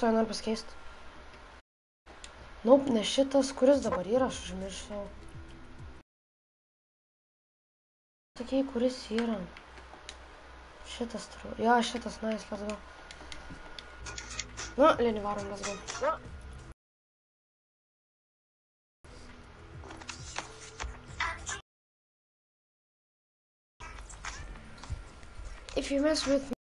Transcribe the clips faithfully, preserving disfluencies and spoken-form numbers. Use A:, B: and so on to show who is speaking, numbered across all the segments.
A: To noriu pasikeisti. Naup, ne šitas, kuris dabar yra, aš užmiršau. Sakei, kuris yra. Šitas turiu. Jo, šitas, nice, let's go. Nu, Leni varom, let's go. If you mess with me.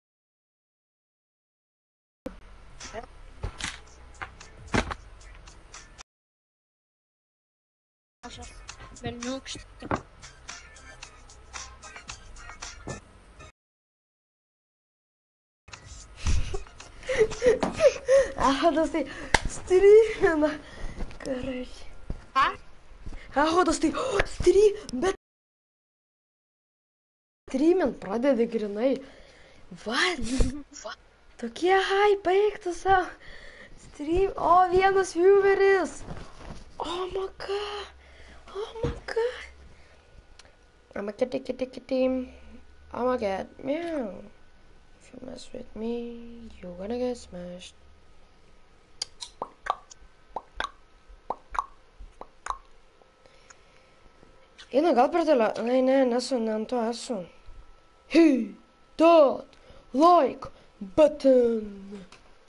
B: Velniukšt.
A: Ahodas tai strymina. Короче.
B: Ką?
A: Ahodas tai stry... Bet... Streamint pradedi grinai. What? Tokie hype, eik tu savo. Stream... O, vienas vieweris. Oh my god. Oh my god. I'm a kitty kitty kitty. Oh my god. Meow. If you mess with me, you're gonna get smashed. Eina, gal per tele... Ai, ne, nesu, ne ant to esu. Hit that like button.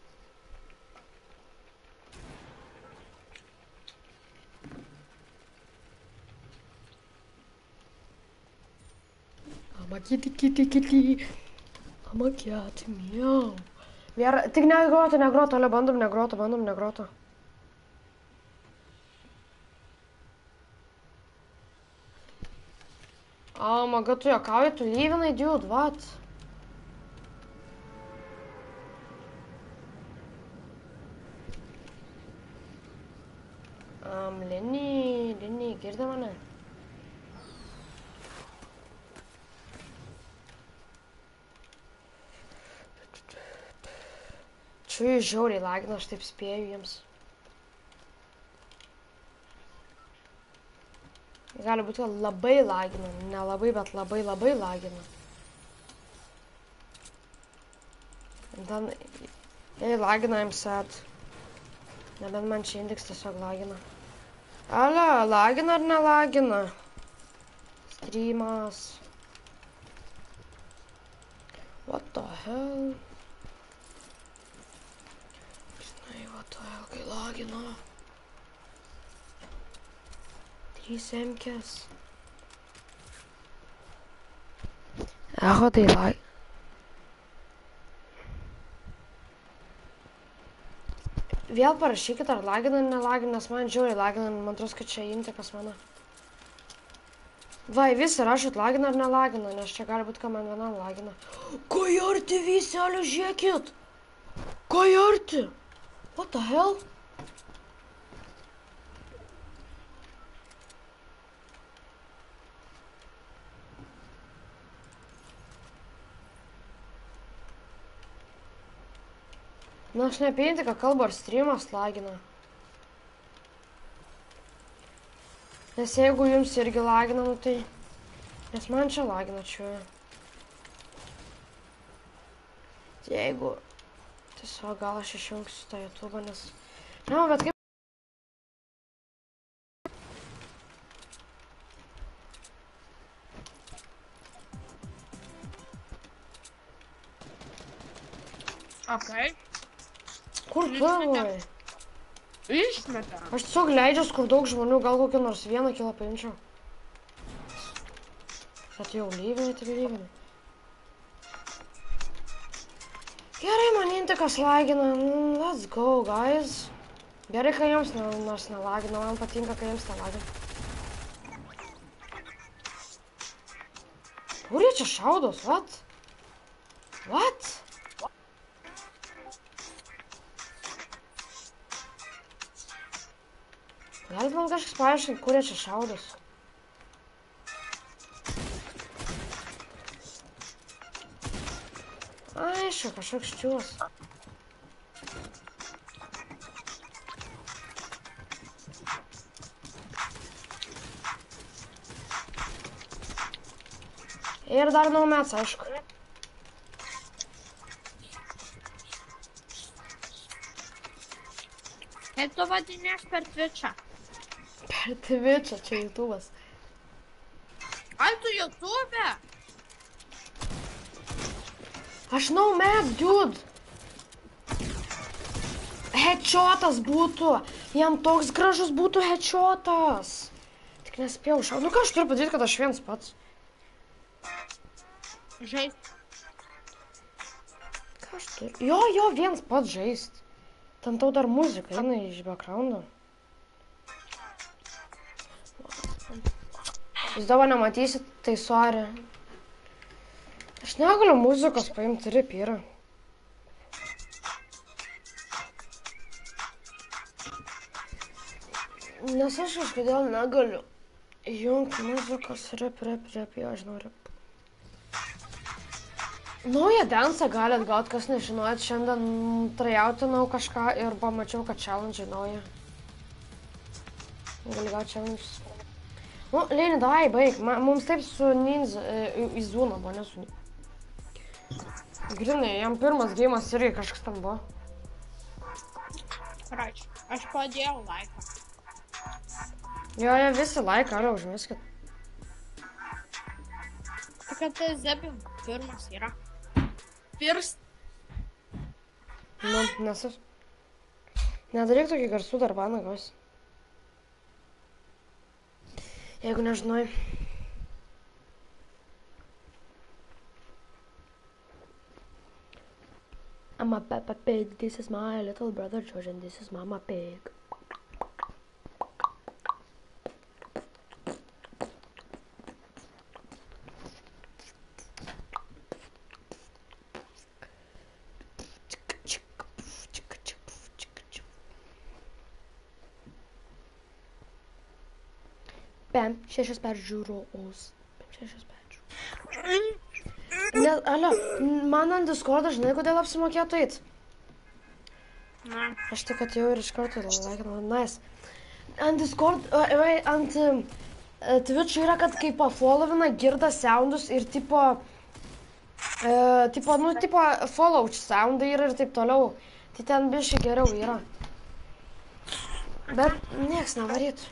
A: I'm a kitty kitty kitty. I'm a cat, meow. Vėra, tik negroto, negroto, ale bandom negroto, bandom negroto. Oh my god, tu juokauji, tu lyvinai, dude, what? Um, Lenny, Lenny, girdi mane? Čia žiauriai lagina, aš taip spėju jiems. Gali būti labai lagina, ne labai, bet labai labai lagina. Ten, jei lagina, I'm sad. Nebent man čia indeks tiesiog lagina. Ale, lagina ar nelagina? Streamas. What the hell? Žinai, what the hell, kai lagina. Trys emkės. Eho, tai lag... Vėl parašykit, ar lagina, nelagina, nes man žiauriai lagina, man atrodo, kad čia imti pas mane. Va, visi rašot lagina ar nelagina, nes čia gali būti, kad man vienam lagina. Ko jarti visi, alio, žiūrėkit! Ko jarti? What the hell? Na, aš nepėjinti, ką kalba, ar streamas lagina. Nes jeigu jums irgi lagina, nu tai... Nes man čia lagina čia. Jeigu... Tiesiog gal aš išjungsiu tą YouTube, nes... Ne, bet kaip...
B: Okay.
A: Kur tu, vai?
B: Išmeta.
A: Aš tiesiog leidžiuos, kur daug žmonių, gal kokį nors vieną kilą paimčiau. Bet jau lyvinai, tai lyvinai. Gerai, man intikas lagina. Let's go, guys. Gerai, kai jums nors nelagina, man patinka, kai jums nelagina. Kur jie čia šaudos, what? What? Galit man kažkas paaiškinti, kur jie čia šaudos? Aišku, kažkoks čiūvas. Ir dar naumets, aišku.
B: Kaip tu vadinės per Twitch'ą?
A: Per Twitch'ą, čia YouTube'as.
B: Ai, tu YouTube?
A: Aš no map, dude. Headshotas būtų. Jam toks gražus būtų headshotas. Tik nespėjau šau. Nu ką aš turiu padaryti, kad aš viens pats?
B: Žaist.
A: Ką aš turiu? Jo, jo, viens pats žaist. Ten tau dar muzika, eina iš backgroundo. Jūs dabar nematysit, tai sorry. Aš negaliu muzikos paimti, rip yra. Nes aš kažkodėl negaliu jungti muzikos, rip, rip, rip, jo, žinau, rip. Naują densą galit gaut, kas nežinojat, šiandien trajautinau kažką ir pamačiau, kad challenge nauja. Gali gauti challenge. Nu, Leni, davai, baig. Mums taip su Ninja į Zūną buvo, ne su Ninja. Grinai, jam pirmas geimas irgi kažkas tam buvo.
B: Rač, aš padėjau laiką.
A: Jo, jie visi laiką, ar užmiskit.
B: Tik kad tai Zebim pirmas yra. Pirst.
A: Nu, nes aš... Nedaryk tokį garsų darbaną, gausi. Jeigu nežinai. I'm a Peppa Pig, this is my little brother George, and this is Mama Pig. Pem, šešios peržiūros. Pem, šešios peržiūros. Ne, alio, man ant Discordą, žinai, kodėl apsimokėtų eit?
B: Na.
A: Aš tik atėjau ir iš karto laikinau, nice. Ant Discord, uh, ant uh, Twitch yra, kad kai pafollowina girda soundus ir tipo, uh, tipo, nu, tipo, follow soundai yra ir taip toliau. Tai ten biškai geriau yra. Bet nieks nevarytų.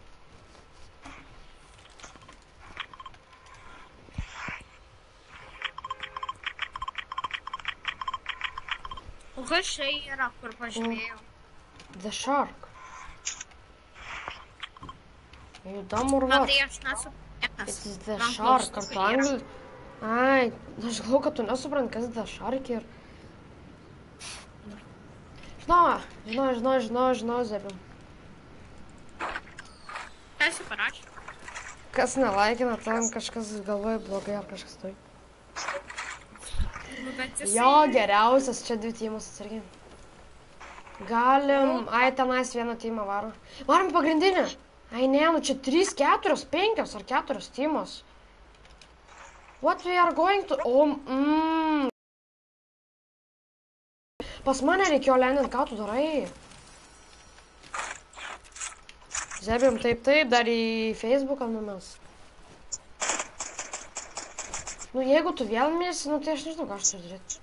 B: O kas čia yra, kur pažymėjau?
A: The Shark. Judam urvat.
B: Na tai aš nesuprantu.
A: It's The Shark, ar tu anglį? Ai, aš galvoju, kad tu nesuprant, kas The Shark ir... Žinau, žinau, žinau, žinau, žinau, Zebim.
B: Kas jį parašė?
A: Kas nelaikina, ten kažkas galvoja blogai ar kažkas tai. Jo, geriausias, čia dvi tymus atsargiai. Galim, ai, tenais vieną tymą varo. Varom pagrindinį. Ai, ne, nu čia trys, keturios, penkios ar keturios tymos. What we are going to... O, mmm. Pas mane reikėjo lendint, ką tu darai? Zebim, taip, taip, dar į Facebooką numes. Nu, jeigu tu vėl mėsi, nu, tai aš nežinau, ką aš turiu daryti.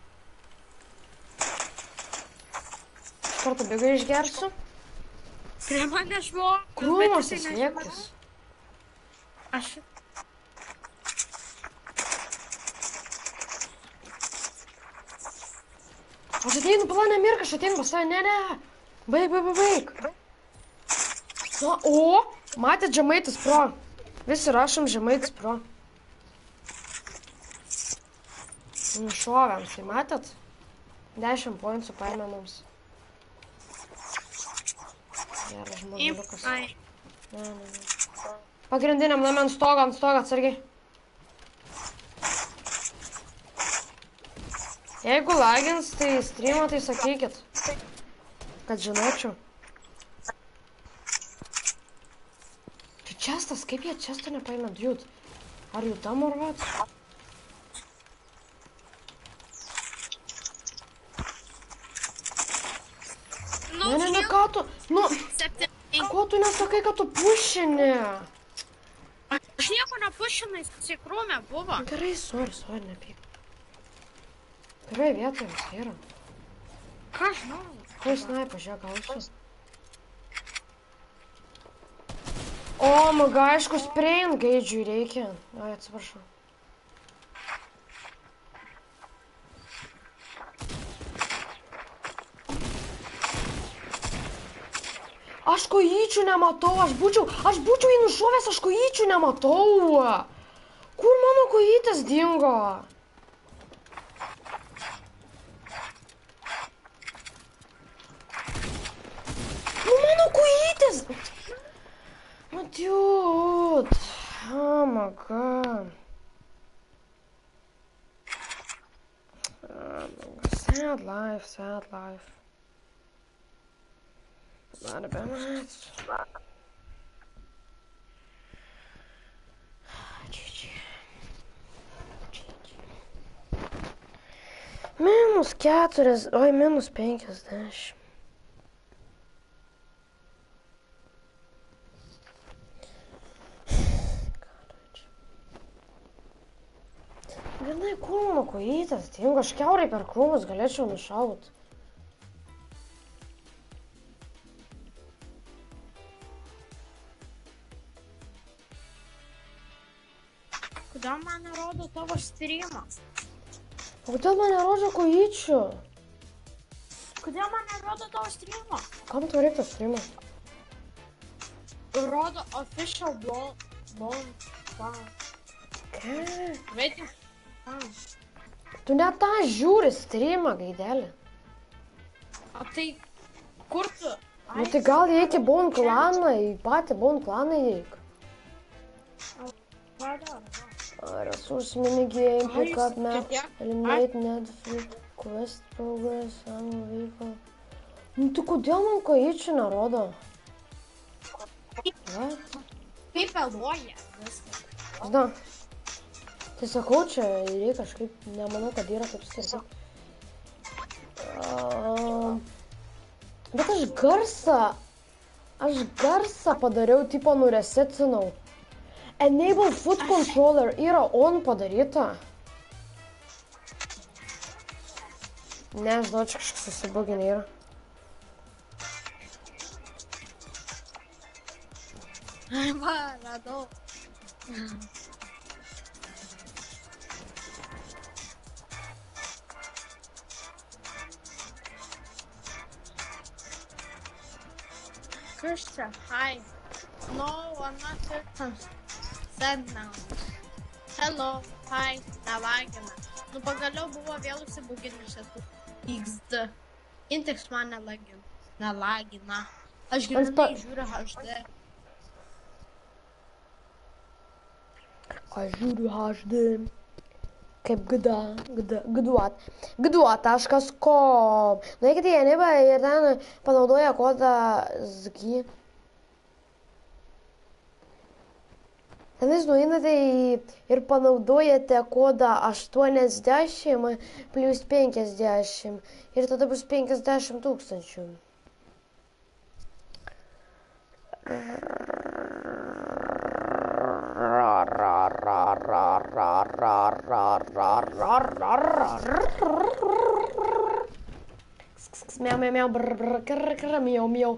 A: Iš karto bėgai išgersiu.
B: Prie mane žmogus.
A: Krūmose slėptis.
B: Aš...
A: Aš ateinu, pala, nemirk, aš ateinu pas tave, ne, ne. Baig, baig, baig, baig. Na, o, matėt Zemaitis pro. Visi rašom Zemaitis pro. Nušovėm, tai matėt? dešimt pointsų paėmė mums. Geras žmoguliukas. Ne, ne, ne. Pagrindiniam name ant stogo, ant stogo, atsargiai. Jeigu lagins, tai streamą, tai sakykit. Kad žinočiau. Čia čestas, kaip jie čestą nepaėmė, dude? Ar jų tam urvat? Ne, ne, ne, ką tu, nu, ko tu nesakai, kad tu pušini?
B: Aš nieko nepušinai, jis į krūmę buvo.
A: Gerai, sorry, sorry, nepyk. Gerai vietoje jis yra.
B: Ką žinau?
A: Ko jis naipa, žiūrėk, gausiu. O, maga, aišku, sprain gaidžiui reikia. Ai, atsiprašau. Aš kojyčių nematau, aš būčiau, aš būčiau jį nušovęs, aš kojyčių nematau. Kur mano kojytės dingo? Nu, mano kojytės. Nu, dude. Oh, my God. Oh, my God. Sad life, sad life. Not a bad match. G G. G G. Minus keturias, oi, minus penkiasdešimt. Vienai, kur mano kojytės dingo, aš kiaurai per krūmus galėčiau nušaut.
B: Kodėl man nerodo tavo streamą?
A: O kodėl man nerodo kojyčių?
B: Kodėl man nerodo tavo streamą?
A: Kam tau reikia streamą?
B: Rodo official blond, blond, blond.
A: Ką?
B: Veikia. Ah.
A: Tu net tą žiūri streamą, gaidelį.
B: O tai kur tu?
A: Nu tai gal įeik į Bon klaną, į patį Bon klaną įeik. Resource minigame, pick up map, eliminate Netflix, quest progress, ammo vehicle. Nu tai kodėl man kojyčių nerodo? What?
B: Kaip vėluoja viskas?
A: Žinau. Tai sakau, čia reikia kažkaip, nemanau, kad yra kaip skirti. Um, bet aš garsą, aš garsą padariau, tipo nuresetinau. Enable foot controller yra on padaryta. Ne, žinau, čia kažkas susibuginė yra.
B: Ai, va, radau. Kas čia? Hi. No, I'm not certain. Send now. Hello. Hi. Nelagina. Nu pagaliau buvo vėl užsibuginęs esu. X D. Index man nelagina. Nelagina. Aš grinai žiūriu H D.
A: Aš žiūriu H D. Kaip gda, gda, gduot. Gduot taškas com. Nueikite į Enibą ir ten panaudoja kodą Z G. Tenais nueinate ir panaudojate kodą aštuoniasdešimt plus penkiasdešimt ir tada bus penkiasdešimt tūkstančių. Miau, miau, miau, brr, brr, krr, krr, miau, miau.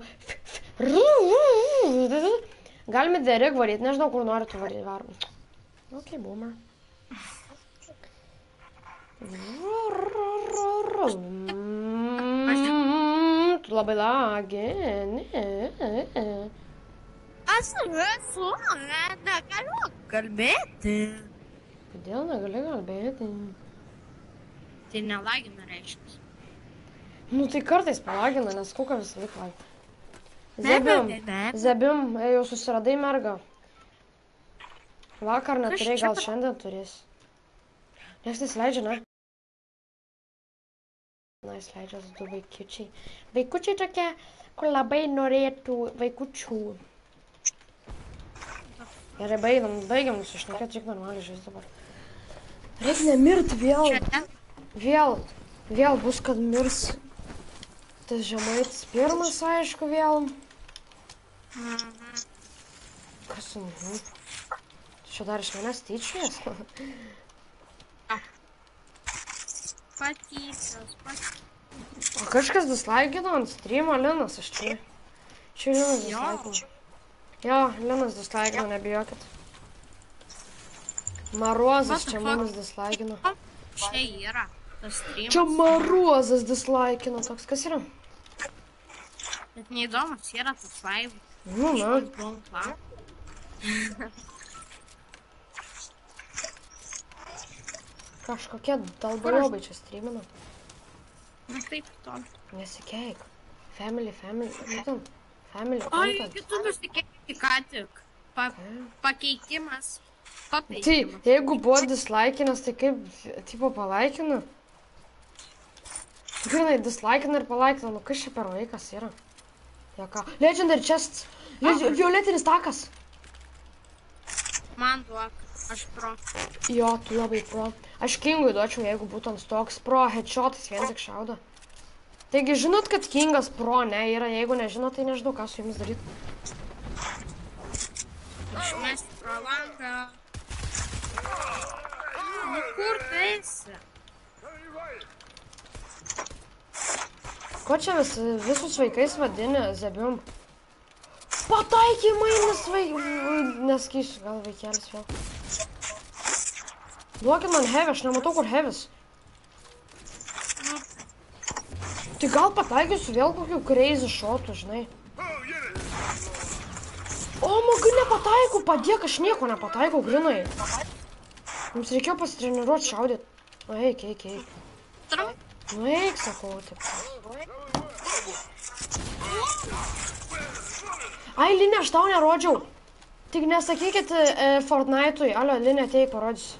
A: Galime direkt varyti, nežinau, kur nori tu varyti varų. Ok, boomer. Tu labai lagi, ne.
B: Aš esu, negaliu kalbėti.
A: Kodėl negali kalbėti?
B: Tai nelagina reiškia.
A: Nu tai kartais palagina, nes kuka visą laiką lagina. Zebim, Zebim, jau susiradai mergą. Vakar neturėjai, gal šiandien turės. Nes jis leidžia, ne? Na, jis leidžia du vaikičiai. Vaikučiai tokie, kur labai norėtų vaikučių. Gerai, baigiam, baigiam nusišnekėti, tik normaliai žais dabar. Reikia nemirt vėl. Vėl, vėl bus, kad mirs. Tas Žemaitis pirmas, aišku, vėl. Kas su manim? Čia dar iš manęs tyčiojas?
B: Patysios, patysios.
A: O kažkas dislaikino ant streamo, Linas, aš čia. Čia Linas dislaikino. Jo, Linas dislaikino, nebijokit. Marozas čia mumis dislaikino.
B: Čia yra tas streamas.
A: Čia Marozas dislaikino toks. Kas yra?
B: Bet neįdomus yra tas live.
A: Nu, na. Kažkokie dalbajobai čia streamina.
B: Na taip, to.
A: Nesikeik. Family, family. Būtent. Family
B: Oi,
A: content.
B: tu nusikeiki ką tik. Pa, pakeitimas.
A: Tai,
B: Papeikimas.
A: jeigu buvo dislaikinas, tai kaip, tipo, palaikinu? Grinai, dislaikina ir palaikina. Nu, kas čia per vaikas yra? Jaka. Legendary chests. Le violetinis takas.
B: Man duok, aš pro.
A: Jo, tu labai pro. Aš Kingui duočiau, jeigu būtų ant toks pro, headshotas vien tik šaudo. Taigi, žinot, kad Kingas pro, ne, yra, jeigu nežinot, tai nežinau, ką su jumis daryti.
B: Išmesti pro langą. Nu, kur tu esi?
A: Ko čia vis, visus vaikais vadini, Zebium? Pataikymai, nes vaik... Neskysiu, gal vaikelis vėl. Duokit man heavy, aš nematau, kur heavis. Tai gal pataikysiu vėl kokių crazy shotų, žinai. O, magai nepataikau, padėk, aš nieko nepataikau, grinai. Mums reikėjo pasitreniruoti šaudyt. Nu, eik, eik, eik. Nu, eik, sakau, taip. Ai, Linė, aš tau nerodžiau. Tik nesakykit e, Fortnite'ui. Alio, Linė, ateik, parodysiu.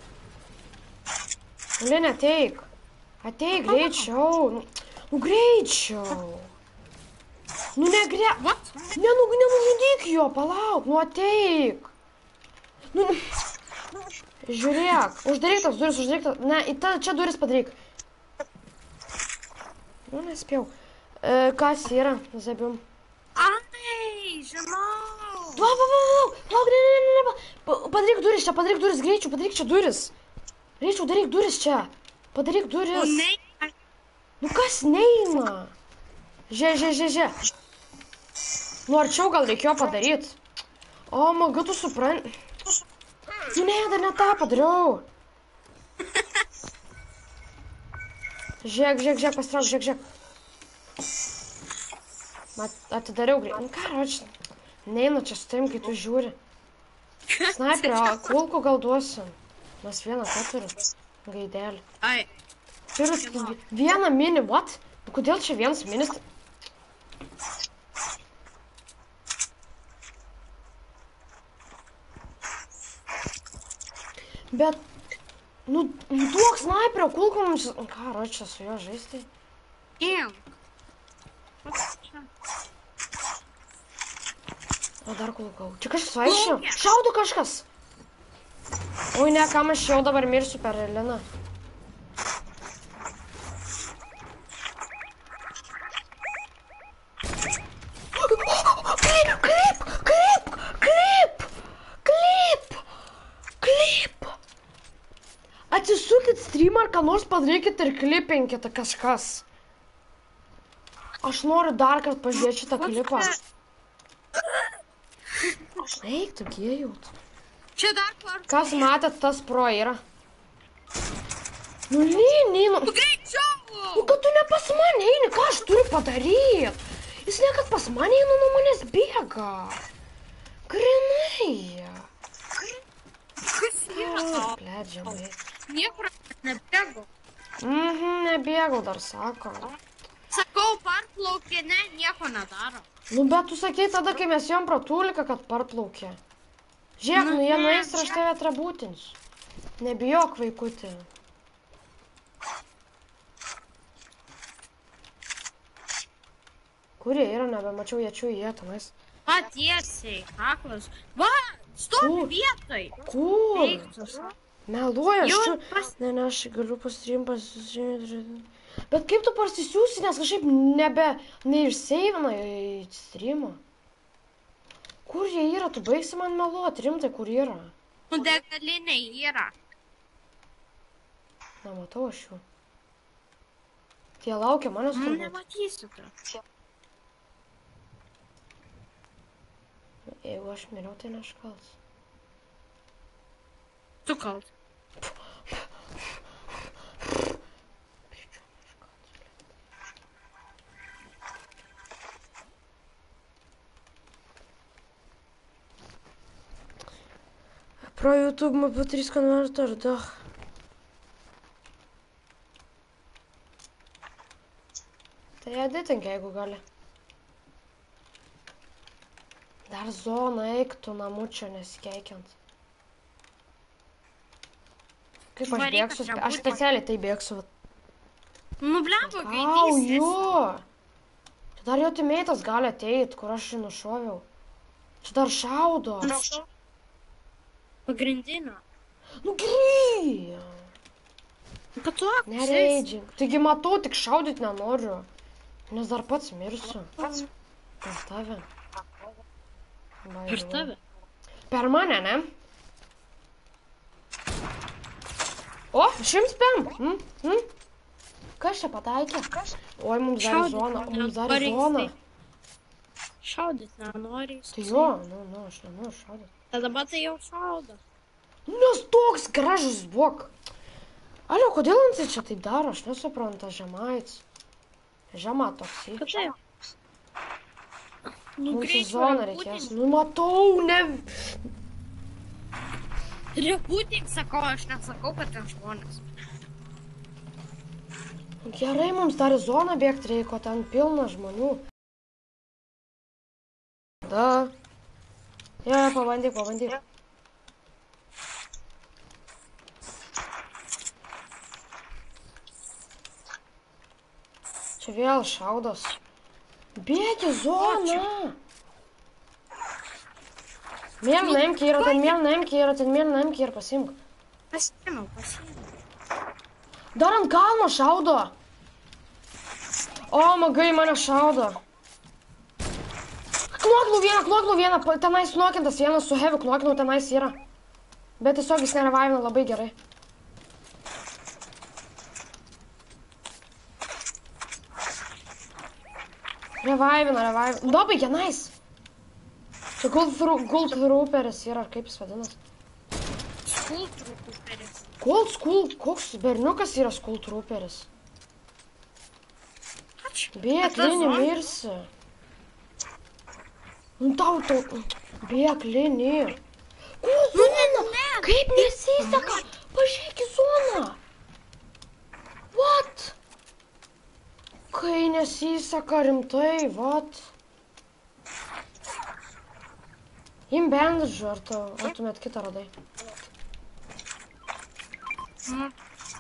A: Linė, ateik. Ateik, greičiau. Nu, nu greičiau. Nu, negre... Ne, nu, nenužudyk jo, palauk. Nu, ateik. Nu, nu. Žiūrėk. Uždaryk tas duris, uždaryk tas... Ne, į ta, čia duris padaryk. Nu, nespėjau. E, kas yra, Zebium?
B: Ai, žinau.
A: Lauk, lauk, lauk, lauk, ne, ne, ne, ne, padaryk duris čia, padaryk duris, greičiau, padaryk čia duris. Greičiau, daryk duris čia. Padaryk duris.
B: O ne.
A: Nu kas neina? Žė, žė, žė, žė. Nu arčiau gal reikėjo padaryti. O, maga, tu supranti. Nu ne, dar ne tą padariau. Žiūrėk, žiūrėk, žiūrėk, pasitrauk, žiūrėk, žiūrėk. Atidariau greit. Nu ką, ročiai. Neinu čia su tavim, kai tu žiūri. Sniperio, kulkų gal duosiu. Mes vieną keturiu. Gaidelį.
B: Ai.
A: Turiu vieną mini, what? Kodėl čia vienas minis? Bet, nu, duok sniperio, kulkų mums... Ką, ročiai, su juo žaisti?
B: Imk.
A: O dar kulkau. Čia kažkas vaikščio. Šaudo kažkas. Oi, ne, kam aš jau dabar mirsiu per Liną. Klip, klip, klip, klip, klip, klip. Atsisukit streamą ar ką nors padarykit ir klipinkit kažkas. Aš noriu dar kartą pažiūrėti šitą klipą. Eik, tu gėjūt.
B: Čia dar kartą.
A: Kas matėt, tas pro yra. Nu, Lini, nu...
B: Greičiau!
A: Nu, kad tu ne pas mane eini, ką aš turiu padaryti? Jis niekad pas mane eina, nuo manęs bėga. Grinai.
B: Kas yra?
A: Pledžiamai.
B: Niekur nebėgau.
A: Mhm, nebėgau dar, sako.
B: Sakau, parplaukė, ne, nieko nedaro.
A: Nu, bet tu sakei tada, kai mes jom pratūlika, kad parplaukė. Žiūrėk, nu, jie nueis ir aš tave atrabūtinsiu. Nebijok, vaikutį. Kur jie yra, nebemačiau, jie čiu jie tenais.
B: Patiesiai, kaklas. Va, stovi vietoj.
A: Kur?
B: Eiktus.
A: Meluoja, aš
B: Jau
A: čia...
B: pas-
A: Ne, ne, aš galiu pastream pasisiūti. Bet kaip tu pasisiūsi, nes kažkaip nebe... neišseivina į streamą. Kur jie yra? Tu baigsi man meluoti, rimtai, kur yra?
B: Nu, degalinė yra.
A: Nematau aš jų. Tie laukia manęs
B: Nu,
A: turbūt.
B: nematysiu tu.
A: Jeigu jeigu aš miriau, tai ne aš kaltas.
B: Tu kaltas.
A: Про YouTube мы по три конвертера, да. Tai editink, jeigu gali. Dar zona eik, tu namučio nesikeikiant. Kaip aš bėgsiu? Aš specialiai tai bėgsiu.
B: Nu, blemba,
A: Au,
B: gaidysis.
A: jo. Čia dar jo timėtas gali ateit, kur aš jį nušoviau. Čia dar šaudo.
B: Pagrindinio.
A: Nu gerai.
B: Kad tu apsis.
A: Nereidžiai. Taigi matau, tik šaudyt nenoriu. Nes dar pats mirsiu. Per tave.
B: Per tave?
A: Per mane, ne? O, šims pem. Mm, mm. Kas čia pataikė? Oi, mums dar zona. Mums dar zona.
B: Šaudyt nenori.
A: Tai jo, nu, nu, aš nenoriu šaudyt.
B: Tai dabar tai jau šaudo.
A: Nes toks gražus bok. Alio, kodėl jis čia taip daro? Aš nesuprantu, žemaitis. Žema toks.
B: Kad tai? Nu,
A: Mums į
B: greičiau.
A: zoną reikės. Nu, matau, ne...
B: Rebūtink, sakau, aš nesakau, kad ten žmonės.
A: Gerai, mums dar į zoną bėgti reiko, ten pilna žmonių. Da. Ja, pabandyk, pabandyk. Čia vėl šaudos. Bėgi zoną. Mėlyna emkė yra, ten mėlyna emkė yra, ten mėlyna emkė yra, pasimk.
B: Pasiėmiau, pasiėmiau.
A: Dar ant kalno šaudo. O, magai, mane šaudo. Knoknau vieną, knoknau vieną, tenais knokintas vienas su heavy knoknau, tenais yra. Bet tiesiog jis nerevivina labai gerai. Revivina, revivina. Dobai, genais. Čia Gold Trooperis yra, kaip jis vadinas?
B: Skull Trooperis.
A: Gold Skull, koks berniukas yra Skull Trooperis? Bėk, Lini, mirsi. Nu tau, tau, bėk, Lini. Ko zona? Kaip nesiseka? Pažiūrėk į zoną. What? Kai nesiseka rimtai, what? Im bandžu, ar tu, ar tu met kitą radai?
B: Mm.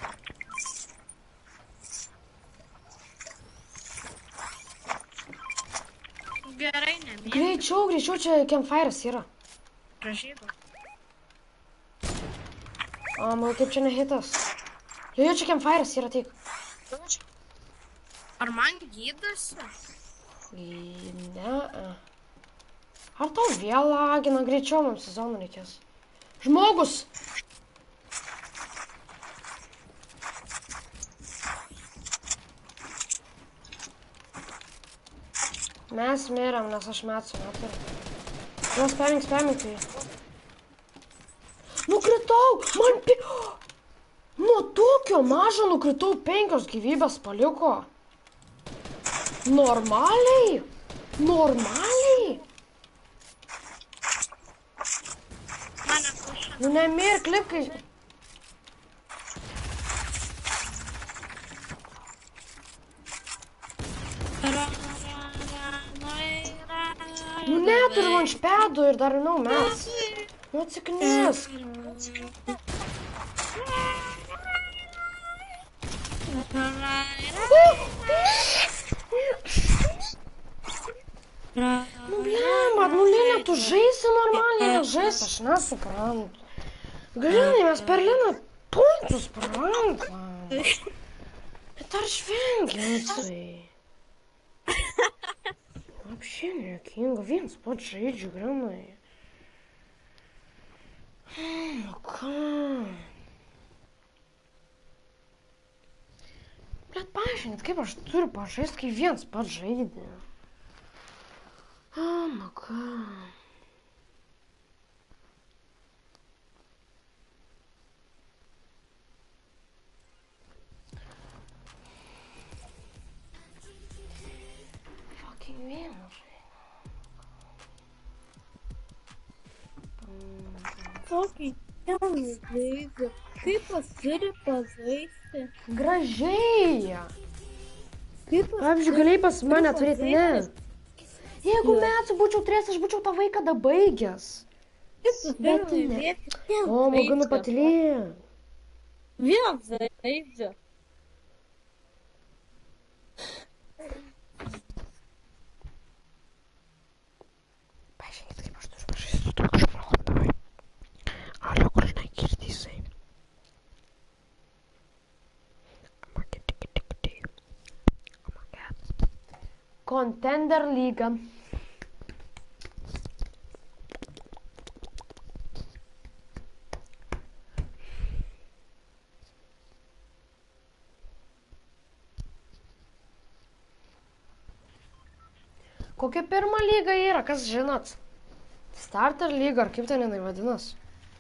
B: Gerai, nemėg.
A: Greičiau, greičiau, čia campfire'as yra.
B: Pražyba.
A: O, man kaip čia nehitas. Jo, jo, čia campfire'as yra, tik.
B: Ar man gydosi?
A: Ne. Ar tau vėl lagina? Greičiau mums į zoną reikės. Žmogus! Mes mirėm, nes aš metsiu neturiu. Nu, spamink, spamink tai. Nukritau! Man pi... Nuo tokio mažo nukritau, penkios gyvybės paliko. Normaliai? Normaliai?
B: Mane puša.
A: Nu nemirk, lipkai. Nu neturiu launchpadų ir dar žinau mes. Nu atsiknisk. Nu blemba, nu Lina, tu žaisi normaliai, nežaisi, aš nesuprantu. Galinai, mes per Liną punktus prarandam. Bet ar švenginsai? Вообще неkinga, viens pats žaidžiu, grinai. Nu ką? Blet, paaiškinkit, kaip aš turiu pažaist, kai viens pats žaidė. O, nu ką? vienas.
B: Tokį ten žaidžia. Kaip pas turi pažaisti?
A: Gražiai.
B: Kaip pas
A: Pavyzdžiui, galėjai pas mane turėti, ne. Jeigu metų būčiau turėjęs, aš būčiau tą vaiką dabaigęs. Bet tu ne. O, maganu patilėję.
B: Vėl žaidžia.
A: Pažiūrėkit, kaip aš turiu pažaisti su tokiu žmogum, davai. Alio, kur žinai kirtysai. Contender lyga. Kokia pirma lyga yra, kas žinot? Starter lyga, ar kaip ten jinai vadinas?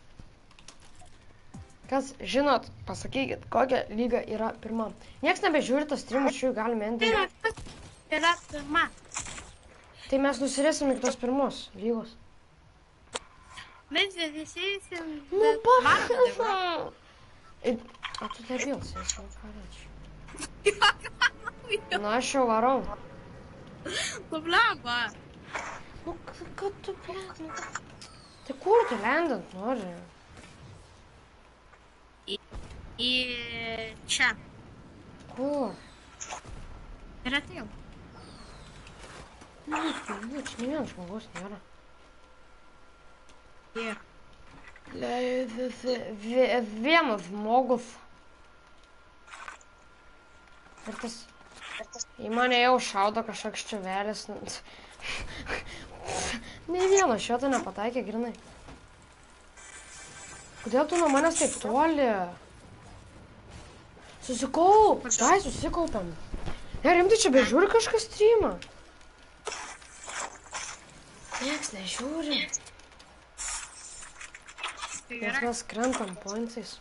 A: Kas žinot, pasakykit, kokia lyga yra pirma. Niekas nebežiūri tas streamus, šių galime endinti.
B: Yra pirma.
A: Tai mes nusirėsim iki tos pirmos lygos.
B: Mes visi eisim.
A: Nu, pašau. O tu debils, aš jau parečiau. Na, aš jau varau.
B: Nu, blamba.
A: Nu, kad tu, blėt, nu. Tai kur tu lendant nori?
B: Į, į čia.
A: Kur?
B: Ir atėjau.
A: Nu, čia ne vienas žmogus nėra.
B: Ir.
A: Vienas žmogus. Ir tas... Į mane jau šaudo kažkoks čiuvelis. Nei vieno šito nepataikė, grinai. Kodėl tu nuo manęs taip toli? Susikaup! Dai, susikaupiam. Ne, rimtai čia bežiūri kažkas streamą. Nieks nežiūri. Nes mes krentam pointsais.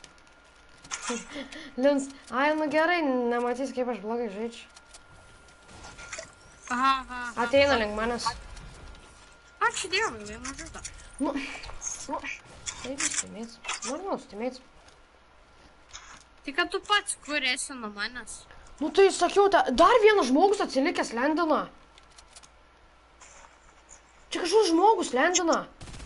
A: Lins, ai, nu gerai, nematys, kaip aš blogai žaidžiu.
B: Aha, aha.
A: Ateina link manęs.
B: Ačiū Dievui, vienu žudą.
A: Nu, nu, taip jūs teimėts. Normalus teimėts.
B: Tai kad tu pats kur esi nuo manęs.
A: Nu tai sakiau, ta, dar vienas žmogus atsilikęs lendina. Čia kažkoks žmogus lendina.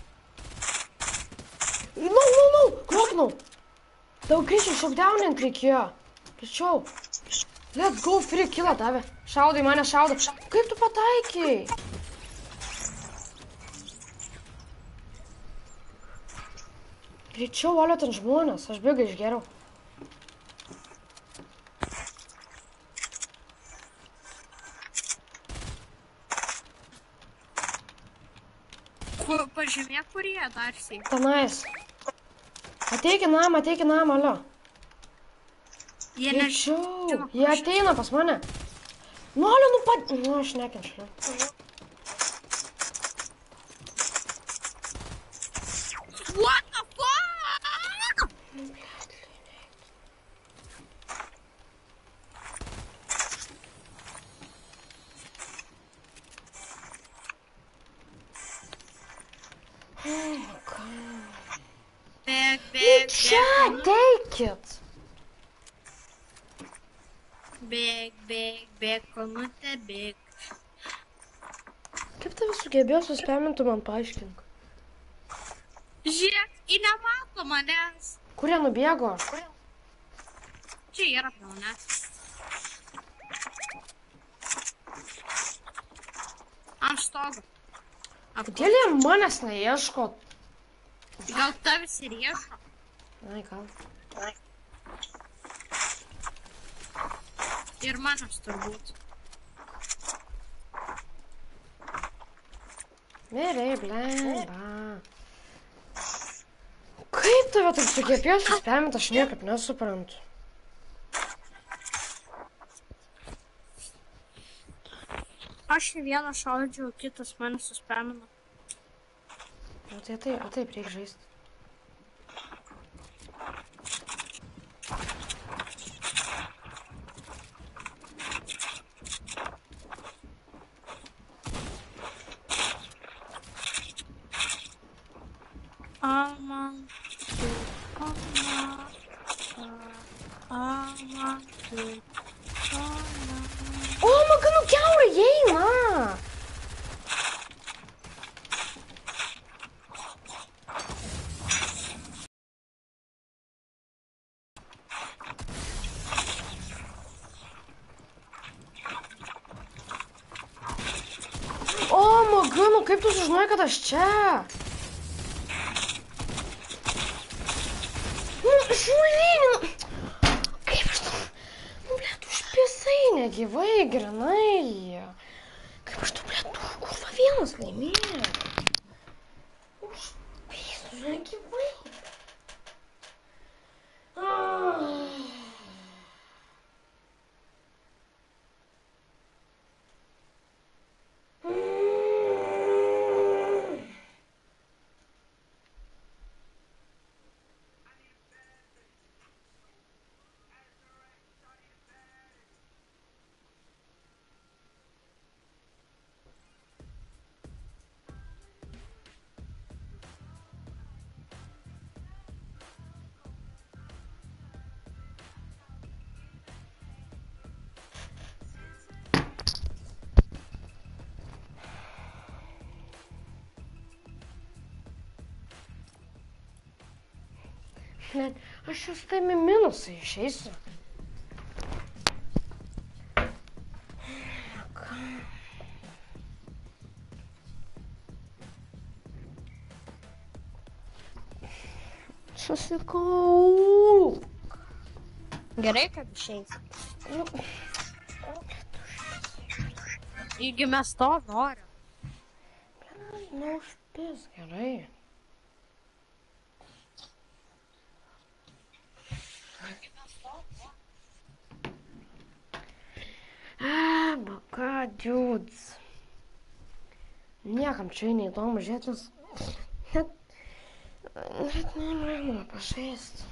A: Nu, nu, nu, kroknau. Daug greičiau šokdaunint reikėjo. Greičiau. Let's go, free killą davė. Šaudai, mane šaudo. Kaip tu pataikiai? Greičiau, alio ten žmonės. Aš bėgą išgeriau.
B: Kur, pažymė, kur jie darsiai.
A: Tenais. Ateik į namą, ateik į namą, alio.
B: Jie
A: Greičiau. Jie ateina pas mane. Nu, alio, nu pat... Nu, aš nekenčiu.
B: What the fuck?
A: Oh my god.
B: Bėg,
A: Nu
B: bėg,
A: čia,
B: bėg.
A: ateikit.
B: Bėg, bėg, bėg, konutė, bėg.
A: Kaip tave sugebėjo suspemintų, man paaiškink.
B: Žiūrėk, į nemato manęs.
A: Kur jie nubėgo?
B: Čia yra prie manęs. Ant stogo.
A: Kodėl jie manęs neieško?
B: Gal tavis ir ieško?
A: Ai, gal.
B: Ir manas turbūt.
A: Mirei, blemba. Kaip tave taip sugebėjo suspemint, aš niekaip nesuprantu.
B: Aš į vieną šaudžiau, kitas mane suspemino.
A: O tai taip, o taip reikia žaisti. Ganu, kaip tu sužinojai, kad aš čia? Nu, žulinį, nu. Kaip aš tu... Nu, blėt, užpisai negyvai, grinai. Kaip aš tu, blėt, tu, kurva vienas laimėjo. Užpisai negyvai. Ah. Ne, aš jau su taimi minusai išeisiu. Susikau.
B: Gerai, kad išeisi. Įgi mes to norim.
A: Neužpis, gerai. Ah, baka, dudes. Niekam čia neįdomu žiūrėti, nes net, net neįmanoma pažaisti.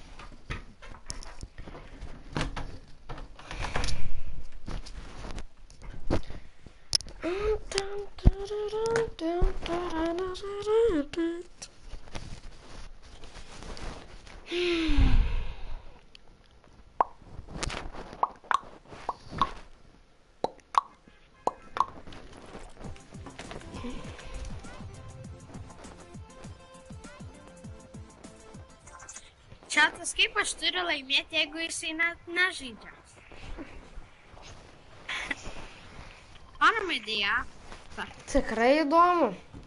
B: Čatas, kaip aš turiu laimėti, jeigu jisai net nežaidžia? Manoma idėja.
A: Tikrai įdomu.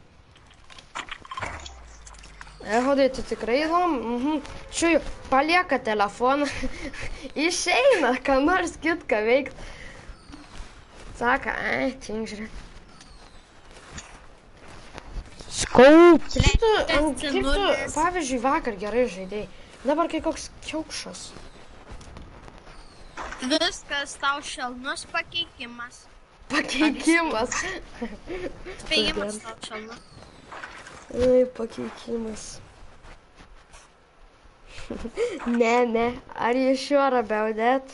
A: Ehodai, tai tikrai įdomu. Mhm. Šiuju, palieka telefoną. Išeina, ką nors kitką veikt. Saka, ai, tink žiūrėt. Skau. Kaip tu, kaip tu, pavyzdžiui, vakar gerai žaidėjai. Dabar kai koks kiaukšas.
B: Viskas tau šelnus pakeikimas.
A: Pakeikimas.
B: Spėjimas tau šelnus.
A: Ai, pakeikimas. Ne, ne. Are you sure about that?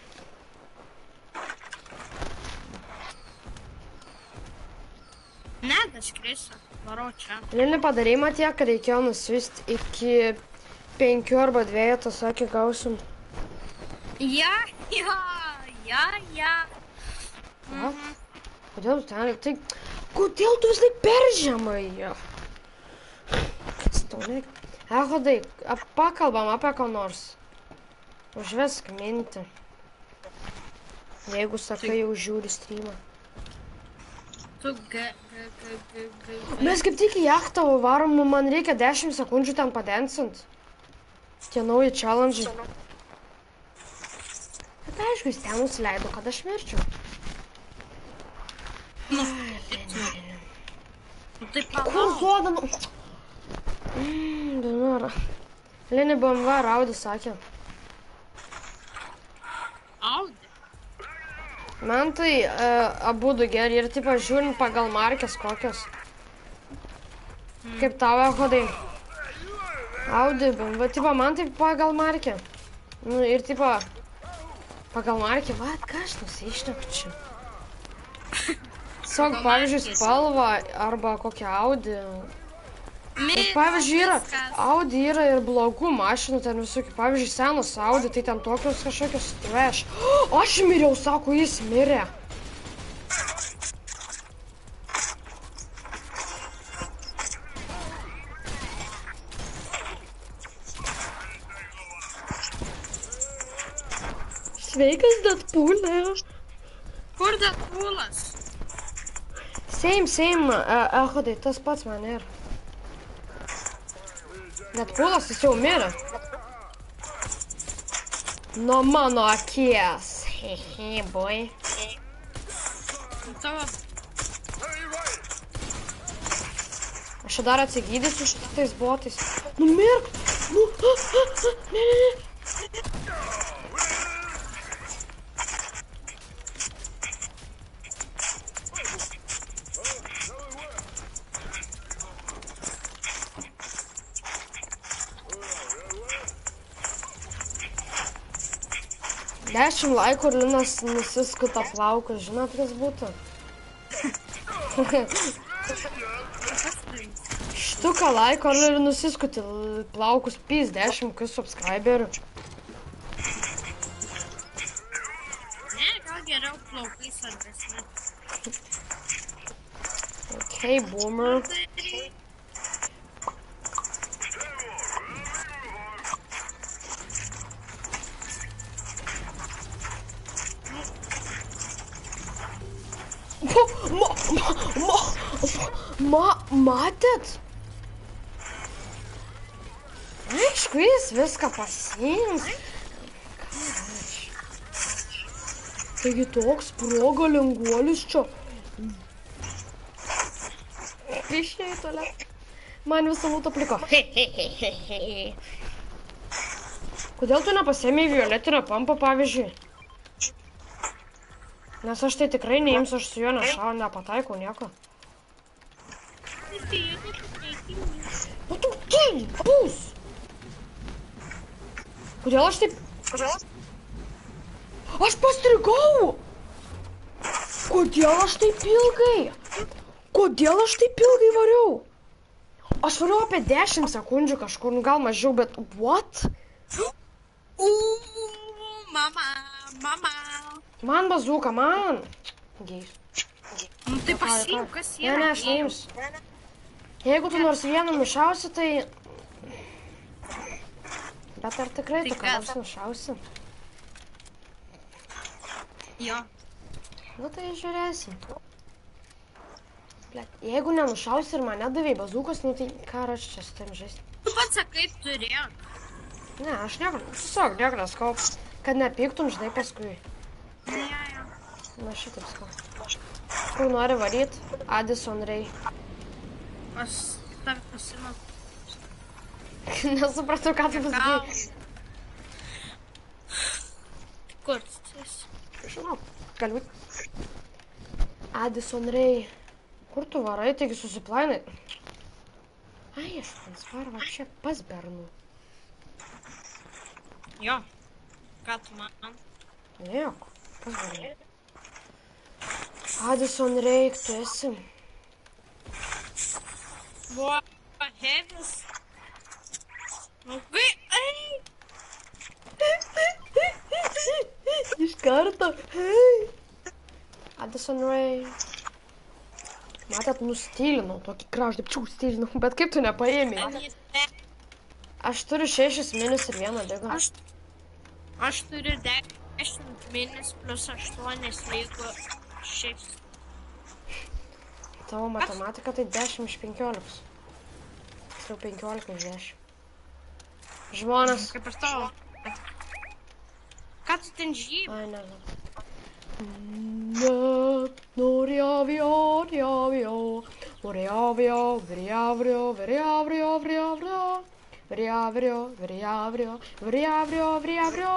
B: Ne, daškrisiu. Varau čia.
A: Lini, padarei man tiek, kad reikėjo nusiųsti iki penkių arba dviejų, tas sakė, gausim.
B: Ja, ja, ja, ja.
A: Mhm. Kodėl tu ten, tai, kodėl tu vis laik per žemai? Kas tau reikia? Ehodai, pakalbam apie ką nors. Užvesk mintį. Jeigu sakai, jau žiūri streamą.
B: Tu g, g, g, g, g.
A: Mes kaip tik į jachtą varom, man reikia dešimt sekundžių ten padensint. Tie nauji challenge. Bet aišku, jis ten nusileido, kad aš verčiau.
B: Nu, tai
A: Kur
B: palauk.
A: zoda, nu... Mmm, Dinara. Lini B M W ar Audi sakė.
B: Audi.
A: Man tai uh, abudu geri ir tipo žiūrint pagal markės kokios. Kaip tau, Ehodai? Audi, B M W, tipo man tai pagal markę. Nu ir tipo pagal markę, va, ką aš nusišneku čia. Tiesiog, pavyzdžiui, spalva arba kokią Audi. Ir, pavyzdžiui, yra, Audi yra ir blogų mašinų, ten visokių, pavyzdžiui, senos Audi, tai ten tokios kažkokios trash. O, aš miriau, sako, jis mirė. Sveikas, Deadpool'e.
B: Kur Deadpool'as?
A: Same, same, ehodai, tas pats man yra. Net pulas jis jau mirė. Nuo mano akies. Hehe, boy.
B: Tavo.
A: Aš čia dar atsigydysiu šitais botais. Numirk! Nu, a, a, a, ne, ne, ne. Dešimt laikų ir Linas nusiskuta plaukus. Žinot, kas būtų? Štuką laiko ir nusiskuti plaukus pys dešimt k subscriberių.
B: Ne, gal geriau plaukai svarbesni.
A: Okay, boomer. Ma, ma, ma, ma, matėt? Aišku, jis viską pasiims. Taigi toks progalinguolis čia. Išėjai toliau. Man visą lūtą pliko. Kodėl tu nepasiėmei violetinio pampo, pavyzdžiui? Nes aš tai tikrai neimsiu, aš su juo nešau, nepataikau nieko. O tu tyli, pus! Kodėl aš taip... Aš pastrigau! Kodėl aš taip ilgai? Kodėl aš taip ilgai variau? Aš variau apie dešimt sekundžių kažkur, nu gal mažiau, bet... What?
B: Uuu, mama, mama.
A: Man bazuka, man. Geis.
B: Nu tai pasiimk, kas yra.
A: Ne, ne, aš neimsiu. Jeigu tu nors vieną nušausi, tai... Bet ar tikrai tu ką nors nušausi?
B: Jo.
A: Nu tai žiūrėsim. Jeigu nenušausi ir mane davai bazukos, nu tai ką aš čia su tam žaisti?
B: Tu pats sakai, turėk.
A: Ne, aš nieko, tiesiog nieko neskau, kad nepyktum, žinai, paskui.
B: Ne, jo.
A: Na šitaip skau. Kur nori varyt? Addison Ray.
B: Aš tave pasimau.
A: Nesupratau, ką tu pasakei.
B: Kur tu esi?
A: Žinau, gali būt. Addison Ray. Kur tu varai, taigi susiplainai? Ai, aš ten svarva čia pas bernų.
B: Jo. Ką tu man?
A: Nieko. Kas varai? Addison Ray, tu esi.
B: Buvo heavis. Nu kai, ei!
A: Iš karto. Hei. Addison Ray. Matėt, nustylinau tokį kraštą, čiū stylinau, bet kaip tu nepaėmė? Aš turiu šešis minis ir vieną digą.
B: Aš, aš turiu dešimt minis plus aštuonis lygu šeši.
A: Tavo matematika tai dešimt iš penkiolikos. Tiksliau penkiolika iš dešimt. Žmonės.
B: Kaip ir tavo. Ką tu ten žybi?
A: Ai, nežinau. Ne, noriavio, riavio, noriavio, vriavrio, vriavrio, vriavrio, vriavrio, vriavrio, vriavrio, vriavrio.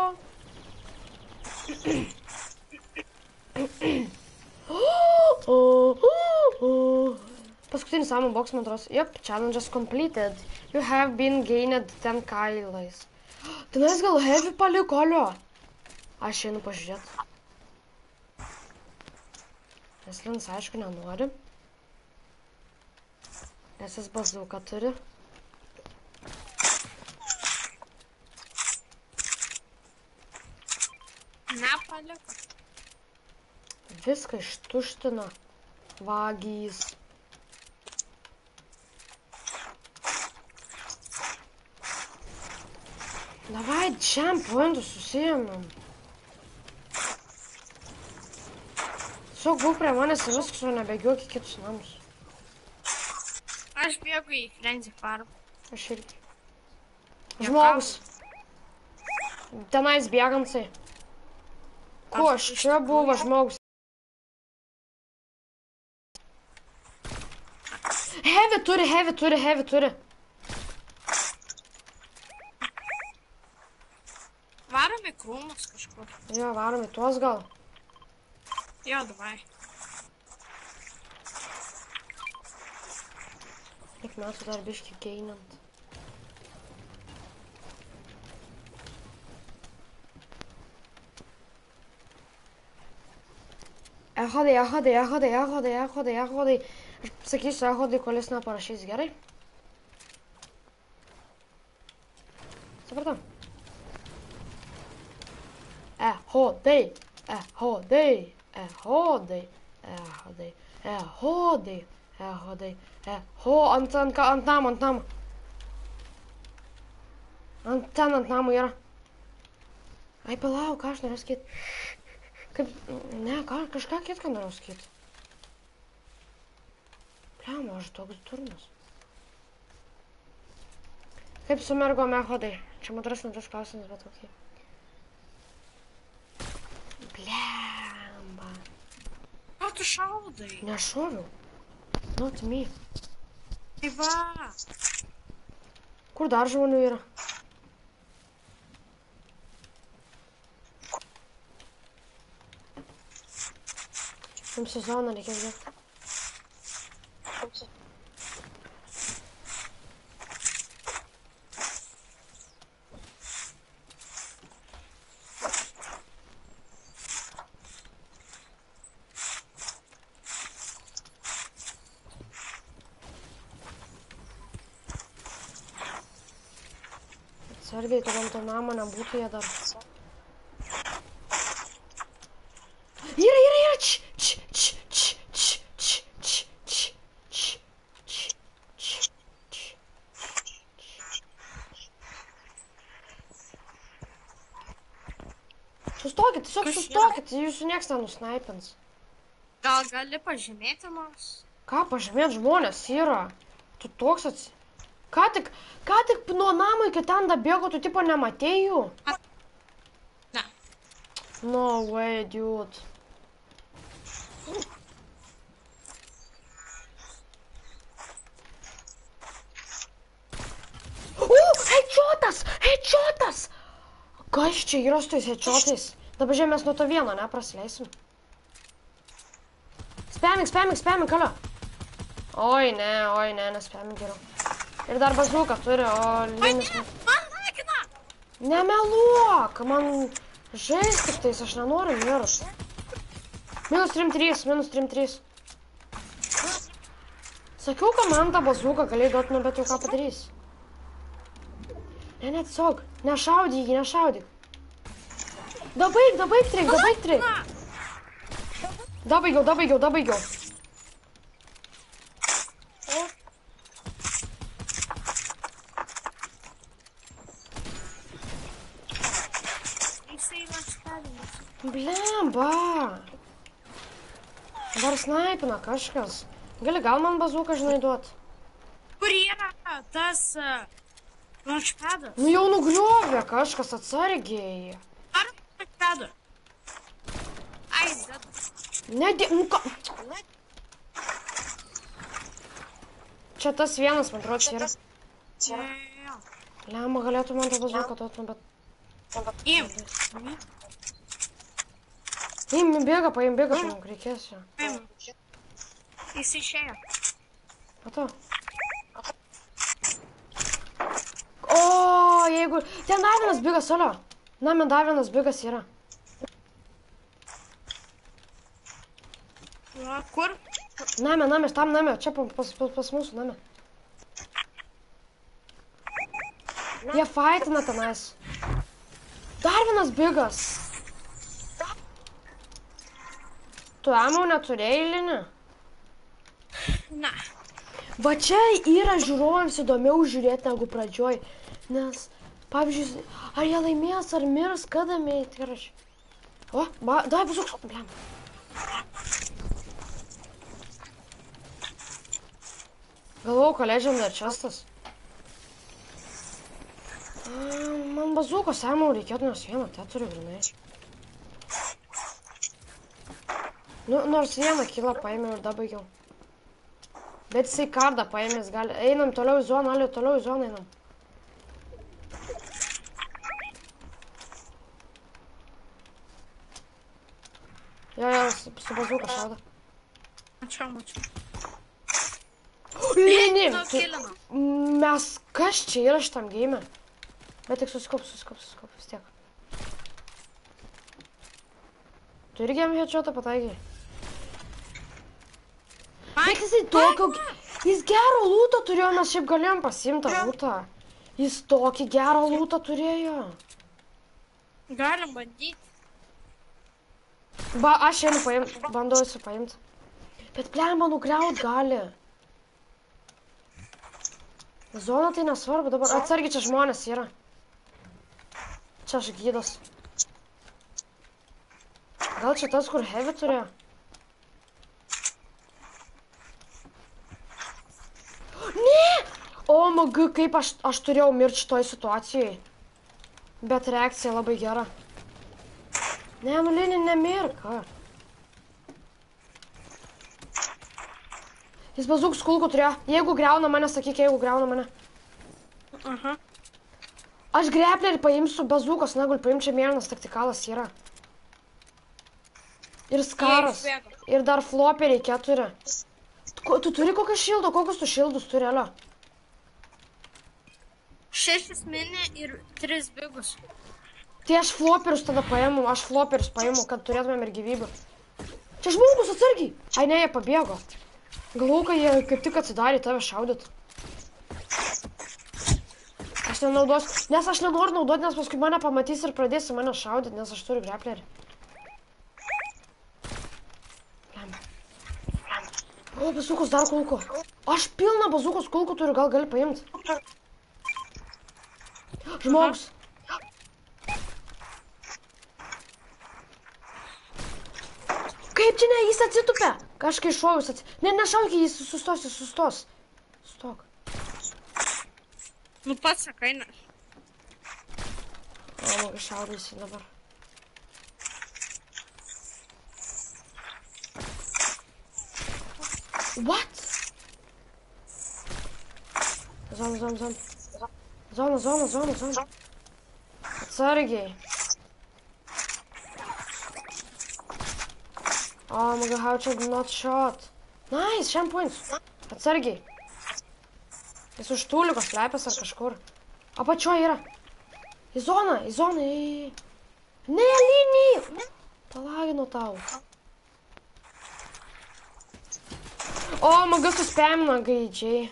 A: Paskutinis Salmon box, man atrodo. Yep, challenges completed. You have been gained ten kailais. Tenais gal heavy paliko, alio. Aš einu pažiūrėt. Nes Linas, aišku, nenori. Nes jis bazuką turi.
B: Nepaliko.
A: Viską ištuštino. Vagys. Davai, šiam pointų susiėmėm. Tiesiog būk prie manęs ir viskas, o nebėgiuok į kitus namus.
B: Aš bėgu į Frenzy Farm.
A: Aš irgi. Žmogus. Tenais bėgansai. Ko aš čia buvo žmogus? Heavy turi, heavy turi, heavy turi.
B: Varom į krūmus kažkur.
A: Jo, varom į tuos gal.
B: Jo, davai.
A: Kiek metų dar biškį geinant. Ehodai, ehodai, ehodai, ehodai, ehodai, ehodai. Aš sakysiu ehodai, kol jis neparašys, gerai? Supratau? Ehodai, ehodai, ehodai, ehodai, ehodai, ehodai, eho, ant, ant, ant namo, ant namo. Ant ten, ant namo yra. Ai, palauk, ką aš noriu sakyti. Kaip, ne, ką, kažką kitką noriu sakyti. Pliam, aš toks durnas. Kaip su mergom ehodai? Čia matras netas klausimas, bet okei. Blemba.
B: Ką tu šaudai?
A: Nešoviau. Not me.
B: Tai va.
A: Kur dar žmonių yra? Jums sezoną reikia žiūrėti. Atsargiai, kad ant to namo nebūtų jie dar. Yra, yra, yra! Č, č, č, č, č, č, č, č, č, č, č, č. Sustokit, tiesiog sustokit, jūsų nieks nenusnaipins.
B: Gal gali pažymėti nors?
A: Ką pažymėt, žmonės yra? Tu toks ats... Ką tik, ką tik nuo namo iki ten dabėgo, tu tipo nematėjai jų?
B: Ne.
A: No way, dude. O, headšotas, headšotas! Kas čia yra su tais headšotais? Dabar žiūrėjau, mes nuo to vieno, ne, prasileisim. Spamink, spamink, spamink, kalio. Oi, ne, oi, ne, nespamink geriau. Ir dar bazuką turi, o linis...
B: Man lagina!
A: Nemeluok, man žais tik tais, aš nenoriu mirus. Minus trim trys, minus trim trys. Sakiau, kad man tą bazuką galėjai duoti, nu bet jau ką padarys. Ne, ne, tiesiog, nešaudyk jį, nešaudyk. Dabaig, dabaig trik, dabaig trik. Dabaigiau, dabaigiau, dabaigiau. Blemba. Dar snaipina kažkas. Gali gal man bazuką, žinai, duot?
B: Kur yra tas launchpadas?
A: Nu jau nugriovė kažkas, atsargiai.
B: Ar launchpadą? Ai, zed.
A: Nedė... Nu ką... Čia tas vienas, man atrodo, čia yra.
B: Jo.
A: Lemba, galėtų man tą bazuką duot, nu bet...
B: Im.
A: Im, bėga, paim, bėga, paim, reikės jo.
B: Im. Jis išėjo.
A: Matau. O, jeigu... Ten dar vienas bigas, alio. Name dar vienas bigas yra.
B: O, kur?
A: Name, name, tam name, čia pas, pas, pas mūsų name. Jie fightina tenais. Dar vienas bigas. Tu amau neturėjai eilinį?
B: Na.
A: Va čia yra žiūrovams įdomiau žiūrėti negu pradžioj. Nes, pavyzdžiui, ar jie laimės, ar mirs, kada mėt. O, ba, davai bazuks. Bliam. Galvau, ką legendary chestas. Man bazūkos semau reikėtų, nes vieną te turiu grinai. Nu, nors vieną kilą paėmiau ir dabaigiau. Bet jisai kardą paėmės gali. Einam toliau į zoną, alio, toliau į zoną einam. Jo, jo, su, su bazūka šauda.
B: Mačiau, mačiau.
A: Lini,
B: Nu,
A: tu,
B: kilino.
A: mes kas čia yra šitam game? Bet tik susikaup, susikaup, susikaup, vis tiek. Tu irgi jam headshotą pataikiai? Bet jisai tokio... Jis gero lūto turėjo, mes šiaip galėjom pasiimti tą lūtą. Jis tokį gerą lūtą turėjo.
B: Galim bandyti.
A: Ba, aš einu paimt, bandausi paimt. Bet plemba nugriaut gali. Zona tai nesvarbu dabar. Atsargiai čia žmonės yra. Čia aš gydas. Gal čia tas, kur heavy turėjo? Ne! O, magu, kaip aš, aš turėjau mirti šitoj situacijai. Bet reakcija labai gera. Ne, nu Lini, nemirka. Jis bazūk skulkų turėjo. Jeigu griauna mane, sakyk, jeigu griauna mane.
B: Aha.
A: Aš greplerį paimsiu bazūkos, negul paimti, čia mėlynas taktikalas yra. Ir skaras. Ir dar floperiai keturi. Tu, tu turi kokią šildą, kokius tu šildus turi, alio?
B: Šešis mini ir tris bigus.
A: Tai aš floperius tada paimu, aš floperius paimu, kad turėtumėm ir gyvybę. Čia žmogus atsargiai. Ai, ne, jie pabėgo. Galvau, kad jie kaip tik atsidarė tave šaudyt. Aš nenaudos, nes aš nenoriu naudoti, nes paskui mane pamatys ir pradėsi mane šaudyt, nes aš turiu greplerį. O, bazūkos dar kulko. Aš pilną bazūkos kulkų turiu, gal gali paimti. Žmogus. Kaip čia ne, jis atsitupia. Kažkai šovus atsitupia. Ne, nešauk, jis sustos, jis sustos. Stok.
B: Nu pats sakai, ne.
A: O, man šaudysi dabar. What? Zona, zona, zona. Zona, zona, zona, zona. Atsargiai. Oh my god, how to not shot. Nice, šiam points. Atsargiai. Jis už tūliuko slepias ar kažkur. Apačioje yra. Į zoną, į zoną, į... Ne, Lini! Palagino tau. O, magas suspamino gaidžiai.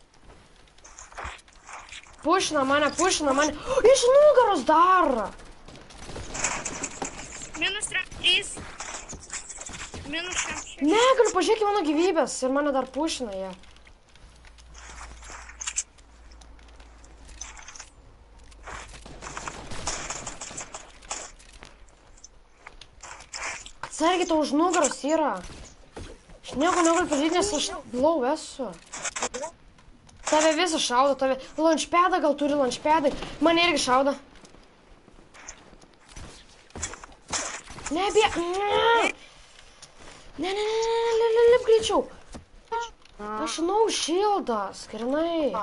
A: Pušina mane, pušina mane. Iš nugaros dar.
B: Minus trys. Minus šeši.
A: Ne, galiu pažiūrėti mano gyvybės ir mane dar pušina jie. Atsargiai, tau už nugaros yra. Aš nieko negaliu pažiūrėti, nes aš blau esu. Tave visą šaudo, tave... Launchpadą gal turi launchpadai. Mane irgi šaudo. Ne, bė... Ne, ne, ne, ne, ne, ne, lip greičiau. Aš žinau šildas, grinai.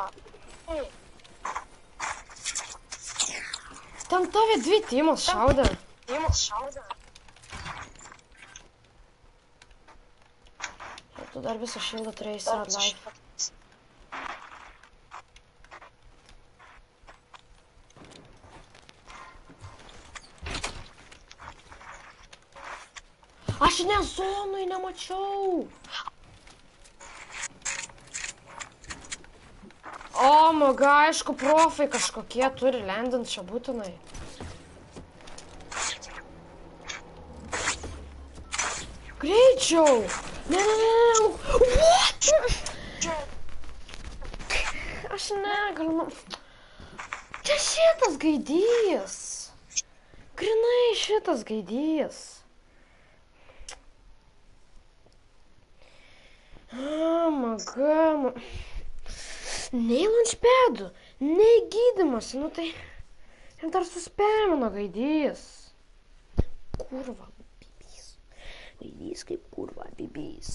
A: Ten tave dvi timos šaudė. Tu dar visą šildą turėjai sad life. Aš ne zonui nemačiau. O, maga, aišku, profai kažkokie turi lendint čia būtinai. Greičiau. Ne, ne, ne, ne. What? Aš negaliu. Čia šitas gaidys. Grinai šitas gaidys. Oh, maga. Nei launchpadų, nei gydymosi, nu tai... Ir dar suspamino gaidys. Kurva, bibys. Gaidys kaip kurva, bibys.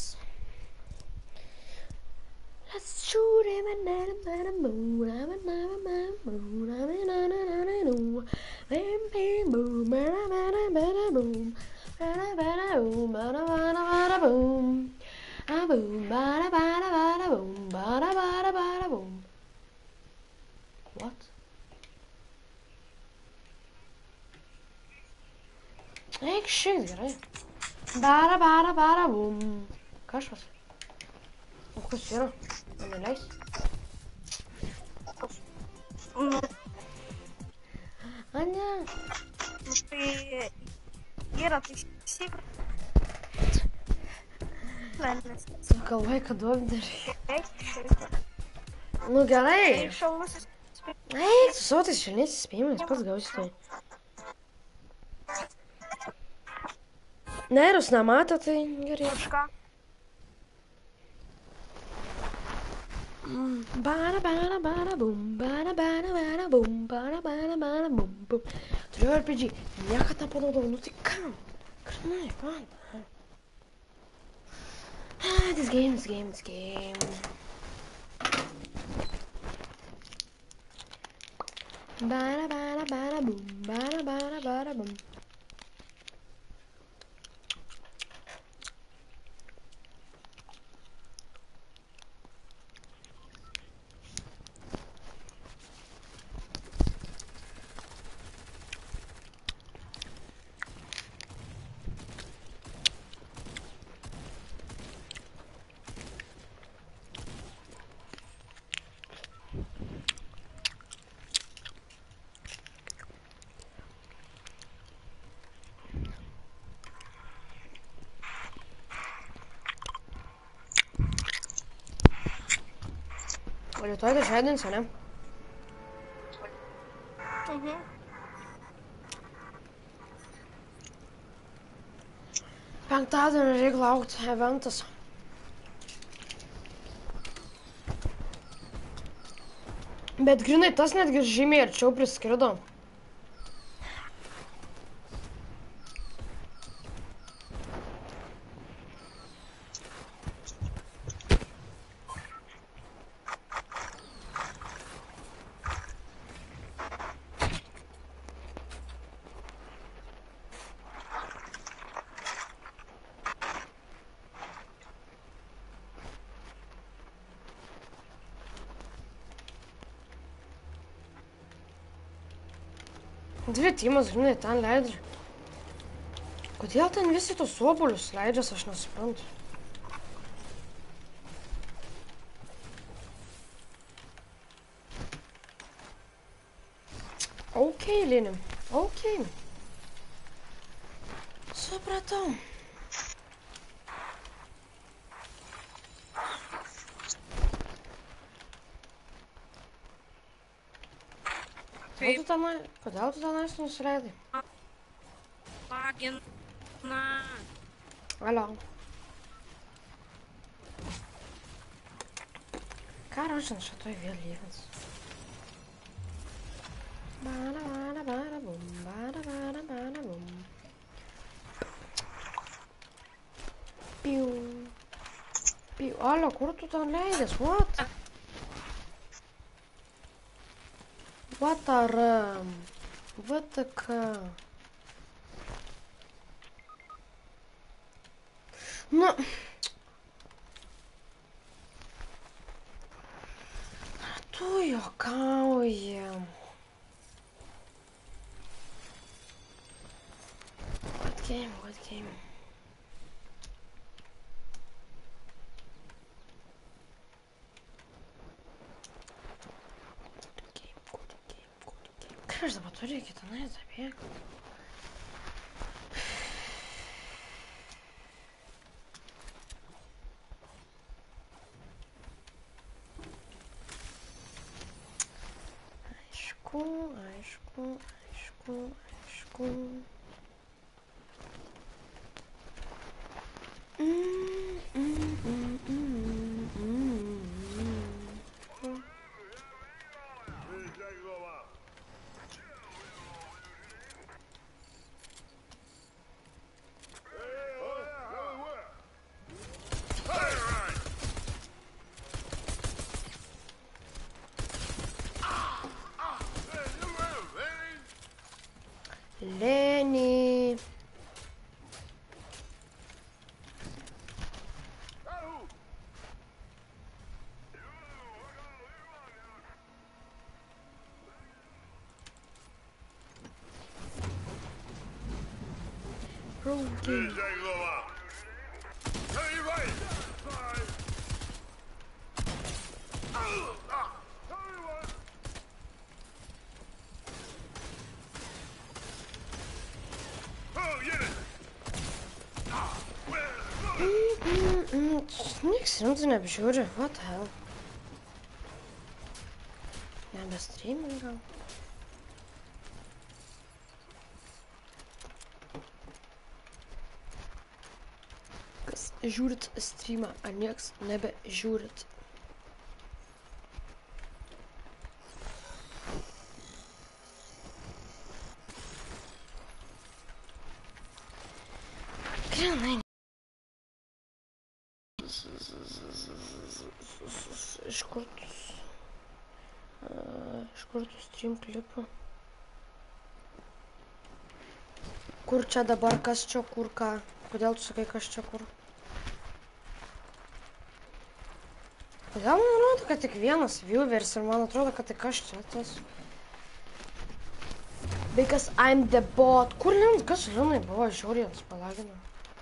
A: Let's shoot him and let him let him move. I'm a I'm a moon. I'm a na na na na no. Bam bam boom. Bada bada bada boom. Bada bada boom. Bada bada bada boom. A boom. Bada bada bada boom. Bada bada bada boom. What? Eik šiek gerai. Bada bada bada boom. Kažkas. O kas yra? Man neleis?
B: Nu,
A: A ne.
B: nu tai yra taisyklė. Velnias.
A: Galvoju, kad duobi darai.
B: Eik, šiaip.
A: Nu gerai.
B: Tai šalusis spėjimas.
A: Eik, su savo tais švelniais įspėjimais pats gausi tai. Ne, ir jūs nemato, tai gerai.
B: Kažką.
A: Bada bada bada bum, bada bada bada bum, bada bada bada bum bum. Turiu R P G, niekad nepanaudojau, nu tai kam? Žinai, man. Ah, this game, this game, this game. Bada bada bada bum, bada bada bada bum. O rytoj trečiadienis, ane?
B: Mhm.
A: Penktadienį reikia laukti eventas. Bet grinai tas netgi žymiai arčiau priskrido. Dvi tymas grinai ten leidžia. Kodėl ten visi tos obuolius leidžias, aš nesuprantu. Ok, Lini, ok. Supratau. Kodėl tu tenai, kodėl tu tenais nusileidai?
B: Pagina.
A: Alio. Ką rašant šitoj vėl lygas? Bada bada bada bum, bada bada bada bum. Piu. Piu. Alio, kur tu ten leidės? What? What are... What the k... Nu... Tu juokauji. What game, what game? Ką aš dabar turiu iki tenai zabėgti? Aišku, aišku, aišku, aišku. Mm, mm, mm, mm, mm, mm. broken. Niks rimtas neapžiūri, what the hell. Nebestreaming gal. Kas žiūrit streamą, ar nieks nebežiūrit. Grinai. Iš kur tu... Iš kur tu stream klipų? Kur čia dabar, kas čia, kur ką? Kodėl tu sakai, kas čia, kur? Kodėl man atrodo, kad tik vienas vieweris ir man atrodo, kad tik kas čia tas? Because I'm the bot. Kur Lins? Kas Linai buvo? Žiūrėjant, spalagino.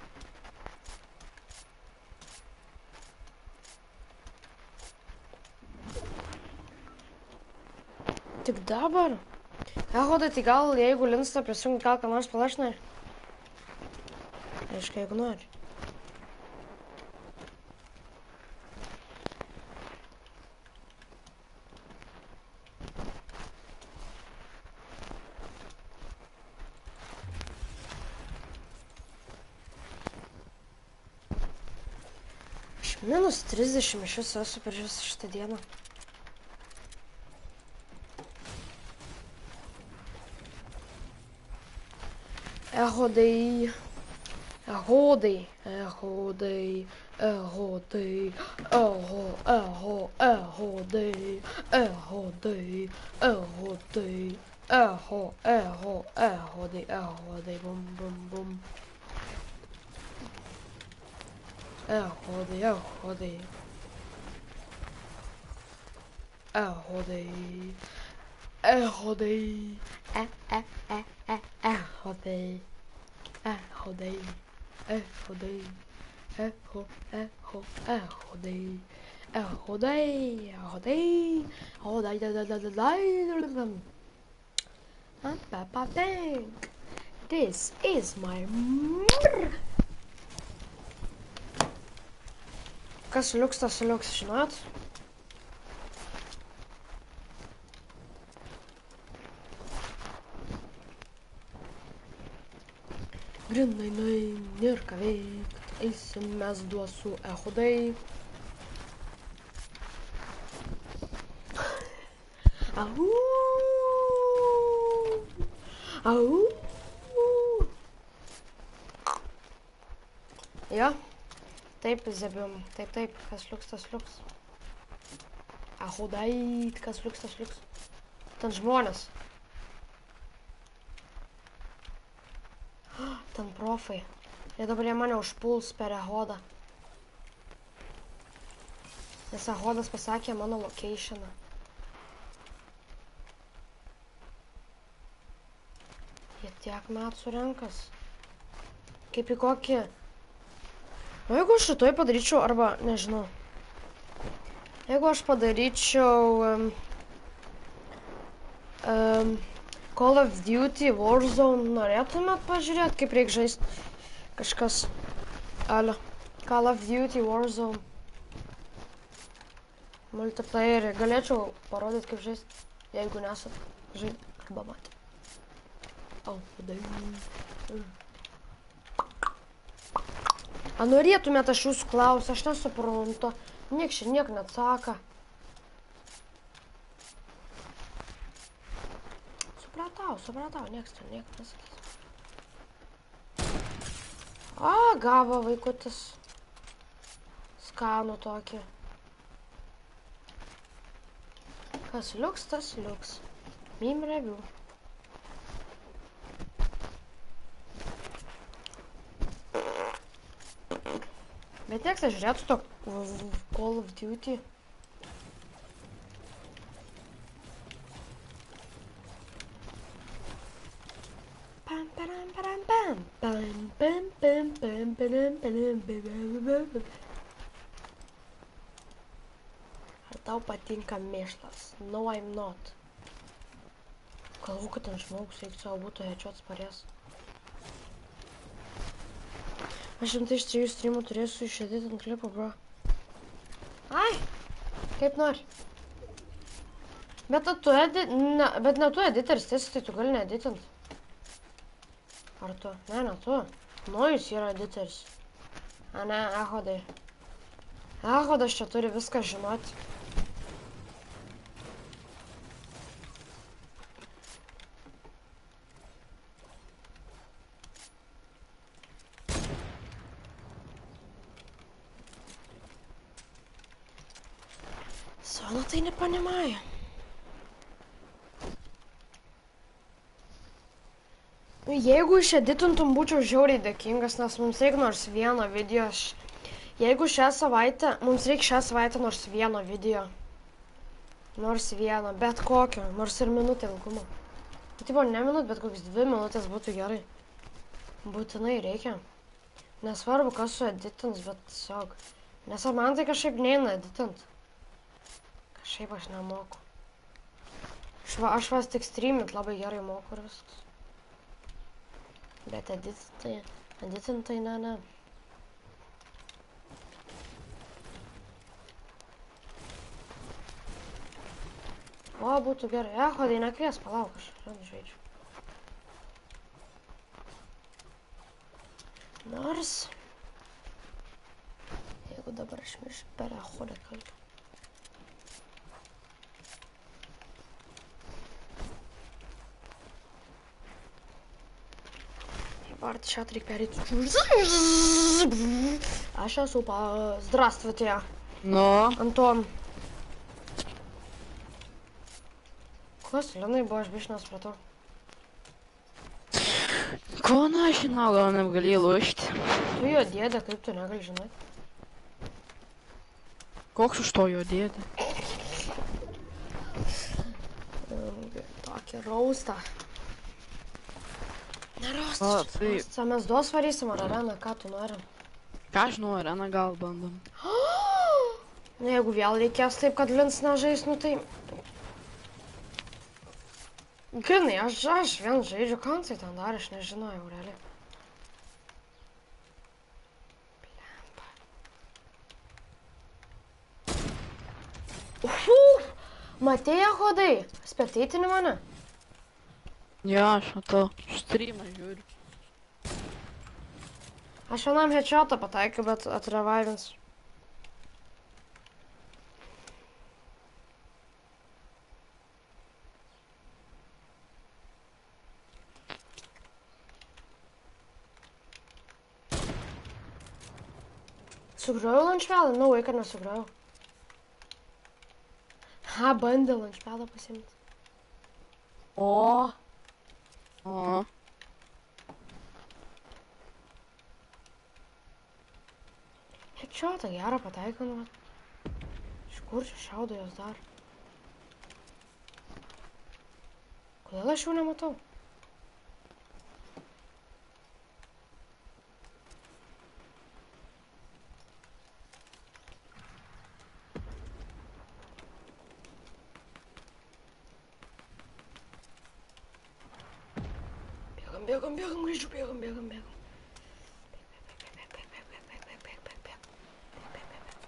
A: Tik dabar? Ehodai, tai gal jeigu Linsą prisijungi, gal ką nors palašnai? Aiškia, jeigu nori. Aš minus trisdešimt iš viso esu per visą šitą dieną. Ehodai, ehodai, ehodai, ehodai, eho, eho, ehodai, ehodai, ehodai, eho, eho, ehodai, ehodai, bum, bum, bum. Ehodai, ehodai, ehodai, ehodai, e, e, e, e, ehodai. Ehodai, ehodai, eho, eho, ehodai, ehodai, ehodai, ehodai, da, da, da, da, da, da, Peppa Pig. This is my mother. Kas liuks, tas liuks, žinot? Grinai, nai, nėr ką veikt, eisim mes duosiu ehodai. Au, au. Jo, taip, zebim, taip, taip, kas liuks, tas liuks. Ehodai, kas liuks, tas liuks. Ten žmonės. Ten profai. Ir dabar jie mane užpuls per ehodą. Nes ehodas pasakė mano locationą. Jie tiek metų surenkas. Kaip į kokį... O jeigu aš šitoj padaryčiau, arba, nežinau. Jeigu aš padaryčiau... Um, um, Call of Duty Warzone, norėtumėt pažiūrėt, kaip reik žaist kažkas. Alio. Call of Duty Warzone. Multiplayerį. Galėčiau parodyti, kaip žaist, jeigu nesat žaist arba matę. Au, padai. A norėtumėt aš jūsų klausiu, aš nesuprantu. Nieks čia niek neatsaka. Supratau, supratau, nieks ten niek nesakys. A, gavo vaikutis. Skanų tokį. Kas liuks, tas liuks. Meme review. Bet nieks nežiūrėtų to Call of Duty. Pam, param, param, pam. Pam, pam, pam, pam, pam, pam, pam, pam, pam. Ar tau patinka mėšlas? No, I'm not. Galvoju, kad ten žmogus reiktų savo būtų headshot parės. Aš šimtai iš trijų streamų turėsiu išedit ant klipo, bro. Ai! Kaip nori. Bet tu edit... Ne, bet ne tu editeris, tiesiog tai tu gali needitint. Ar tu? Ne, ne tu. Nojus yra editeris. A ne, ehodai. Ehodas čia turi viską žinoti. Solo tai не понимаю. Jeigu išeditintum, būčiau žiauriai dėkingas, nes mums reikia nors vieno video. Jeigu šią savaitę, mums reikia šią savaitę nors vieno video. Nors vieno, bet kokio, nors ir minutę ilgumo. Tai tipo, ne minut, bet kokias dvi minutės būtų gerai. Būtinai reikia. Nesvarbu, kas su editins, bet tiesiog. Nes man tai kažkaip neina editint. Kažkaip aš nemoku. Aš vas tik streamint labai gerai moku ir viskas. Bet editintai, editintai, ne, ne. O, būtų gerai. Ehodai, nekvies, palauk, aš žinai žaidžiu. Nors... Jeigu dabar aš miš per ehodą kalbą. Art, сейчас три перейти. А сейчас упа. Здравствуйте.
C: Но.
A: Антон. Kas, Lenai buvo, aš biškai nesupratau.
C: Ko na, aš žinau, gal negali lošti.
A: Tu jo dėdė, kaip tu negali žinai?
C: Koks už to jo dėdė?
A: Tokį raustą.
C: O, tai...
A: Sa mes duos varysim ar areną, ką tu nori?
C: Ką žinau, areną gal bandom.
A: Na, jeigu vėl reikės taip, kad Lins nežais, nu tai... Grinai, aš, aš vien žaidžiu, ką tai ten dar, aš nežinojau, realiai. Blemba. Uf, matėja hodai, spektatinį mane?
C: Ja, aš matau, streamą žiūriu.
A: Aš vienam headshotą pataikiau, bet atrevivins. Sugrojau lančvelą? Nu, vaiką nesugrojau. Ha, bandė lančvelą pasimti.
C: O. O.
A: Headshotą gerą pataikau, nu. Iš kur čia šaudo jos dar? Kodėl aš jau nematau? Bėgam, bėgam, grįžu, bėgam, bėgam, bėgam. Bėg, bėg, bėg, bėg, bėg, bėg, bėg, bėg, bėg, bėg, bėg, bėg, bėg.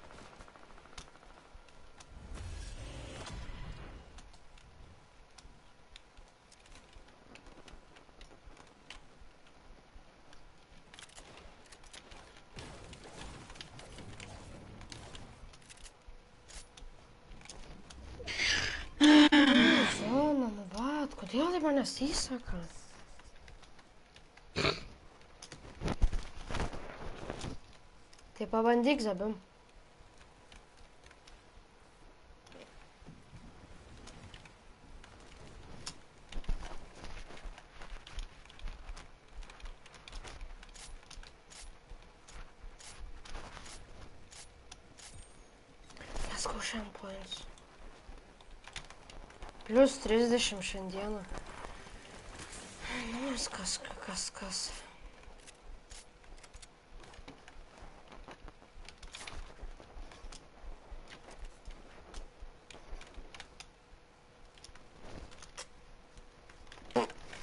A: Zona, nu vat, kodėl tai manęs įsaka? Tai pabandyk, Zabim. Let's go šiam points. Plius trisdešimt šiandieną. Nu, kas, kas, kas.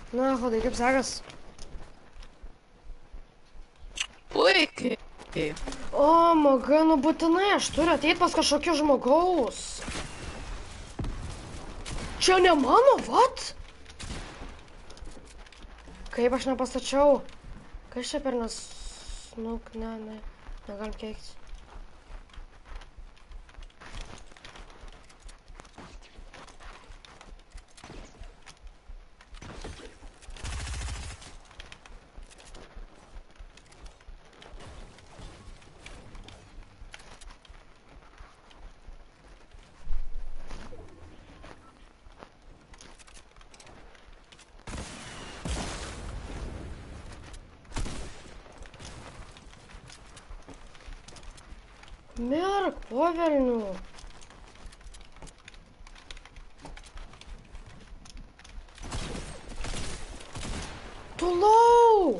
A: Na, Hodai, kaip sekas?
C: Puikiai.
A: O, maga, nu būtinai, aš turiu ateit pas kažkokį žmogaus. Čia ne mano, vat? Kaip aš nepastačiau? Kas čia per nes... Nu, ne, ne, negalim keikti. Mirk, povelnių. Toliau.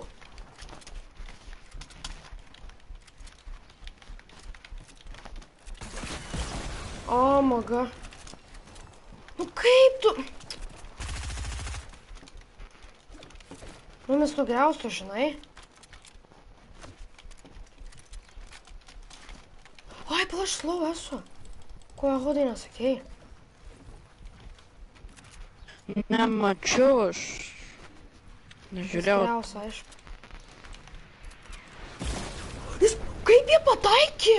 A: O, maga. Nu kaip tu? Mumis nugriaustų, žinai. Ai, pala, aš slow esu. Ko, Hodai, nesakei?
C: Nemačiau aš. Nežiūrėjau.
A: Tikriausia, aišku. Jis, kaip jie pataikė?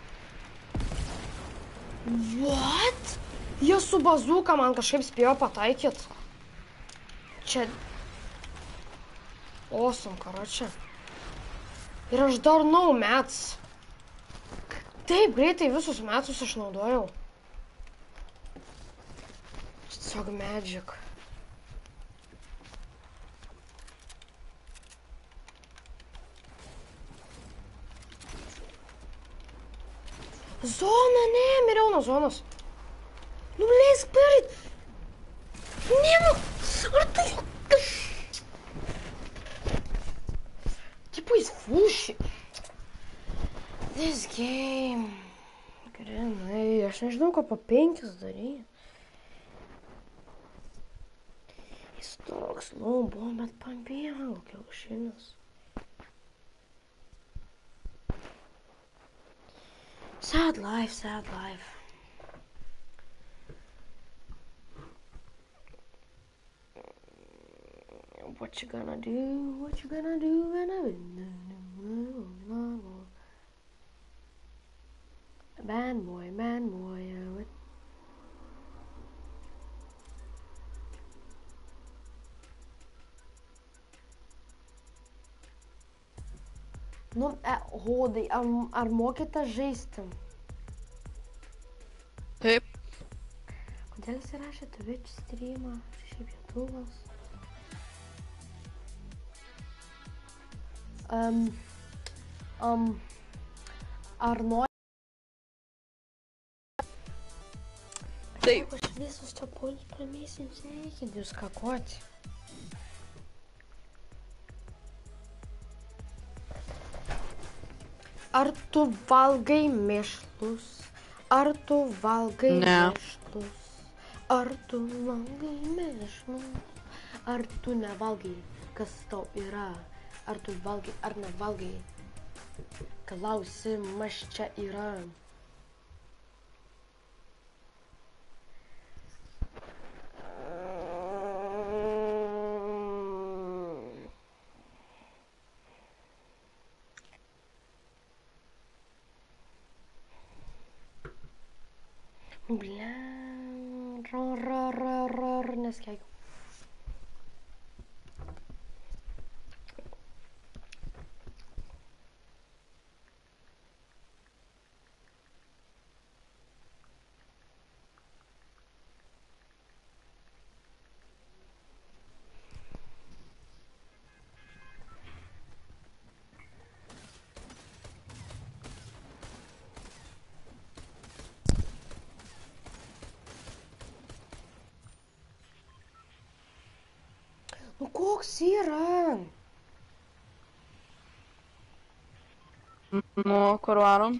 A: What? Jie su bazuka man kažkaip spėjo pataikyt. Čia... Awesome, karočią. Ir aš dar no mets. Taip, greitai visus metus išnaudojau. Tiesiog magic. Zona, ne, miriau nuo zonos. Nu, leisk perit. Ne, nu, ar tai... Tipo, jis full shit. This game. Grinai, aš nežinau, ką po penkis daryti. Jis toks low buvo, bet pabėgo kiaušinis. Sad life, sad life. What you gonna do? What you gonna do when I... Bad boy, bad boy. Uh, nu, e, Hodai, ar, ar mokėte žaisti?
C: Taip.
A: Kodėl jis rašė Twitch streamą? Šiaip YouTube'as. Um, um, ar nori...
C: Taip.
A: Aš visus čia polius pramėsim, sveikint jūs kakoti. Ar tu valgai mėšlus? Ar tu valgai
C: Ne.
A: mėšlus? Ar tu valgai mėšlus? Ar tu nevalgai, kas tau yra? Ar tu valgai, ar nevalgai? Klausimas čia yra. Blen, rar, rar, rar, rar, neskeikiu. Nu koks yra?
C: Nu, kur varom?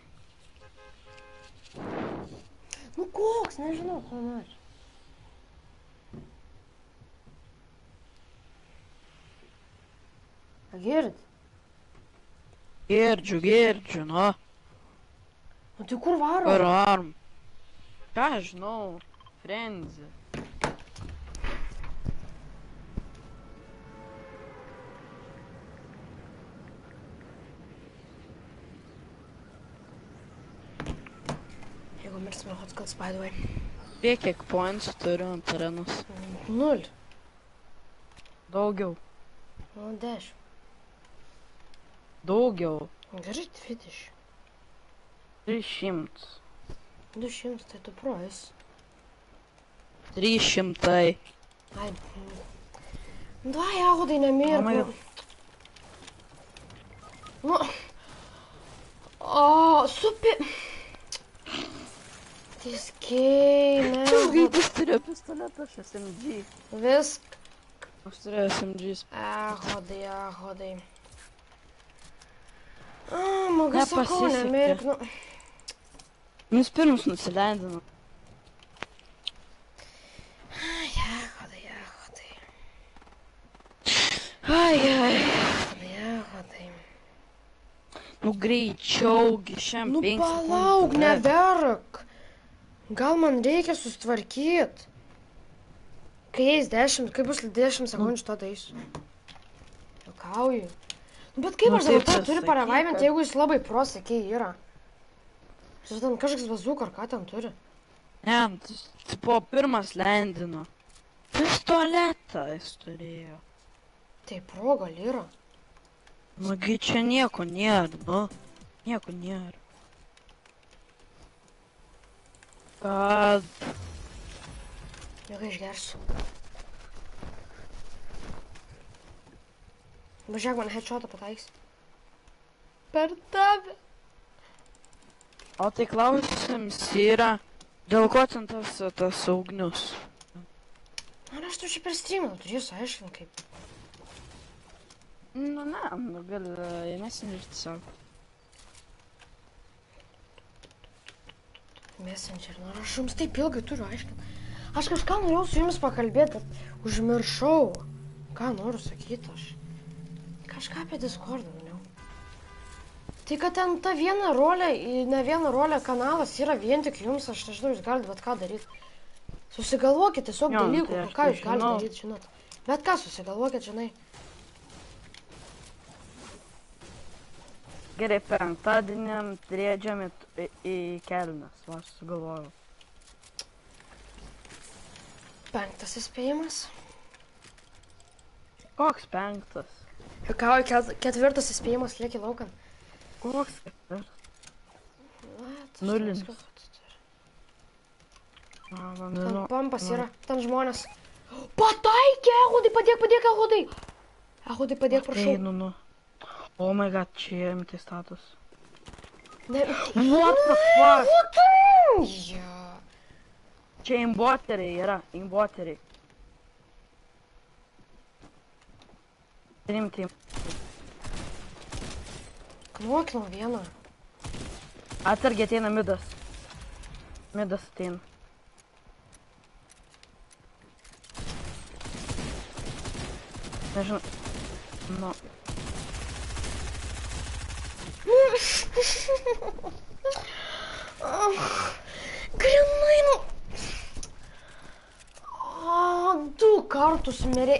A: Nu koks, nežinau, ko nori. Girdi?
C: Girdžiu, girdžiu, nu.
A: Nu tai kur varo?
C: Kur varom? Ką žinau, frenzy.
A: Jeigu mirsime hot skills, by the way.
C: Prie kiek points turiu ant arenos?
A: Nul.
C: Daugiau.
A: Nu, dešimt.
C: Daugiau.
A: Gerai, dvidešimt.
C: Trys šimtai.
A: Du šimtai, tai tu projas.
C: Trys šimtai.
A: Ai. Dva jagodai nemirk.
C: Mamai.
A: Nu. O, supi. Tiskiai, ne.
C: Kaip aš turiu pistoletą, aš S M G.
A: Visk.
C: Aš turiu S M G.
A: Ehodai, ehodai. A, magai sakau,
C: Nepasisekė.
A: nemirk, nu.
C: Mes pirmus nusileidino.
A: Ai, ehodai, ehodai.
C: Ai, ai.
A: Ehodai, ehodai.
C: Nu greičiau, šiam
A: Nu
C: penki
A: palauk, neverk. Gal man reikia susitvarkyt. Kai eis dešimt, kai bus dešimt sekundžių, tada eisiu. Juokauju. Nu, bet kaip
C: Nu,
A: aš dabar
C: taip
A: tą
C: ir
A: turiu
C: sakyk,
A: parevaiminti,
C: kad-
A: jeigu jis labai prosakiai yra. Šis ten kažkoks bazūk ar ką ten turi.
C: Ne, tas tipo pirmas lendino. Pistoletą jis turėjo.
A: Tai pro gal yra.
C: Nagi čia nieko nėra, nu. Nieko nėra. Kad...
A: Jeigu išgersiu. Važiuok, man headshotą pataiks. Per tave.
C: O tai klausimas yra, dėl ko ten tas, tas ugnius?
A: Man aš tu čia per streamą, turiu jūsų aiškint kaip.
C: Nu ne, nu gali messenger tiesiog.
A: Messenger, nu aš jums taip ilgai turiu aiškint. Aš kažką norėjau su jumis pakalbėti, bet užmiršau. Ką noriu sakyti aš? Kažką apie Discordą maniau. Tai kad ten ta viena rolė, ne viena rolė kanalas yra vien tik jums, aš nežinau, jūs galite bet ką daryti. Susigalvokit tiesiog
C: Jo,
A: dalykų,
C: tai aš
A: ką
C: tai
A: jūs galite
C: žinau.
A: daryti, žinot. Bet ką susigalvokit, žinai.
C: Gerai, penktadieniam triedžiam į, į, į kelnes, va, sugalvojau.
A: Penktas įspėjimas.
C: Koks penktas?
A: Juokauju, ket- ketvirtas įspėjimas lieki laukan.
C: Koks ketvirtas?
A: What?
C: Nulinis.
A: Aš neskaitau.
C: A, man
A: Ten
C: nežinau.
A: pampas
C: man-
A: yra, ten žmonės. Pataikė, Ehodai, padėk, padėk, Ehodai. Ehodai, padėk, prašau.
C: Einu, nu. Oh my god, čia rimtai status.
A: Ne.
C: What the fuck?
A: Jo.
C: Čia imboteriai yra, imboteriai. Rimtai.
A: Knokinau vieną.
C: Atsargiai ateina midas. Midas ateina. Nežinau. Nu.
A: Grinai, nu. O, du kartus mirė.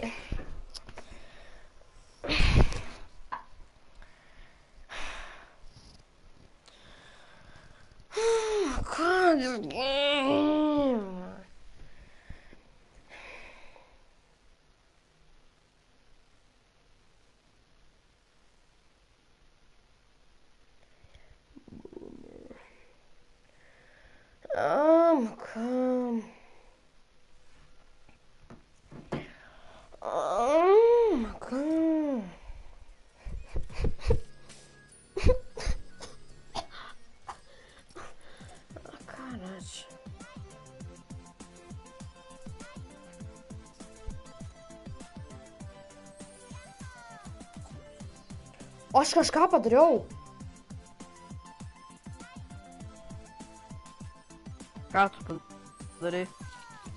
A: Ką jūs... Um, come. Um, come. Короче. Aš kažką padariau.
C: Ką tu padarai?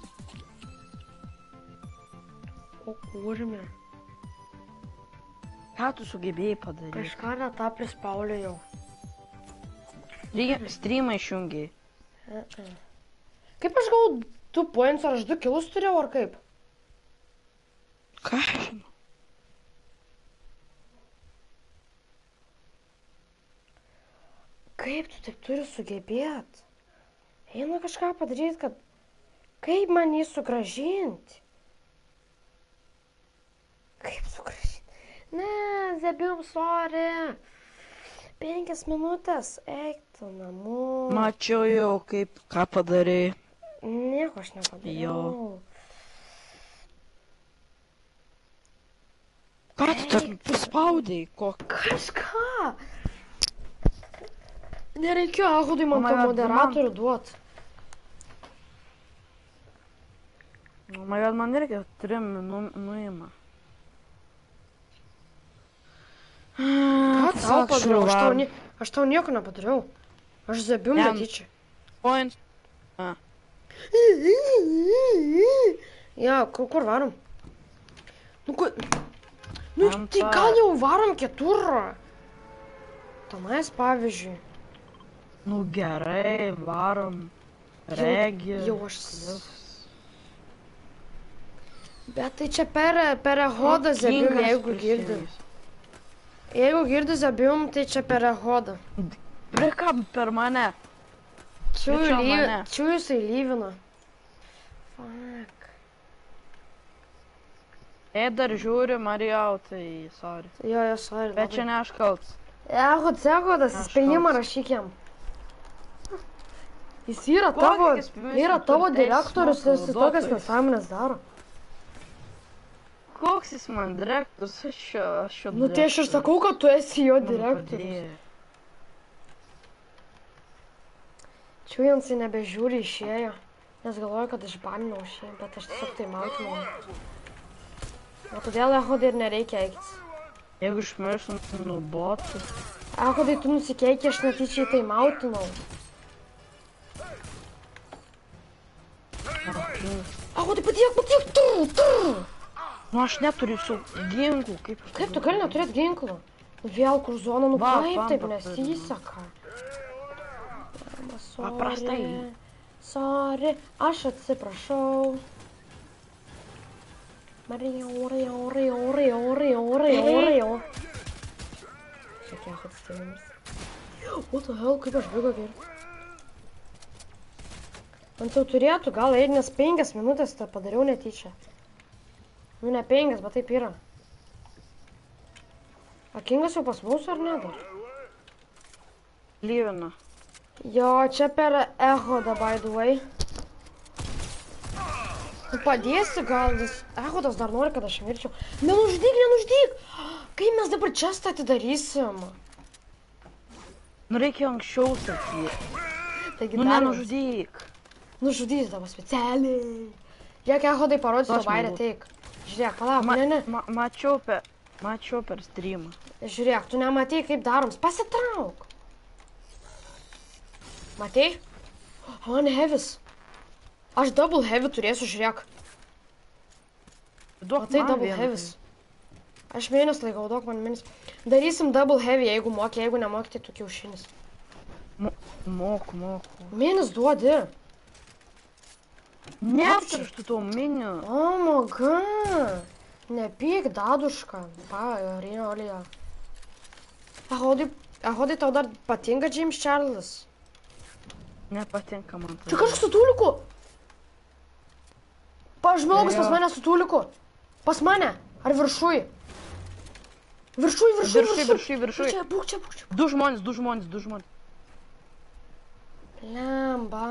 A: O kurme.
C: Ką tu sugebėjai padaryti?
A: Kažką ne tą prispauliau.
C: Streamą išjungiai.
A: Kaip aš gavau du points, ar aš du kilus turėjau, ar kaip?
C: Ką aš žinau?
A: Kaip tu taip turi sugebėt? Einu kažką padaryti, kad... Kaip man jį sugrąžinti? Kaip sugrąžinti? Ne, Zebium, sorry. Penkias minutės, eik tu namo.
C: Mačiau jau, kaip ką padarai.
A: Nieko aš nepadariau.
C: Jo. Ką tu tak paspaudai? Ko?
A: Kažką. Nereikėjo Ahudui man
C: O
A: to
C: man-
A: moderatorių duot.
C: O my god, man reikia trim nu, nuima.
A: Ką tau padariau? Aš tau, nie... aš tau nieko nepadariau. Aš Zebium
C: Jam-
A: netyčia.
C: Points.
A: Ja, kur, kur varom? Nu, kur... Nu,
C: Ant
A: tai
C: to.
A: gal jau varom keturą. Tenais, pavyzdžiui.
C: Nu gerai, varom. Regi.
A: Jau aš... Bet tai čia per, per ehodą Zebium, jeigu girdi. Jeigu girdi Zebium, tai čia per ehodą.
C: Prie kam per mane?
A: Čia
C: Čia mane.
A: jisai lyvina. Fuck.
C: Jei dar žiūri Marijau, tai sorry.
A: Jo, jo, sorry.
C: Bet čia ne aš kaltas.
A: Ehod, Zehodas,
C: Aš
A: įspėjimą
C: kaltas.
A: rašyk jam. Jis yra
C: Kokį
A: tavo,
C: įspėjimą?
A: yra
C: Jis
A: tavo
C: turi teisės
A: direktorius, jis
C: mokslų
A: tokias
C: naudotojas.
A: nesąmonės daro.
C: Koks jis man direktorius? Aš šio, aš šio
A: Nu tai aš ir sakau, kad tu esi jo direktorius. Čiujansai nebežiūri, išėjo. Nes galvoju, kad išbaninau šį, bet aš tiesiog tai mautinau. O todėl Ehodai ir nereikia eiktis.
C: Jeigu išmirštum nuo botų.
A: Ehodai, tu nusikeikė, aš netyčiai tai mautinau. Ehodai, patiek, patiek, tur, tur!
C: Nu aš neturiu su ginklų, kaip aš...
A: Kaip tu gali neturėt ginklų? Vėl kur zona, nu
C: Va,
A: kaip taip
C: pampą turiu.
A: nesiseka? Sorry,
C: Paprastai.
A: sorry, aš atsiprašau. Marija, orija, orija, orija, orija, orija, orija. Šiek tiek atstėjimas. What the hell, kaip aš bėgu geriau? Man jau turėtų gal eiti, nes penkias minutės tą padariau netyčia. Nu ne penkias, bet taip yra. A Kingas jau pas mūsų ar ne dar?
C: Lyvina.
A: Jo, čia per Ehodą, by the way. Tu padėsi gal, nes Ehodas dar nori, kad aš mirčiau. Nenuždyk, nenuždyk! Kaip mes dabar čestą atidarysim?
C: Nu reikia anksčiau sakyti.
A: Taigi
C: Nu
A: dar
C: nenuždyk.
A: nužudys tavo specialiai. Žiūrėk, Ehodai parodys
C: Aš
A: tavo bairę,
C: manau.
A: teik. Žiūrėk, palauk,
C: Ma,
A: ne, ne.
C: ma, mačiau per... Mačiau per streamą.
A: Žiūrėk, tu nematei, kaip daroms. Pasitrauk. Matei? O, ne heavis. Aš double heavy turėsiu, žiūrėk.
C: Duok
A: Matai,
C: man
A: double
C: vieną.
A: heavis. Aš mėnes laikau, duok man mėnes. Darysim double heavy, jeigu moki, jeigu nemoki, tai tu kiaušinis.
C: Mo- Moku, moku.
A: Mėnes duodi.
C: Neaptarštų tau miniu.
A: O, my god. Nepyk, daduška. Pa, Riolija. Ehodai, Ehodai, tau dar patinka James Charles?
C: Nepatinka man
A: Čia
C: tai.
A: kažkas su tūliku. Pažmogus
C: Jo.
A: pas mane su tūliku. Pas mane. Ar viršui? Viršui, viršui,
C: Viršui, viršui, viršui.
A: Čia, būk čia, būk čia.
C: Du žmonės, du žmonės, du žmonės.
A: Lemba.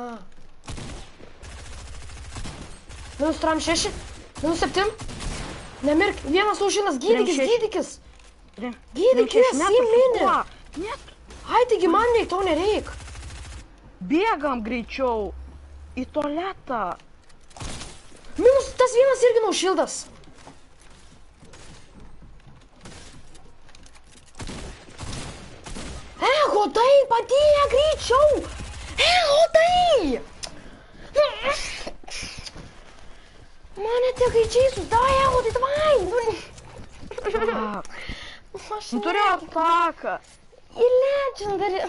A: Minus tram šeši. Minus septim. Nemirk. Vienas aušinas. Gydykis,
C: šeši.
A: gydykis.
C: Trim-
A: Gydykis,
C: trim šeši,
A: įminė.
C: neaptarštų. Net.
A: Ai, taigi man neik, tau nereik.
C: Bėgam greičiau. Į tualetą.
A: Minus tas vienas irgi naušildas. Ehodai, padėk greičiau. Ehodai. Mane tie gaičiai sudavė, Ehodai, davai.
C: Ak.
A: Aš
C: Nu turiu ataką.
A: į legendary.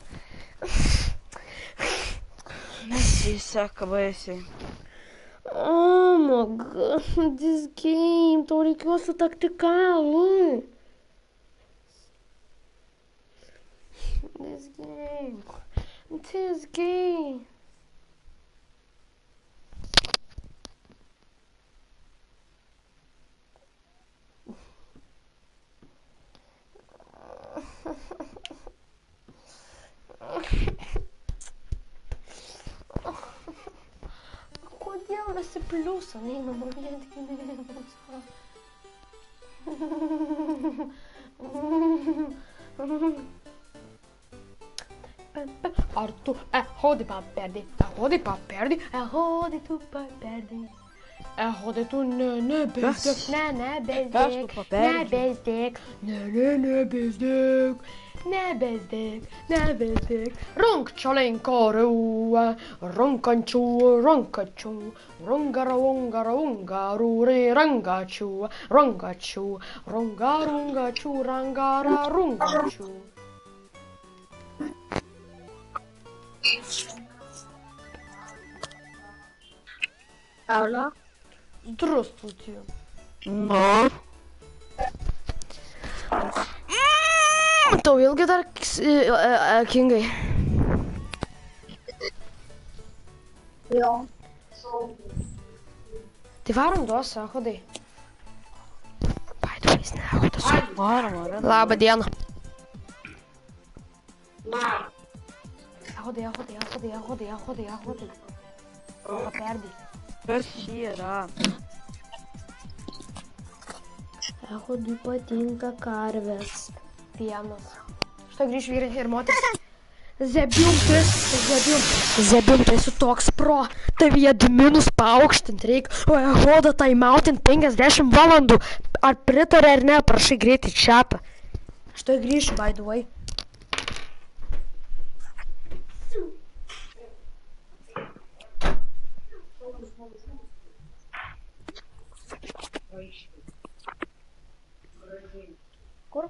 C: Nesiseka baisiai.
A: Oh my god, this game, tau reikėjo su taktikalų. This game, this game. Kodėl visi pliusą neįmama vien tik minusą? Ar tu ehodi paperdi, ehodi paperdi, ehodi tu paperdi. Ehodi tu ne nebezdėk, ne nebezdėk, nebezdėk, ne ne nebezdėk. Nebezdėk, nebezdėk, runkčiolenko rūa, runkančių, runkačių, rungara, ungara, ungarų, rangačių, rangačių, runga, rungačių, rangara, rungačių.
B: Алло?
A: Здравствуйте.
C: Nu.
A: Tau ilgai dar kingai?
B: Jo.
A: Tai varom duos, ehodai. Paiduvais, ne, ehodas.
C: Varom, varom.
A: Labą dieną. Ehodai, ehodai, ehodai, ehodai, ehodai, ehodai. Paperdai.
C: Kas yra?
A: Ehodui patinka karvės. Pienas. Štai grįž vyrai ir moteris. Zebium, tu esi, Zebium. Zebium, tu esi toks pro. Tavyje adminus paaukštint reik. O ehoda taimautint penkiasdešimt valandų. Ar pritarė ar ne, prašai greitai čiapą. Štai grįž, by the way. Kur?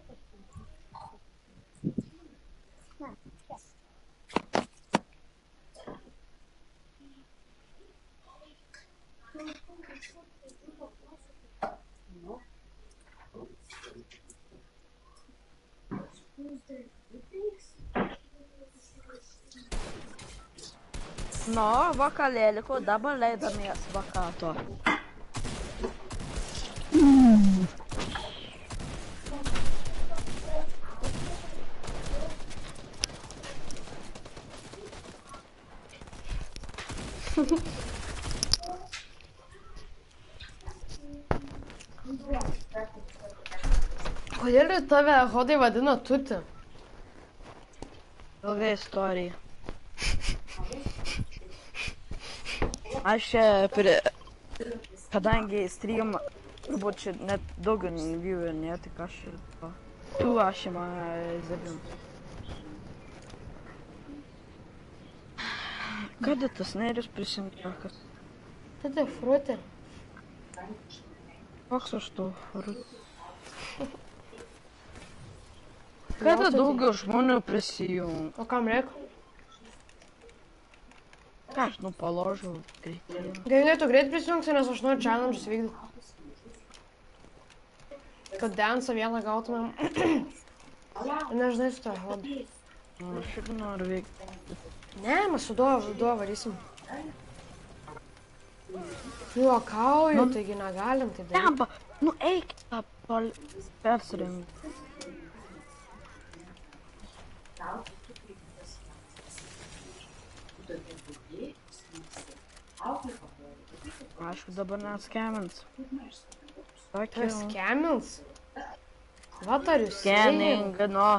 C: Nu, vakalėlį, ko dabar leidamės vakato.
A: Kodėl tave ehodai vadina tuti?
C: Ilga istorija. Aš čia prie... Kadangi stream, turbūt čia net daugiau viewer ne, tik aš ir... Tu aš ima Zebium. Kada tas nerius prisimėjo, kas?
A: Tai tai frutė.
C: Koks aš tu frutė? Kada daugiau žmonių prisijungia?
A: O kam reik?
C: Ką aš nu paložiau greitai.
A: Gerai, tu greit prisijungsi, nes aš noriu challenge'us vykdyti. Kad dansą vieną gautumėm. Nežinai su to ehodai.
C: Aš irgi noriu veikti.
A: Ne, mes su duo, duo varysim. Juokauju, taigi negalim tai daryti.
C: Tempa, nu eik tą pal... persirengti. Aišku, dabar neatskemins.
A: Tas skemins? What are you
C: saying? Scanning, no.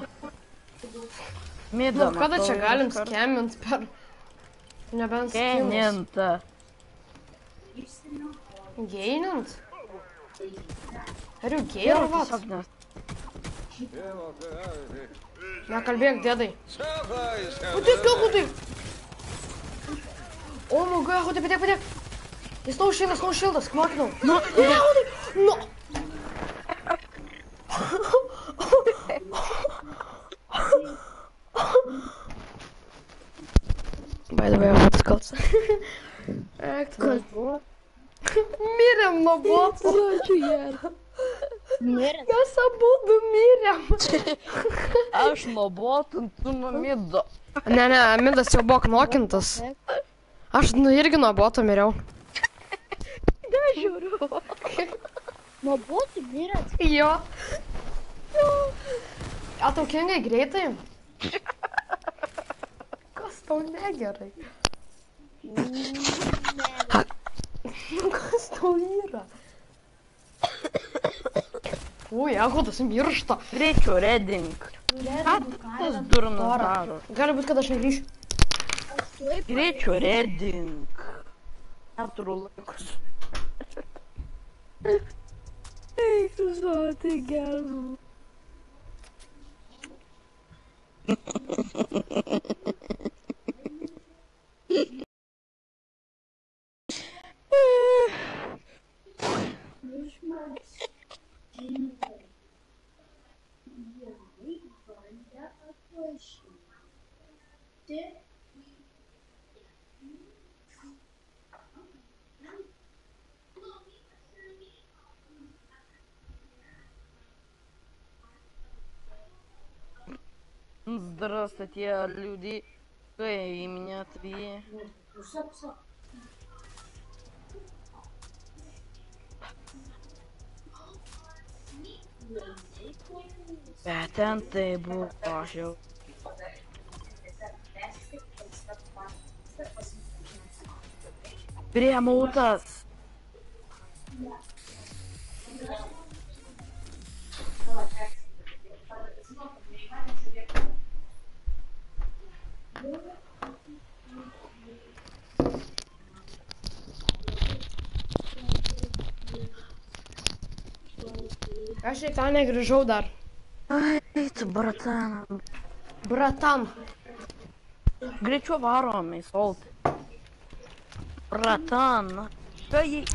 A: Nu, kada čia galim skemint per... Nebent skimus.
C: Scaninta.
A: Gainint? Ar jau gay ar what? Nekalbėk, dėdai. Padėk, galbūt. O, my god, hodai, padėk, padėk. Jis nau šildas, nau šildas, kmokinau. Nu, ne, hodai. Nu. Mirėm nuo botų.
C: Ačiū gerai.
B: Mirė.
A: Mes abudu mirėm.
C: Aš nuo botų, tu nuo mido.
A: Ne, ne, midas jau buvo knokintas. Aš nu irgi nuo boto miriau.
C: Nežiūriu.
B: Nuo botų mirėt.
A: Jo. A tau kingai greitai? Kas tau negerai?
B: Ne.
A: Nu kas tau yra? Ui, Ehodas miršta.
C: Greičiau redink. Tas durnas daro.
A: Gali būt, kad aš negrįšiu.
C: Greičiau redink. Neturiu laikus. Eik, tu žodai gerai. Здравствуйте, люди. Какое имя твое? Bet ten tai buvo aš jau. Prie mūtas.
A: Aš į tą negrįžau dar.
C: Ai, tu bratan.
A: Bratan.
C: Greičiau varom į soltį. Bratan. Ką jį...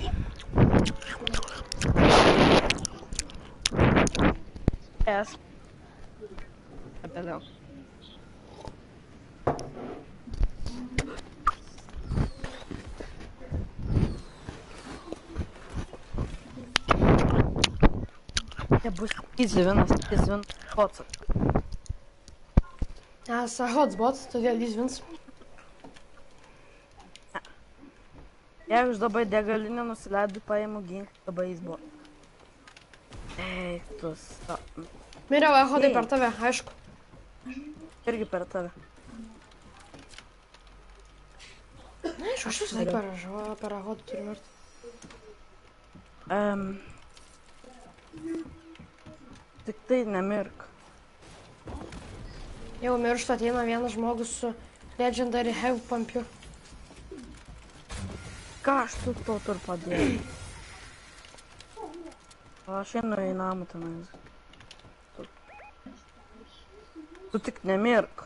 C: Es. Apie vėl. Ja bus izvinas, izvin hotsat.
A: Esą hotspots, todėl izvins.
C: Jeigu aš dabar degalinę nusileidau, paimu ginklą, dabar jis buvo. Eik, tu sta...
A: Miriau, Ehodai per tave, aišku.
C: Irgi per tave.
A: Na, aišku, aš visai per, per Ehodą turiu mirti.
C: Um, tik tai nemirk.
A: Jau miršta, ateina vienas žmogus su Legendary Heavy Pumpiu.
C: Ką aš tu to turiu padėti? Aš einu į namą tenais. Tu, tu tik nemirk.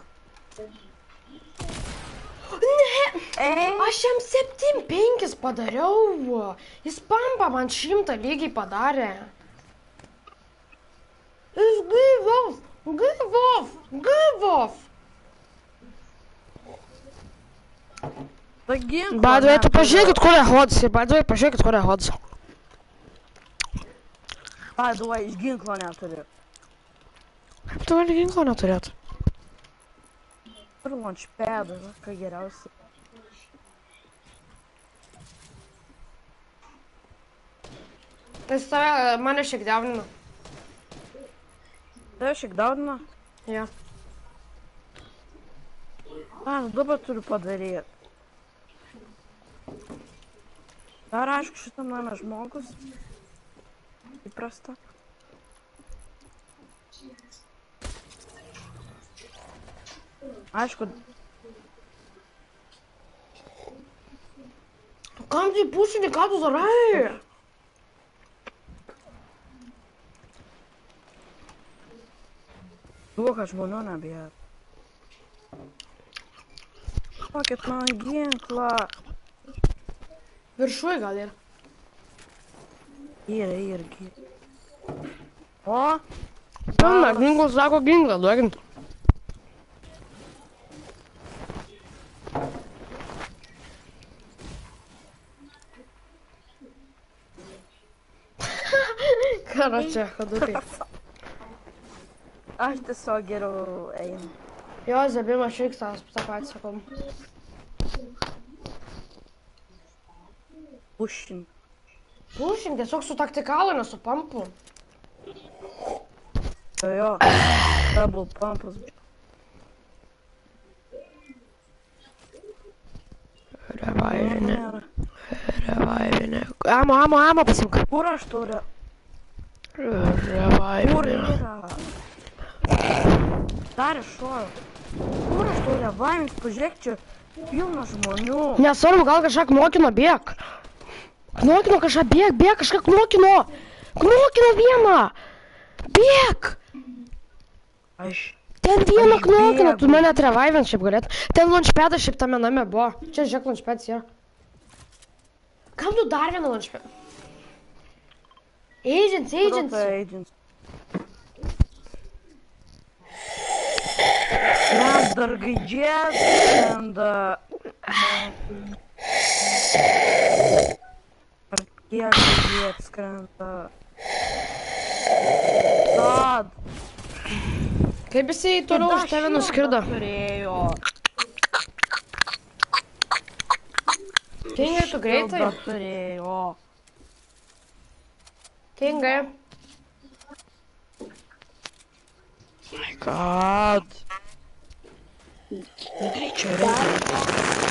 A: Ne!
C: Ei!
A: Aš jam septyni penkis padariau. Jis pampa man šimtą lygiai padarė. Jis gyvos! Gyvos! Gyvos!
C: Ta ginklo
A: Badvai, tu
C: neturiu.
A: pažiūrėkit, kur Ehodas. Badvai, pažiūrėkit, kur Ehodas.
C: Badvai, iš ginklo neturiu.
A: Tu gali ginklo neturėt.
C: Turiu launchpadą, ką geriausia.
A: Jis tave, mane šiek diaunina.
C: Tai šiek daudina?
A: Jo.
C: Aš dabar turiu padaryti. Dar aišku, šitam name žmogus. Įprasta. Aišku.
A: Kam tai pušinį, ką tu darai?
C: Duok, aš žmonių nebijau. Duokit man ginklą.
A: Viršuoj gal ir.
C: Yra, irgi. O?
A: Pilna, ginklas sako ginklą, duokint. Nėra čia, kadukai.
C: Aš tiesiog geriau einu.
A: Jo, Zebimas Šiksas, tą patį sakom.
C: Pushing.
A: Pushing, tiesiog su taktikalu, ne su pampu.
C: Jo, jo. Double pumpas.
A: Revaivinė. Revaivinė. Amo, amo, amo pasimk.
C: Kur aš turiu? Kur
A: Revaivinė.
C: yra? Dar iššoju. Kur aš turiu revaivins? Pažiūrėk, čia pilna žmonių.
A: Nesvarbu, gal kažką knokino, bėk. Knokino kažką, bėk, bėk, kažką knokino. Knokino vieną. Bėk.
C: Aš...
A: Ten vieną
C: Aš
A: knokino,
C: bėgu.
A: tu mane revaivint šiaip galėt. Ten launchpadas šiaip tame name buvo. Čia žiūrėk launchpadas yra. Kam tu dar vieną launchpadą? Agents, agents.
C: Proper agents. Mes dar gaidžias and... Ar kiek gaidžias skrenda? God.
A: Kaip jisai toliau už tave nuskrido?
C: Turėjo.
A: Kingai, tu greitai?
C: Dar turėjo.
A: Kingai.
C: My God. Greičiau reikia.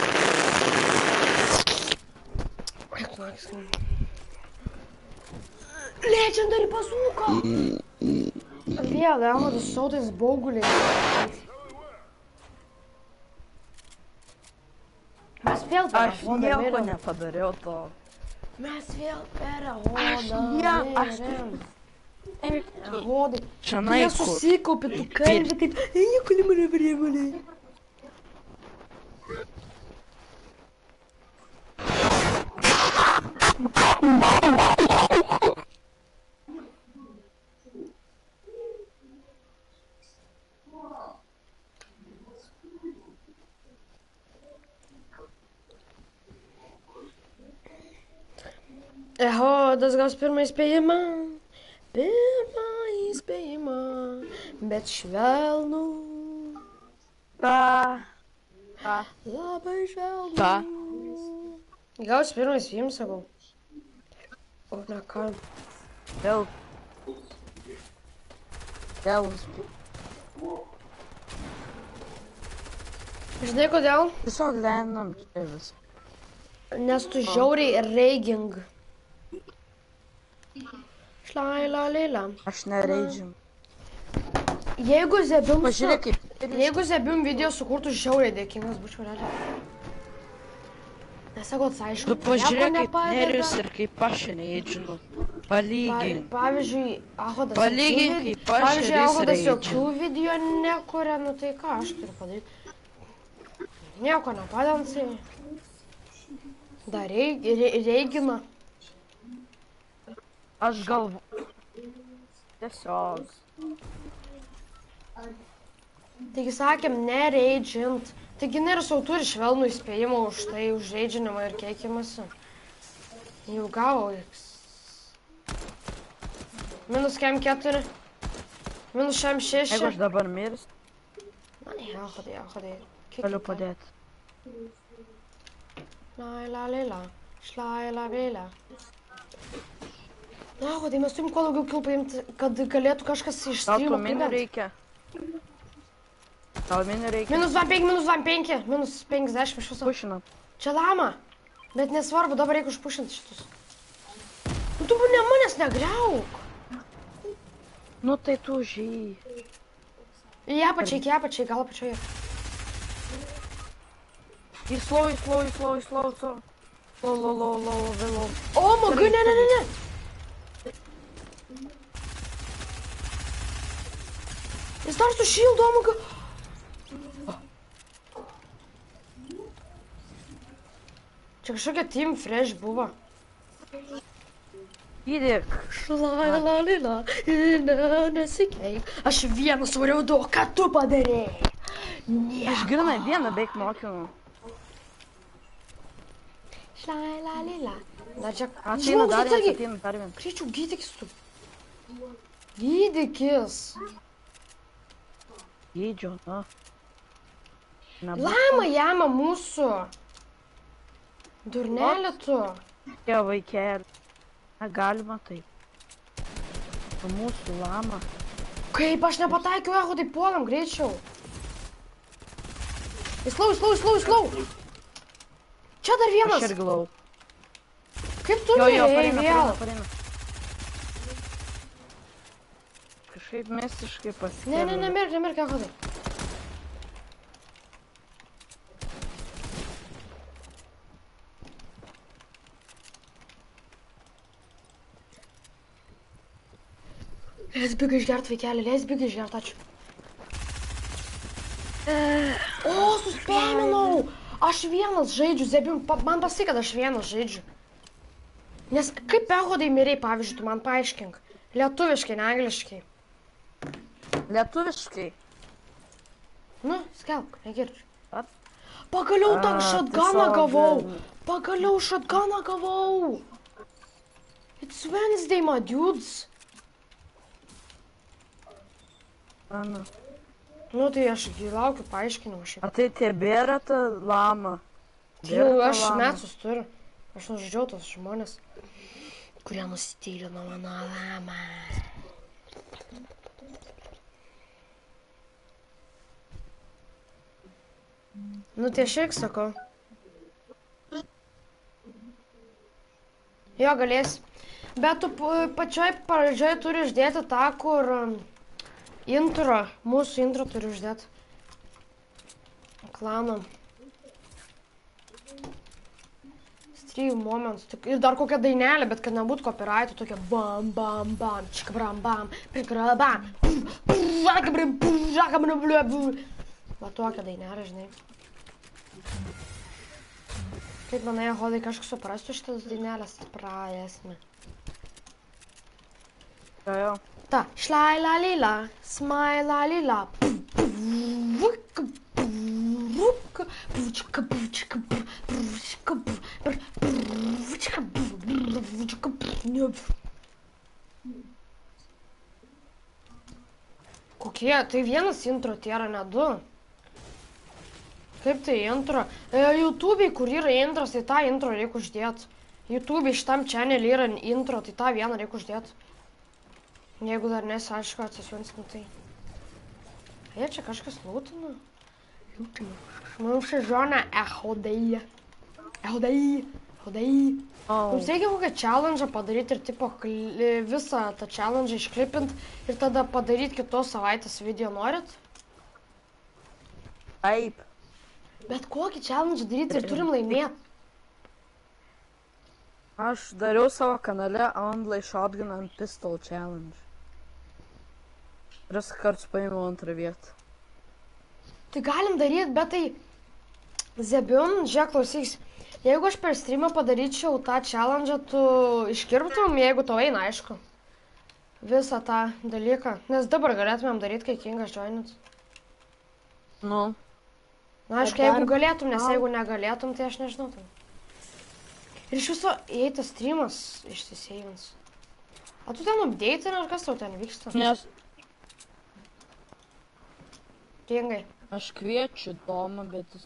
A: Legendary bazooka! Vėl, Ehodas su tais bauguliais. Mes vėl per
C: Aš
A: Ehodą
C: nieko
A: mirėm.
C: nepadariau to.
A: Mes vėl per Ehodą
C: Aš ne, aš
A: mirėm. Ehodai, tu
C: Čionai kur.
A: nesusikaupi, tu kalbi taip, nieko nemane priemonė. Ehodas gaus pirmą įspėjimą, pirmą įspėjimą, bet švelnų,
C: Ta. Ta.
A: labai švelnų.
C: Ta.
A: Gaus pirmą įspėjimą, sakau. O ne ką.
C: Dėl. Dėl.
A: Žinai kodėl?
C: Tiesiog lendam čia vis.
A: Nes tu žiauriai reiging. Šlaila lila.
C: Aš nereidžiu.
A: Jeigu Zebim...
C: Pažiūrėk kaip.
A: Jeigu Zebim video sukurtų žiauriai dėkingas, būčiau realiai. Nesakot, aišku,
C: Tu pažiūrėk kaip
A: nepadeda.
C: Nerius ir kaip aš nereidžiu. Palygink.
A: Pa- Pavyzdžiui, Ahodas...
C: Palygink,
A: jokių vid-
C: kaip aš
A: Pavyzdžiui,
C: ir jis
A: Ahodas
C: reidžia.
A: jokių video nekuria, nu tai ką aš turiu padaryti? Nieko nepadensai. Dar reig, re, reigina.
C: Aš galvu. Tiesiog.
A: Taigi sakėm, nereidžint. Taigi Nerius jau turi švelnų įspėjimą už tai, už reidžinimą ir keikimąsi. Jau gavo X. Minus kem keturi. Minus šem šeši.
C: Jeigu aš dabar mirs,
A: Na, ne, Ahodai, Ahodai.
C: galiu padėti.
A: Laila, lila. Šlaila, lila. Na, Ahodai, mes turim kuo daugiau kilų paimti, kad galėtų kažkas iš
C: Tau tų
A: streamo
C: minių
A: klibint.
C: reikia. Tau minių reikia.
A: Minus dvidešimt penki, minus dvidešimt penki, minus penkiasdešimt iš viso.
C: Pušinam.
A: Čia lama. Bet nesvarbu, dabar reikia užpušinti šitus. Nu tu ne manęs negriauk.
C: Nu tai tu žy.
A: Į apačiai, iki apačiai, gal apačioje.
C: Į slow, į slow, į slow, į slow, slow. Slow, low, low, low, vėliau.
A: O, magai, ne, ne, ne, ne. Jis dar su šildu, o, magai. Čia kažkokia team fresh buvo.
C: Įdėk.
A: Šlaila, lila, lila, nesikeik. Aš vieną svariau du, ką tu padarėjai?
C: Aš grinai vieną beik mokinu.
A: Šlaila, lila. Na čia...
C: Ateina dar vienas, ateina dar vienas.
A: Greičiau, gydykis tu. Gydykis.
C: Gydžio, na. Nebūtų.
A: Lama jama mūsų. Durnelė tu.
C: Tie vaikelį. Negalima taip. Mūsų lama.
A: Kaip aš nepataikiau, eho, tai puolam greičiau. Įslau, įslau, įslau, įslau. Čia dar vienas.
C: Aš irgi lau.
A: Kaip tu
C: Jo, jo,
A: mirėjai
C: pareina,
A: vėl?
C: pareina, pareina. Kažkaip mesiškai pasikėlė.
A: Ne, ne, nemirk, nemirk, eho, tai. Leis bigai išgert, vaikelį, leis bigai išgert, ačiū. O, suspeminau! Aš vienas žaidžiu, Zebim, man pasai, kad aš vienas žaidžiu. Nes kaip pehodai mirėjai, pavyzdžiui, tu man paaiškink. Lietuviškai, ne angliškai.
C: Lietuviškai.
A: Nu, skelbk, negirdžiu.
C: At.
A: Pagaliau tą
C: A,
A: shotguną
C: tiesiog,
A: gavau.
C: e,
A: Pagaliau shotguną gavau. It's Wednesday, my dudes.
C: Ana.
A: Nu, tai aš laukiu paaiškinimo šiaip.
C: Ar tai tebėra ta lama?
A: Jau
C: Bėra ta
A: aš
C: lama?
A: metus turiu. Aš nužudžiau tos žmonės, kurie nustylino mano lamą. Nu, tai aš irgi sakau. Jo, galėsi. Bet tu p- pačioj pradžioj turi uždėti tą, kur um, intro, mūsų intro turi uždėti. Klano. Stream moments. Tik- Ir dar kokią dainelę, bet kad nebūtų copyrightų, tokia bam, bam, bam, čika, bam, bam, prikra, bam, va tokią dainelę, žinai. Kaip manai, Hodai, kažkas suprastų šitas dainelės prasmę.
C: Jo, jo.
A: Ta, šlai la lila, smai la lila. Kokie? Tai vienas intro, tai yra ne du. Kaip tai intro? E, YouTube'ai, kur yra intros, tai tą intro reikia uždėti. YouTube'ai šitam channel yra intro, tai tą vieną reikia uždėti. Jeigu dar nesi aišku, atsisiunsinu tai. Jie čia kažkas lūtina. Lūtina. Mums čia žona ehodai. Ehodai. Ehodai.
C: Oh.
A: Mums reikia kokią challenge padaryti ir tipo kli- visą tą challenge išklipint ir tada padaryti kitos savaitės video, norit?
C: Taip.
A: Bet kokį challenge daryti ir turim laimėti.
C: Aš dariau savo kanale Only Shotgun and Pistol Challenge. Tris kartus paėmiau antrą vietą.
A: Tai galim daryti, bet tai... Zebiun, žiūrėk, klausyks. Jeigu aš per streamą padaryčiau tą challenge, tu iškirptum, jeigu tau eina, aišku. Visą tą dalyką. Nes dabar galėtumėm daryti, kai Kingas joinint.
C: Nu.
A: Na, aišku, jeigu galėtum, nes jeigu negalėtum, tai aš nežinau. Tai. Ir iš viso, jei tas streamas išsiseivins. A tu ten update'ini, ar kas tau ten vyksta?
C: Nes
A: Kingai.
C: aš kviečiu Tomą, bet jis...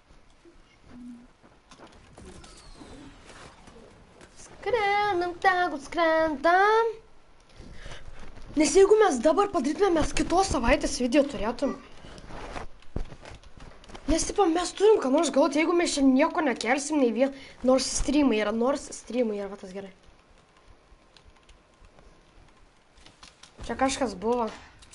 A: Skrendam, tegu skrendam. Nes jeigu mes dabar padarytume, mes kitos savaitės video turėtum. Nes, tipo, mes turim ką nors gauti, jeigu mes čia nieko nekelsim, nei vien, nors streamai yra, nors streamai yra, va tas gerai. Čia kažkas buvo.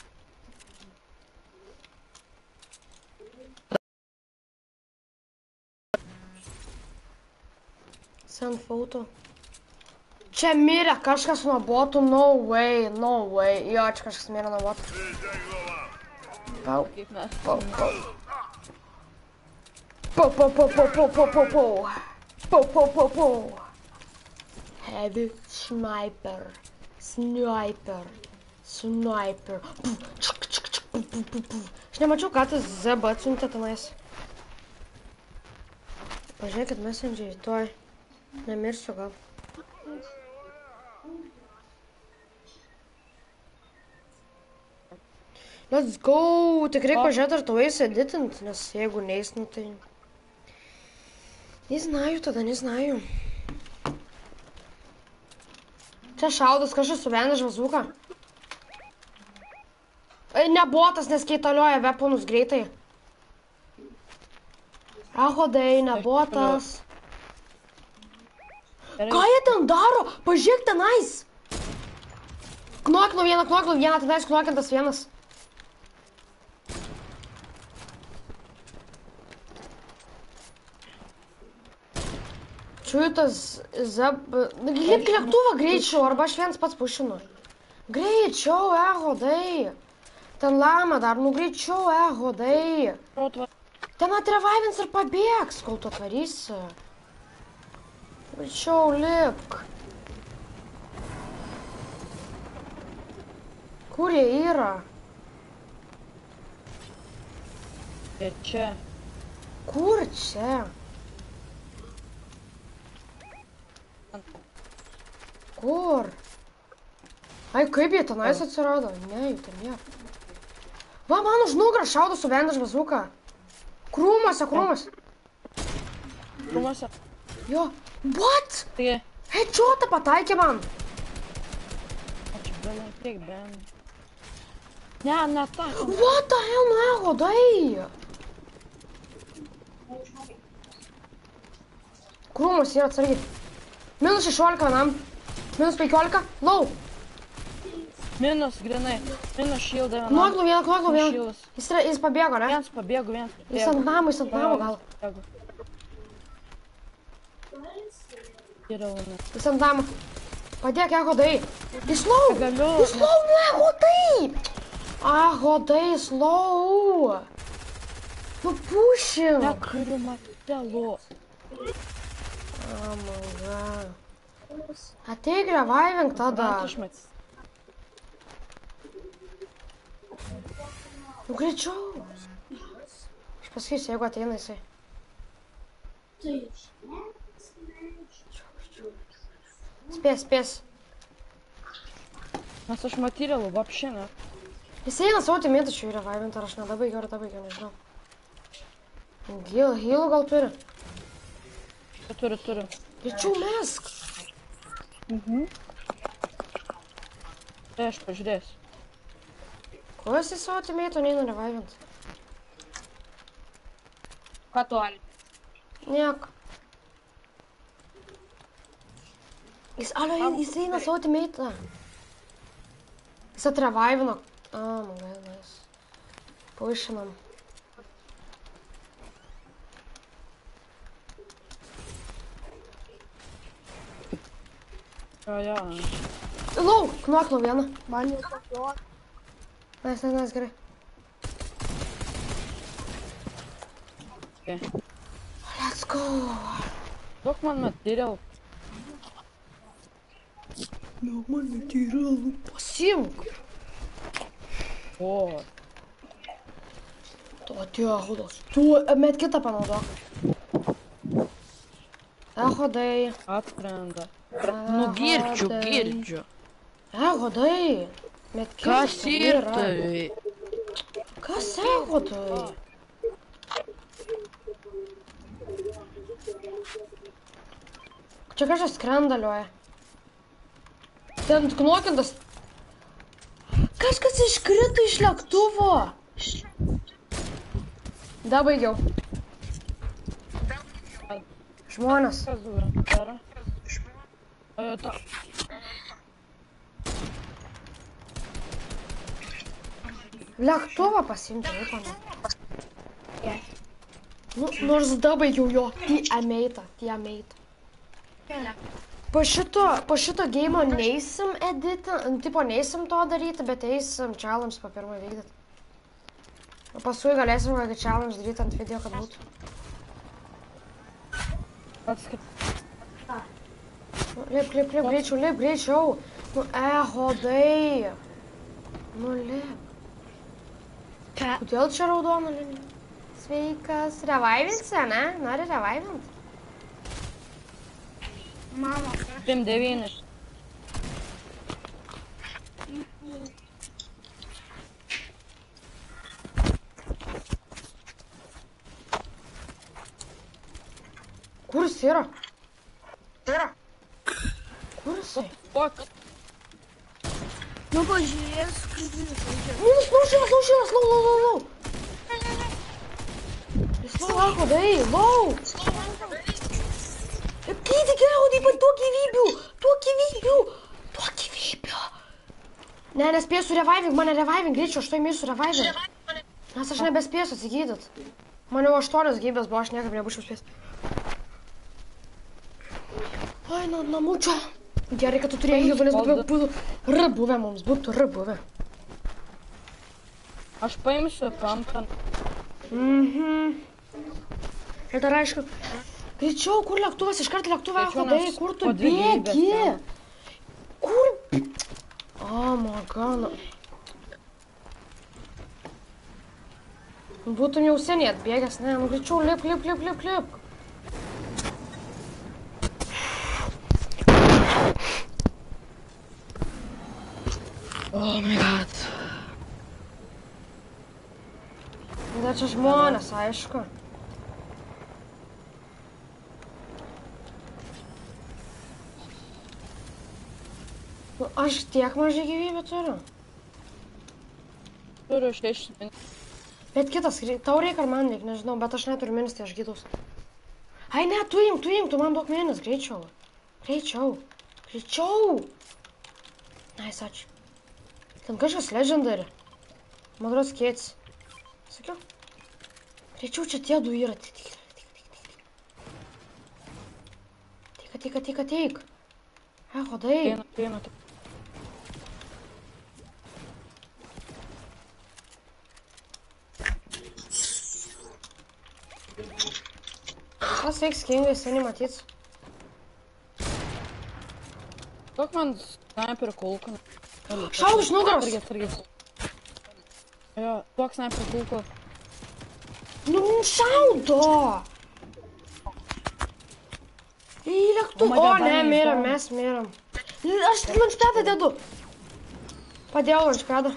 A: Send photo. Čia mirė kažkas nuo botų, no way, no way. Jo, čia kažkas mirė nuo botų. Pau,
C: Kaip mes.
A: pau, pau. Pau, pau, pau, pau, pau, pau, pau, pau. Pau, pau, pau, pau. Heavy sniper. Sniper. Sniper. Čik, čik, čik, pu, pu, pu, pu. Aš nemačiau, ką tas Z B atsiuntė tenais. Pažiūrėkit messengerį, tuoj. Nemirsiu gal. Let's go. Tikrai pažiūrėt, ar tau eis editint, nes jeigu neis, nu tai... Не знаю, tada neзнаю. Čia šaudas kažkas suvena žvazuką. Ne botas, nes keitalioja weaponus greitai. Ahodai, ne botas. Ką jie ten daro? Pažiūrėk tenais. Knokinu vieną, knokinu vieną, tenais knokintas vienas. Čiūju tas zeb... Lipk lėktuvą greičiau, arba aš vienas pats pušinu. Greičiau, ehodai. Ten lama dar, nu greičiau, ehodai. Ten atrevivins ir pabėgs, kol tu atvarysi. Greičiau, lipk. Kur jie yra?
C: Jie čia.
A: Kur čia? Kur? Ai, kaip jie tenais atsirado? Ne, jų ten nėra. Va, man už nugarą šaudo su venda žvazuką. Krūmuose, krūmuose.
C: Krūmuose.
A: Jo. What?
C: Taigi.
A: Headshotą pataikė man.
C: Ačiū, belim, tiek, belim. Ne, ne ta.
A: What the hell, nu ehodai? Krūmus yra atsargiai. Minus šešiolika vienam. Minus penkiolika. Low.
C: Minus, grinai. Minus šildą vienam.
A: Knokinu vieną, knokinu vieną. Jis, yra, jis pabėgo, ne?
C: Vienas pabėgo, vienas pabėgo.
A: Jis ant namo, jis ant namo gal. Jis ant namo. Padėk, ehodai. Jis low. Jis low, nu ehodai. Ehodai, jis low. Nu pušim.
C: Nekuriu matelo.
A: Oh my god. Ateik reviving tada. Nu greičiau. Aš pasakysiu, jeigu ateina jisai. Spės, spės.
C: Nes aš materialų, vapšė, ne.
A: Jis eina savo timėtačių reviving, ar aš nedabaigiau, ar dabaigiau, nežinau. Heal, healų gal turi?
C: Turi, turi.
A: Greičiau mesk.
C: Mhm. Tai aš pažiūrėsiu.
A: Ko esi savo timėtų neina revivint?
B: Ką tu ali?
A: Niek. Jis, alio, jis eina savo timėtą. Jis atrevivino. Ah, man gailas. Pušinam.
C: Jo, jo.
A: Lau, knoklau vieną.
B: Man jau tokio.
A: Nais, nais, nais, gerai.
C: Okay.
A: Let's go.
C: Duok man material.
A: Duok man material. Pasimk.
C: O.
A: Tu atėjo, hudos. Tu met kitą panaudok. Ehodai.
C: Atkrenda. Nu girdžiu, girdžiu.
A: Ehodai. Met kitą.
C: Kas ir tai?
A: Kas ehodai? Čia kažkas skrendalioja. Ten knokintas. Kažkas iškrito iš lėktuvo. Da baigiau. Žmonės.
C: Kas dara? Ta.
A: Lėktuvą pasiimti, jau pana. Nu, nors da baigiau jo. Ty ameita, ty ameita. Po šito, po šito geimo neisim editin, tipo neisim to daryti, bet eisim challenge po pirmą vykdyti. O paskui galėsim kokį challenge daryti ant video, kad būtų. Lip, lip, lip, greičiau, lip, greičiau. Nu, ehodai. Nu, lip. Kodėl čia raudona linija? Sveikas. Revivinsi, ne? Nori revivint?
B: Mama.
C: Pim devynis.
A: Kur jis yra? Kur jisai?
C: Fuck.
B: Nu, pažiūrės, kaip jis žaidžia.
A: Minus, laušimas, laušimas, lau, lau, lau, lau. Jis lau, hodai, lau. Keiti, geriau, taip pat duok gyvybių, duok gyvybių, duok gyvybių. Ne, nespėsiu reviving, mane reviving, greičiau, aš to įmėsiu reviving. Nes aš nebespėsiu atsigydyt. Man jau aštuonios gyvybės buvo, aš niekaip nebūčiau spės. Ai, na, namučio. Gerai, kad tu turėjai gyvybę, nes būtų, būtų r buvę mums, būtų r buvę.
C: Aš paimsiu pampą.
A: Mhm. Ir dar aišku, greičiau, kur lėktuvas, iškart lėktuvą, hodai, kur tu bėgi? Kur? O, magana. Būtum jau seniai atbėgęs, ne, nu greičiau, lip, lip, lip, lip, lip. Oh my god. Bet čia žmonės, aišku. Nu, aš tiek mažai gyvybę turiu.
C: Turiu šeši.
A: Bet kitas, tau reikia ar man reikia, nežinau, bet aš neturiu minis, tai aš gydaus. Ai ne, tu imk, tu imk, tu man duok minis, greičiau. Greičiau, greičiau. Nice, ačiū. Ten kažkas legendary. Man atrodo skėtis. Sakiau. Greičiau čia tie du yra. Tik, tik, tik, tik, tik. Tik, tik, tik, tik. Ai, hodai.
C: Eina, eina, tik.
A: Kas veiks kingai, seniai matyts.
C: Duok man sniperio kulką.
A: Šauk iš nugaros!
C: Sargės, sargės. Jo, duok sniperio kulką.
A: Nu, šaudo! Į lėktuvą. O, ne, mėram, mes mėram. Aš launchpadą dedu. Padėjau launchpadą.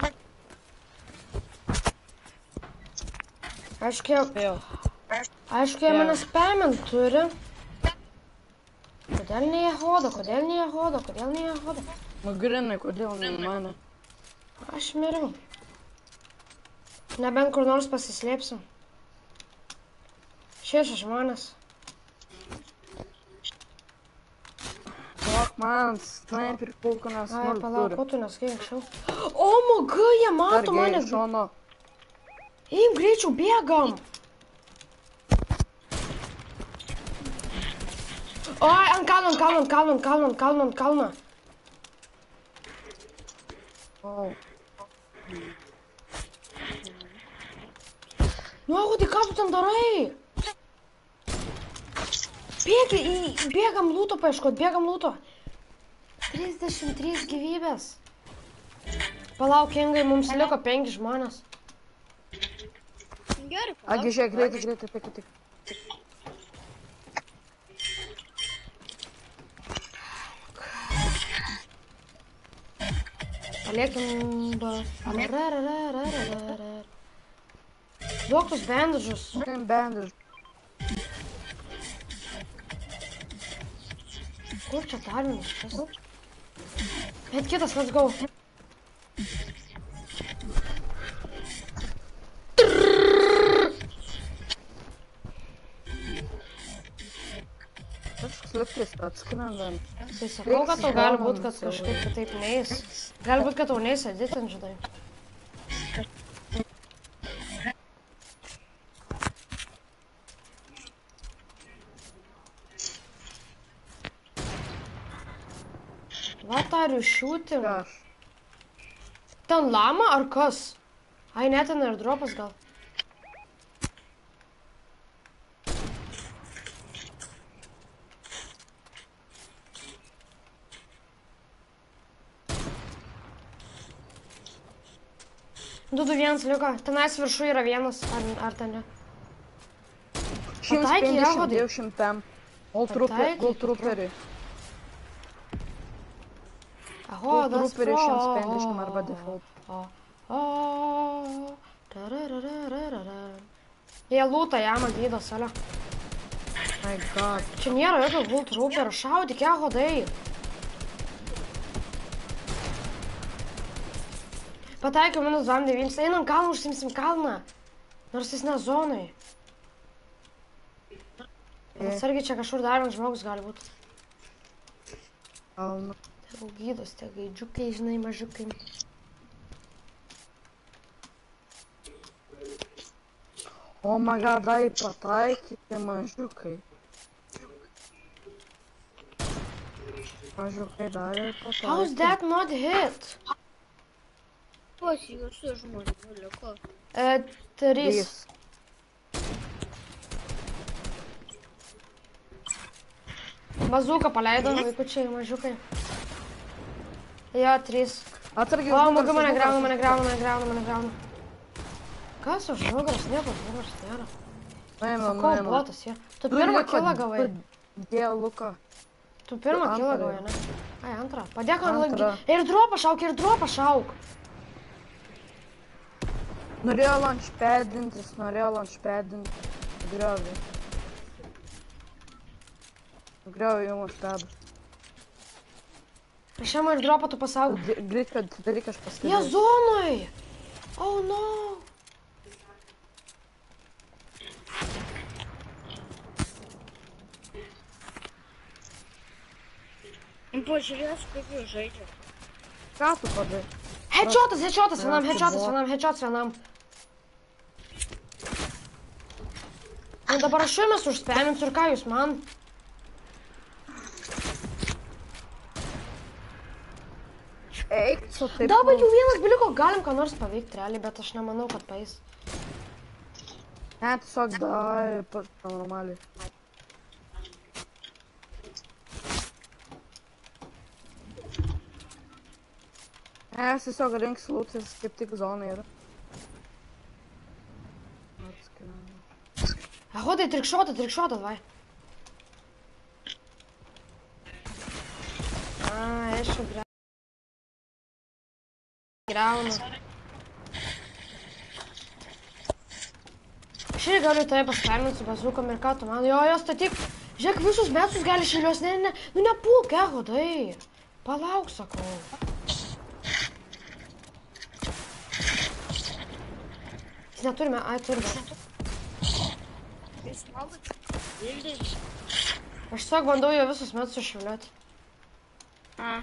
A: Aišku, aišku, jie mane spamint turi. Kodėl ne jie hoda, kodėl ne jie hoda, kodėl ne jie hoda?
C: Nu, grinai, kodėl ne mane?
A: Aš miriau. Nebent kur nors pasislėpsim. Šeši žmonės.
C: Duok man sniperio kulką, nes
A: Ai,
C: nors
A: palauk,
C: turi.
A: ko tu neskai anksčiau? O, maga, jie mato mane.
C: Sargiai, šono.
A: Eim, greičiau, bėgam. Oi, ant kalno, ant kalno, ant kalno, ant kalno, ant kalno, ant kalno.
C: Oh.
A: Nu, Ahudai, ką tu ten darai? Bėgi, į- bėgam lūto paieškot, bėgam lūto. trisdešimt trys gyvybės. Palauk, Ingai, mums liko penki žmonės.
B: Gerai,
C: Agi, žiūrėk, greitai, greitai, tik, tik.
A: Paliekim... ba- Rarararararara. Duok tus bandažus.
C: Turim bandage.
A: Kur čia tarinas? Bet kitas, let's go.
C: Kažkoks liftis atskrendam.
A: Tai sakau, kad tau gali būt, kad kažkaip kitaip neis. Gali būt, kad tau neis sėdėti ten, žinai. What are you shooting?
C: Aš.
A: Ten lama ar kas? Ai, ne, ten ir dropas gal. Du, du, vienas liko. Tenais viršų yra vienas, ar, ar ten ne? Pataikė, Ahudai.
C: Šimtam. Gold trooperiui.
A: Ahodas
C: Trooperiui
A: pro.
C: šimtas penkiasdešimt arba default.
A: O, o, tararararara. Jie lūta, jamą gydo salio.
C: My god.
A: Čia nėra jokio Gold Trooperio, šaudyk, ją hodai. Pataikiau minus dviem devynis, einam kalną, užsimsim kalną. Nors jis ne zonai. Atsargiai čia kažkur dar vienas žmogus gali būti.
C: Kalną.
A: Tegul gydos, tie gaidžiukai, žinai, mažiukai.
C: Oh my god, dai pataikyti mažiukai. Mažiukai dar pataikyti.
A: How's that not hit?
B: Pas jūsų žmonių liko.
A: E, trys. Bazuką paleido, vaikučiai, mažiukai. Jo, trys.
C: Atsargiai,
A: O, maga mane grauna, mane grauna, mane grauna, mane grauna. Kas už nugaras? Nieko už nugaras nėra.
C: Nuėmė,
A: Sakau,
C: nuėmė.
A: botas, jie. Tu pirmą kilą gavai.
C: Dėl luko.
A: Tu pirmą
C: Antrą
A: kilą
C: jau.
A: gavai, ne? Ai, antrą. Padėk man
C: Antrą.
A: langi. Ir dropą šauk, ir dropą šauk.
C: Norėjo launchpadintis, norėjo launchpadintis. Griovė. Griovė jau launchpadą.
A: Išėmą ir dropą tu pasauk.
C: Greit, kad daryk aš
A: Jie
C: pastebėjau.
A: zonoj. Oh, no.
B: Pažiūrės, kaip jūs žaidžia.
C: Ką tu padarai?
A: Headshotas, headshotas vienam,
C: Ja,
A: headshotas
C: buvo.
A: vienam, headshotas vienam. Nu dabar aš jumis užspaminsiu ir ką jūs man?
C: Eik, su taip.
A: Dabar jau vienas beliko, galim ką nors paveikti realiai, bet aš nemanau, kad paeis.
C: Ne, tiesiog dai, pa, normaliai. Ne, jis tiesiog rinks lūtis, kaip tik zonai yra.
A: Hodai, trikšuotą, trikšuotą, vai. A, aišku, gra... Graunu. Aš irgi galiu tave paskambinti su bazukom ir ką tu man. Jo, jo, statyk. Žiūrėk, visus metus gali šilios, ne, ne. Nu, nepulk, e, hodai. Palauk, sakau. Jis neturime, ai, turime. Aš tiesiog bandau jo visus metus išviliuoti.
B: A.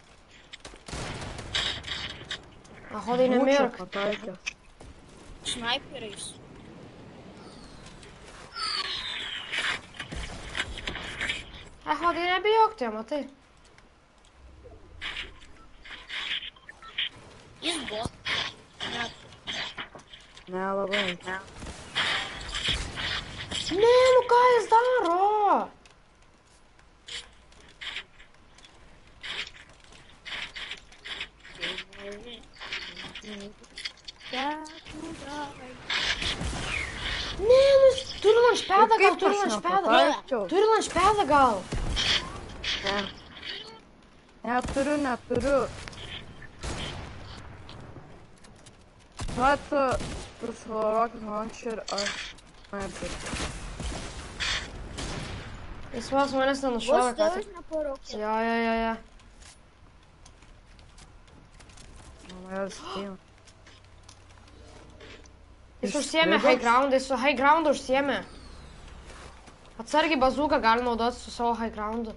A: A, hodai, nemirk.
C: Pataikęs.
B: Snaiperiais.
A: A, hodai, nebijok, tai matai.
B: Jis buvo.
C: Ne, labai. Ne.
A: Ne, nu ką jis daro? Ne, nu jis turi launchpadą, gal turi launchpadą. Turi launchpadą gal.
C: Ne. Neturiu, neturiu. Vat, prisivalorokit launcher ar... Sniper.
A: Jis vos manęs nenušovė,
B: Vos
A: ką
B: tavęs
A: tik.
B: neparūkė.
A: Jo, jo, jo, jo.
C: Mano jau spėjau.
A: Jis užsiėmė high ground, jis su high ground užsiėmė. Atsargiai bazuką gali naudoti su savo high groundu.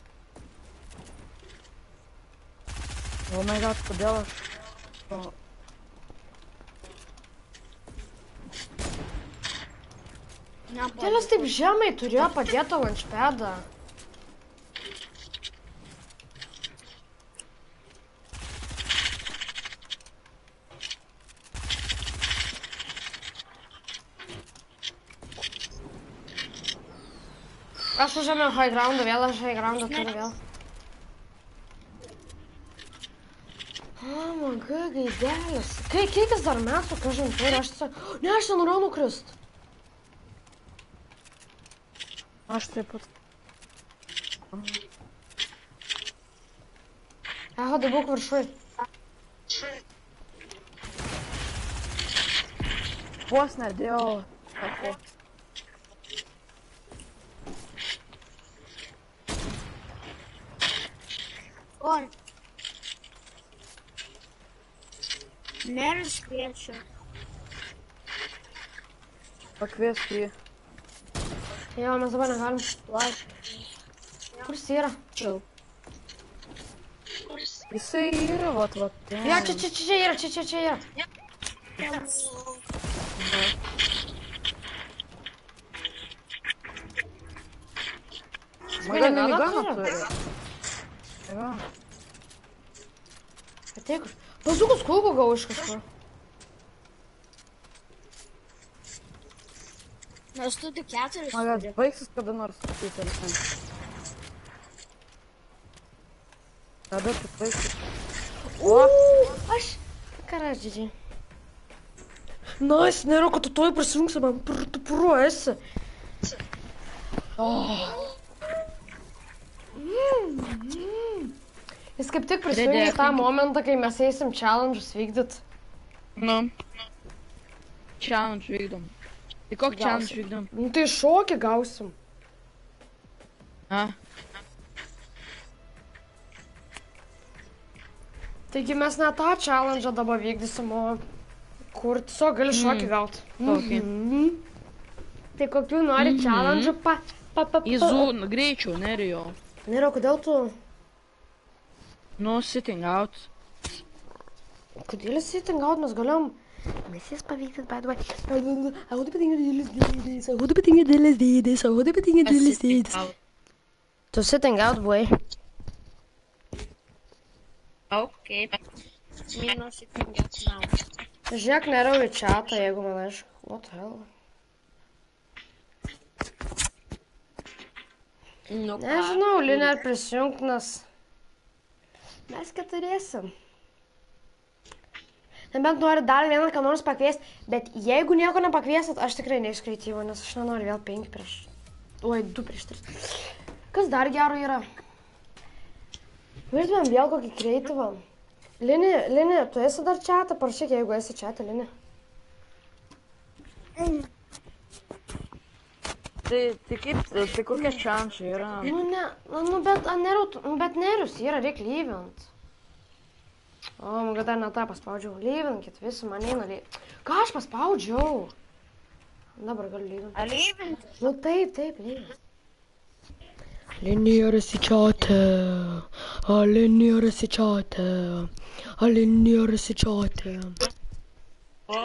C: Oh my god, kodėl aš... O,
A: Kodėl jis taip žemai turėjo padėtą launchpadą? Aš užėmiau high groundą, vėl aš high groundą turiu vėl. O, maga, gaidelis. Kai, kiek jis dar metų, kažin turi, aš tiesiog... Ne, aš ten norėjau nukrist.
C: aš taip pat.
A: Eho, tai būk viršui.
C: Vos nedėjau. Ako.
B: Kur? Neris kviečia.
C: Pakviesk jį.
A: Jo, mes dabar negalim.
B: Tuoj.
A: Kur jis yra?
B: Čia.
C: Jisai yra, vat, vat, ten.
A: Jo, čia, čia, čia, čia yra, čia, čia, čia yra.
C: Maga
A: Miniganą
C: miniganą
A: turi?
C: turi. Jo.
A: Ateik. Bazukus kulkų gavau iš kažko.
B: Nes tu tik keturis
C: Maga,
B: turi.
C: baigsis kada nors į telefoną. Kada tu baigsis?
A: O, aš. Karas, džiai. Nice, nėra, kad tu toj prisijungsi, man pr, tu pro esi.
C: Oh.
A: Mm, mm. Jis kaip tik prisijungė į tą momentą, kai mes eisim challenge'us vykdyt.
C: Nu. Challenge vykdom. Tai kokį challenge vykdom?
A: Nu tai šokį gausim.
C: A?
A: Taigi mes ne tą challenge dabar vykdysim, o kur tiesiog gali šokį gauti.
C: Tokį.
A: Mhm. Tai kokių nori challenge pa, pa, pa, pa.
C: Į zoną, greičiau, nerijo.
A: Nėra, kodėl tu...
C: Nu, sitting out.
A: Kodėl jis sitting out, mes galėjom... Mes jis pavykti, by the way. Ahudu patinka didelis dėdės, ahudu patinka didelis dėdės, ahudu patinka didelis dėdės. Tu sitting out, boy.
B: Okay. Minus septyniasdešimt now.
A: Žiūrėk, nėra į chatą, jeigu man aišku. What the hell?
B: Nu,
A: Nežinau, Linė ar prisijungt, nes mes keturėsim. Nebent noriu dar vieną ką nors pakviesti, bet jeigu nieko nepakviesit, aš tikrai neišskreityvo, nes aš nenoriu vėl penki prieš... Oi, du prieš tris. Kas dar gero yra? Virtumėm vėl kokį kreatyvą. Linė, Linė, tu esi dar chatą, parašyk, jeigu esi chatą, Linė.
C: Tai, tai kaip, tai kokie challenge yra?
A: Nu ne, nu bet, nėra, nu, bet nerius yra, reik lyvint. O, man kad dar ne tą paspaudžiau. Lyvinkit, visi man eina lyvint. Ką aš paspaudžiau? Dabar galiu lyvint.
B: Ar lyvinti?
A: Nu taip, taip, lyvint. Linė yra si chatą. A Linė yra si chatą. A Linė yra si chatą.
B: O.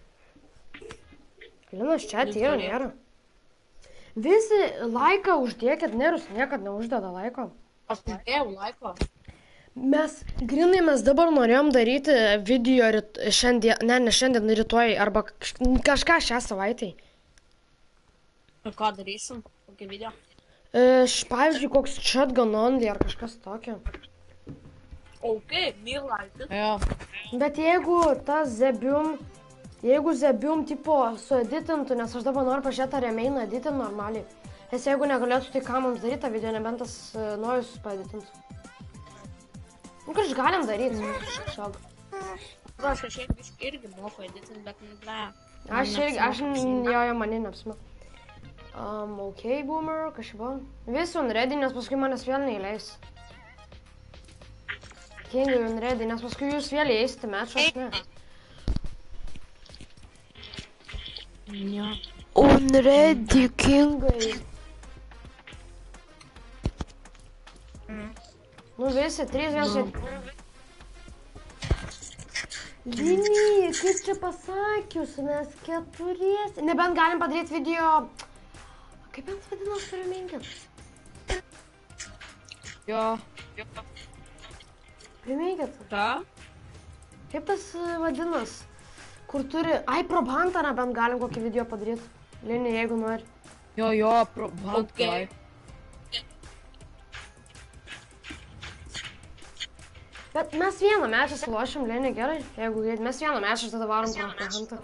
A: Linas chat yra, nėra. Visi laiką uždėkit, Nerus niekad neuždeda laiko.
B: Aš nedėjau laiko.
A: Mes, grinai, mes dabar norėjom daryti video ryt, šiandien, ne, ne šiandien, rytoj, arba kažką šią savaitę.
B: Ir ką darysim? Kokį video?
A: E, pavyzdžiui, koks shotgun only ar kažkas tokio.
B: Ok, me like it.
C: Jo.
A: Bet jeigu tas zebium, jeigu zebium tipo sueditintų, nes aš dabar noriu pažiūrėti, ar jame eina editin normaliai. Nes jeigu negalėtų, tai ką mums daryti tą video, nebent tas uh, nojus paeditintų. Nu, kažkaip galim daryti. Tiesiog.
B: Aš kažkiek biškai irgi moku editin, bet nu ble.
A: Aš irgi, aš jo, jo mane neapsima. Um, ok, boomer, kažkaip buvo. Visi unready, nes paskui manęs vėl neįleis. Kingai unready, nes paskui jūs vėl įeisite mečas, ne.
B: Ne.
A: Unready, kingai. Nu visi, trys vienas. Linija, kaip čia pasakius, mes keturiesi. Nebent galim padaryti video... Kaip jums vadinos priminkit?
C: Jo.
A: Priminkit.
B: Ta?
A: Kaip tas vadinos? Kur turi... Ai, pro bantą nebent galim kokį video padaryti. Linija, jeigu nori.
C: Jo, jo, pro bantai.
B: Okay.
A: Bet mes vieną mečą lošim, Linija, gerai? Jeigu mes vieną mečą, tada varom pro bantą.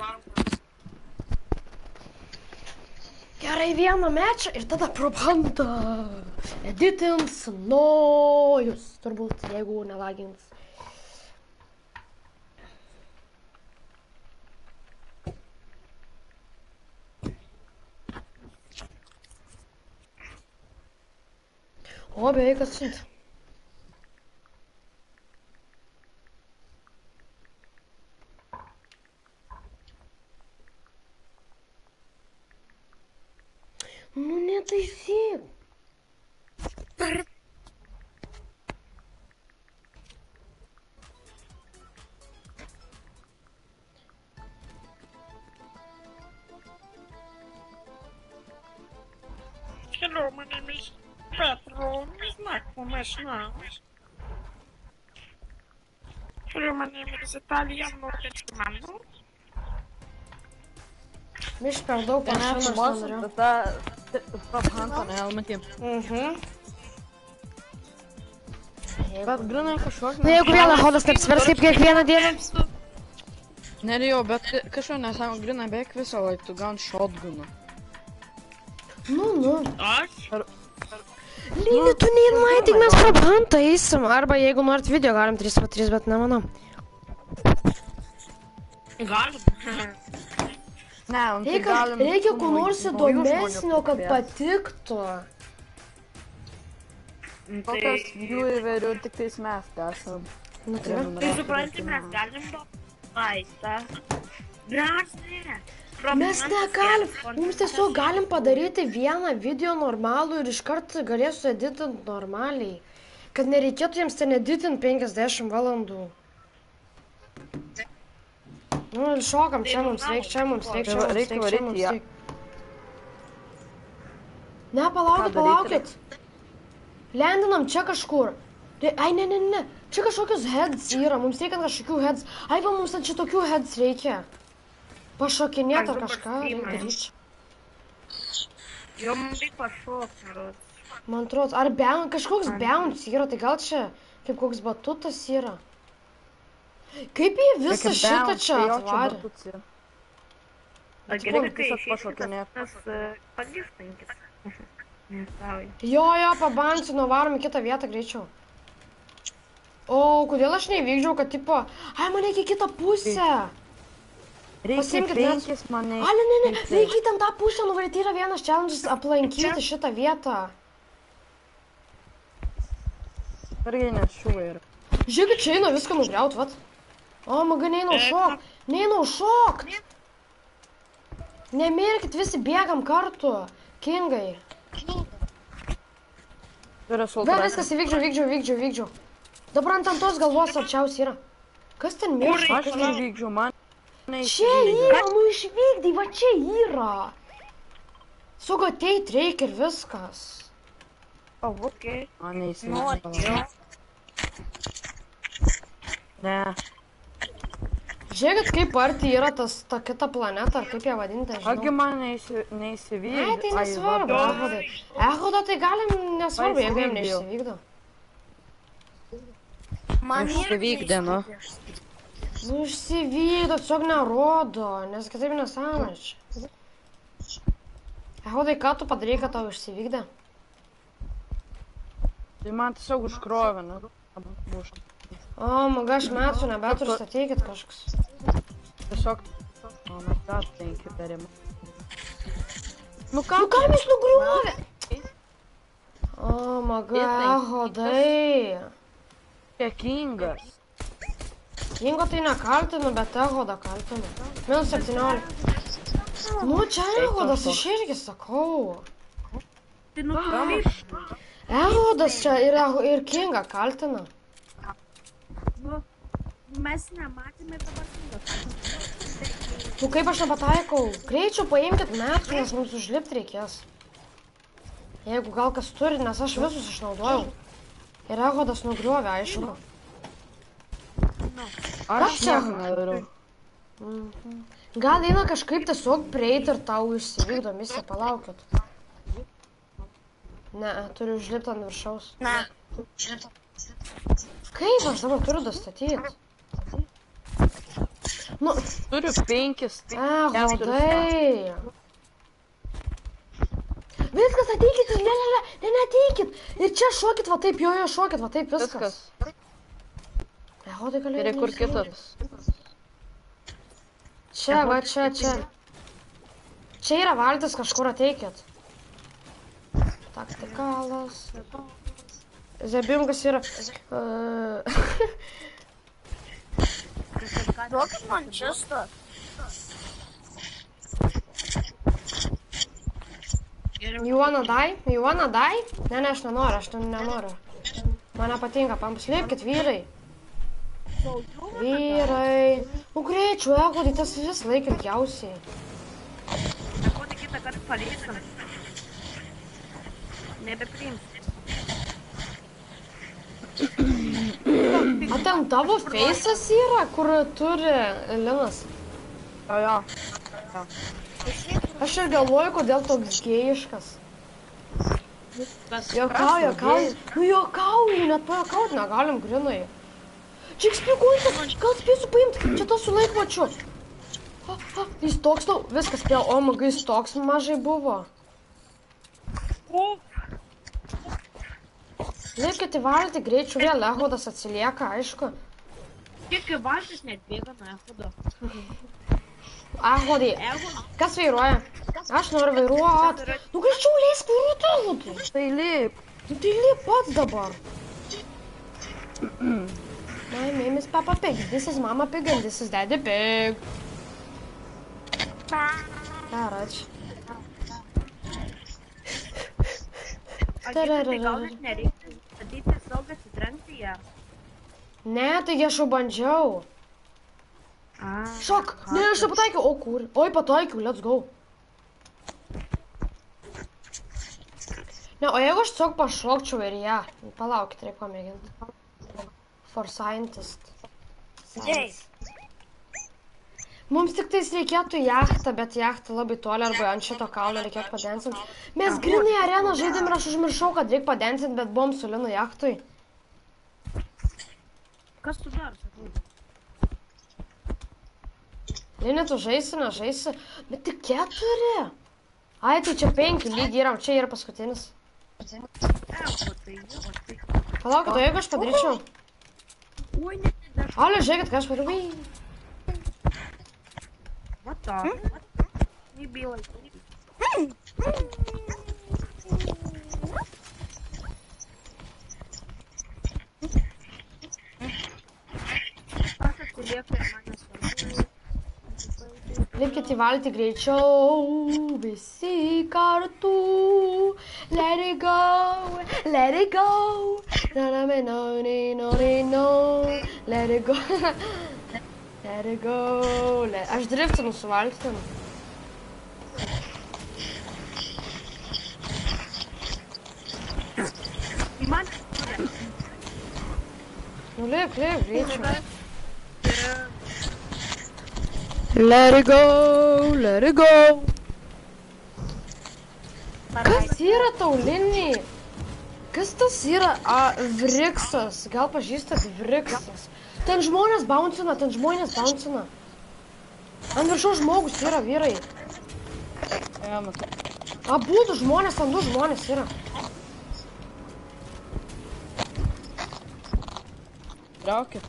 A: Gerai, vieną mečą ir tada pro bantą. Editins nojus, turbūt, jeigu nelagins. O, beveik atsiunt. pataisyk.
D: Hello, my name is Petro. It's not for my now. Hello, my name is Italian Mano.
A: Miš per daug
C: Ten
A: prašau, aš
C: esamos
A: nenoriu.
C: tą top Hunter helmetį.
A: Mhm.
C: Bet grinai kažkoks...
A: Na jeigu vieną hodas taip svers kaip kiekvieną dieną.
C: Nerijau, bet kažko nesam grinai beveik visą laiką tu gauni shotguną.
A: Nu, nu.
D: Aš?
A: Lyni, tu neįmai, tik mes top Huntą eisim. Arba jeigu norit video, galim trys po trys, bet nemanau.
D: Galim.
C: Ne, nu tai
A: Reikia,
C: galim...
A: reikia ko nors įdomesnio, kad patiktų.
C: Kokias viewerių tik tais mes esam.
A: Nu, tai va.
D: Tai supranti, mes galim vaistą. Drąsnė.
A: Mes negalim, mums tiesiog galim padaryti vieną video normalų ir iškart galėsiu editinti normaliai. Kad nereikėtų jiems ten editinti penkiasdešimt valandų. Nu, ir šokam, čia mums reik, čia mums reik, čia mums reik, čia mums reik. Ne, palaukit, palaukit. Lendinam čia kažkur. Ai, ne, ne, ne. Čia kažkokius heads yra, mums reikia kažkokių heads. Ai, va, mums čia tokių heads reikia. Pašokinėt ar kažką reikia daryti.
D: Jo, mums reikia pašokti, rodos.
A: Man atrodo, ar bounce, kažkoks bounce yra, tai gal čia kaip koks batutas yra. Kaip jie visą šitą čia atvarė?
D: Ar gerai, kai išėsit tas pagištankis?
A: Jo, jo, pabansinu, varom į kitą vietą greičiau. O, kodėl aš nevykdžiau, kad tipo, ai, man reikia kitą pusę.
C: Reikia penkis mane...
A: A, ne, ne, ne, reikia ten tą pusę nuvaryti, yra vienas challenges aplankyti šitą vietą.
C: Irgi net šuva yra.
A: Žiūrėk, čia eina viską nugriaut, vat. O, maga, neina šokt, neina šokt. Nemirkit, visi bėgam kartu, kingai. Va, viskas, įvykdžiau, vykdžiau, vykdžiau, vykdžiau. Dabar ant tos galvos arčiausiai yra. Kas ten miršta?
C: Aš nevykdžiau, man...
A: Čia yra, nu išvykdai, va čia yra. Sugo ateit reikia ir viskas.
D: O, okei.
C: O, neįsivykdžiau. Ne.
A: Žiūrėkit, kaip arti yra tas, ta kita planeta, ar kaip ją vadinti, žinau.
C: Agi man neįsivykdžiau.
A: Ai, tai nesvarbu, ehodai. Ehodą tai galim nesvarbu, jeigu jam neišsivykdo.
C: Man išsivykdė, nu.
A: Nu, išsivykdo, tiesiog nerodo, nes kitaip nesąmonė čia. Ehodai, ką tu padarei, kad tau išsivykdė?
C: Tai man tiesiog užkrovė, nu.
A: O, maga, aš metų nebeturiu, statykit kažkas.
C: Tiesiog... O, mes dar penki darėm.
A: Nu, ką mes nugriuvė? O, maga, ehodai.
C: Čia Kingas.
A: Kingo tai nekaltinu, bet ehodą kaltinu. Minus septyniolika. Nu, čia ehodas, aš irgi sakau.
D: Tai nu, kaip?
A: Ehodas čia ir, ir Kingą kaltina.
D: Mes nematėme dabar Kingas.
A: Nu, kaip aš nepataikau? Greičiau paimkit metų, nes mums užlipti reikės. Jeigu gal kas turi, nes aš visus išnaudojau. Ir ehodas nugriovė, aišku.
C: Aš nieko nedariau.
A: Gal eina kažkaip tiesiog prieiti ir tau išsivykdo misija, palaukit. Ne, turiu užlipti ant viršaus.
D: Ne.
A: Kaip aš dabar turiu dastatyti? Nu,
C: Turiu penkis.
A: ehodai. Viskas, ateikit, ne, ne, ne, ne, neateikit. Ir čia šokit, va taip, jo, jo, šokit, va taip, viskas. Ehodai galėjo.
C: Ir kur kitas.
A: Čia, va, čia, čia. Čia yra valtis, kažkur ateikit. Taktikalas. Zebimgas yra...
D: Duokit man čestą.
A: You wanna die? You wanna die? Ne, ne, aš nenoriu, aš nenoriu. Man nepatinka, paslėpkit vyrai. Vyrai. Nu greičiau, ehodai, tas vis laik ilgiausiai.
D: Ehodai kitą kartą paliekam. Nebepriims.
A: A ten tavo face'as yra, kur turi Linas?
C: O jo.
A: Aš ir galvoju, kodėl toks gėjiškas. Jokauju, jokauju. Nu jokauju, net pajokauti negalim grinai. Čia ekspikuotis, gal spėsiu paimti, čia tas su laikmačiu. Jis toks, nu, viskas spėl, o magai, jis toks mažai buvo. Liepkit į valtį greičiau, vėl ehodas atsilieka, aišku.
D: Tik į valtis net bėga nuo ehodo.
A: Ehodai, kas vairuoja? Aš noriu vairuot. Nu greičiau leisk vairuoti, ehodai.
C: Tai lip.
A: Nu tai lip pats dabar. My name is Peppa Pig, this is Mama Pig and this is Daddy Pig. Karač.
D: A tai gal net nereikia statyti saugą atsitrenkti ją?
A: Ne, taigi aš jau bandžiau. Šok, ne, aš nepataikiau, o kur? Oi, pataikiau, let's go. Ne, o jeigu aš tiesiog pašokčiau ir ją, palaukit, reikia pamėginti. For scientist. Science. Mums tik tais reikėtų jachtą, bet jachtą labai toli arba ant šito kalno reikėtų padensinti. Mes grinai areną žaidėm ir aš užmiršau, kad reikia padensinti, bet buvom su Linu jachtui.
D: Kas tu dar, sakau?
A: Lini, tu žaisi, nežaisi, bet tik keturi. Ai, tai čia penki lygiai yra, čia yra paskutinis. Palaukit, o jeigu aš padaryčiau? Ale, žiūrėkit, ką aš padariau.
D: What the? You be like
A: Lipkit į valtį greičiau, visi kartu. Let it go, let it go. No, no, no, no, no, no. Let it go. Let it go. Let... Aš driftinu su valtim. Nu, lip, lip, greičiau. Let it go, let it go. Kas yra tau, Lini? Kas tas yra? A, Vriksas. Gal pažįstat Vriksas? Ten žmonės bouncina, ten žmonės bouncina. Ant viršaus žmogus yra, vyrai.
C: Ja, matau.
A: Abudu žmonės, ant du žmonės yra.
C: Traukit.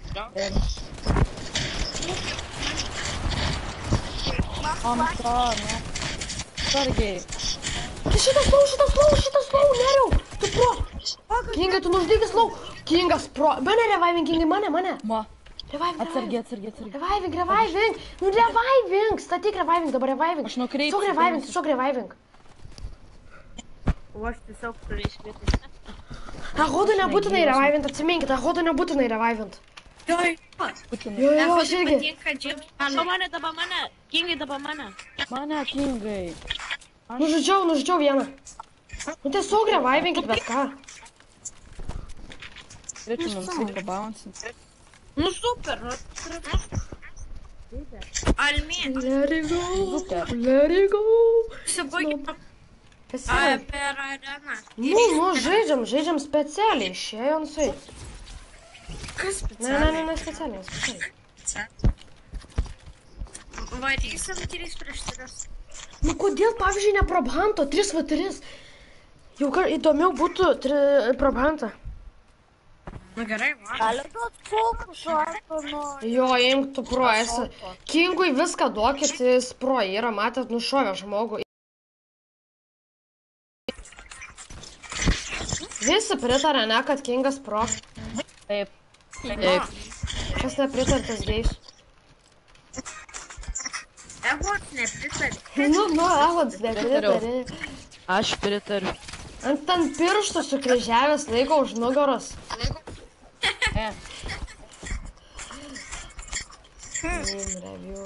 C: Ant to, ne. Sargiai.
A: Šitas lau, šitas lau, šitas lau, neriau. Tu pro. Kingai, tu nuždykis lau. Kingas pro. Mane reviving, Kingai, mane, mane.
C: Ma.
A: Reviving,
C: Atsargiai, atsargiai, atsargiai.
A: Reviving, reviving. Nu, reviving. Statyk reviving, dabar reviving.
C: Aš nukreipsiu.
A: Tiesiog reviving, tiesiog reviving.
D: O aš tiesiog turiu iškviesti.
A: Ahodų nebūtinai revivint, atsiminkit, ahodų nebūtinai revivint.
D: Joj,
A: Jo, jo, aš irgi.
D: Dabar mane, dabar mane. Kingai, dabar mane.
C: Mane, Kingai.
A: Nužudžiau, nužudžiau vieną. Nu, tiesiog revivinkit bet ką.
C: Reikia mums reikia balansinti.
D: Nu, super. Almė.
A: Let it go, let it go.
D: Sibaigi
A: Kas yra?
D: per areną.
A: Nu, nu, žaidžiam, žaidžiam specialiai, išėjo nusai.
D: Kas
A: Ne, ne, ne, ne, specialiai, specialiai.
D: Varysim trys prieš tris.
A: Nu, kodėl, pavyzdžiui, ne probanto, tris va tris? Jau kar įdomiau būtų tri probantą.
D: Nu, gerai, man.
B: Gali duot fokusų arba nori.
A: Jo, imk tu pro esi. Kingui viską duokit, jis pro yra, matėt, nušovė žmogų. Visi pritarė, ne, kad Kingas pro.
C: Taip.
A: Taip. Kas nepritartas gėjus?
D: Egots nepritarė.
A: Nu, nu, egots nepritarė.
C: Aš pritariu.
A: Ant ten pirštų sukryžiavęs laiko už nugaros.
C: E.
A: Name review.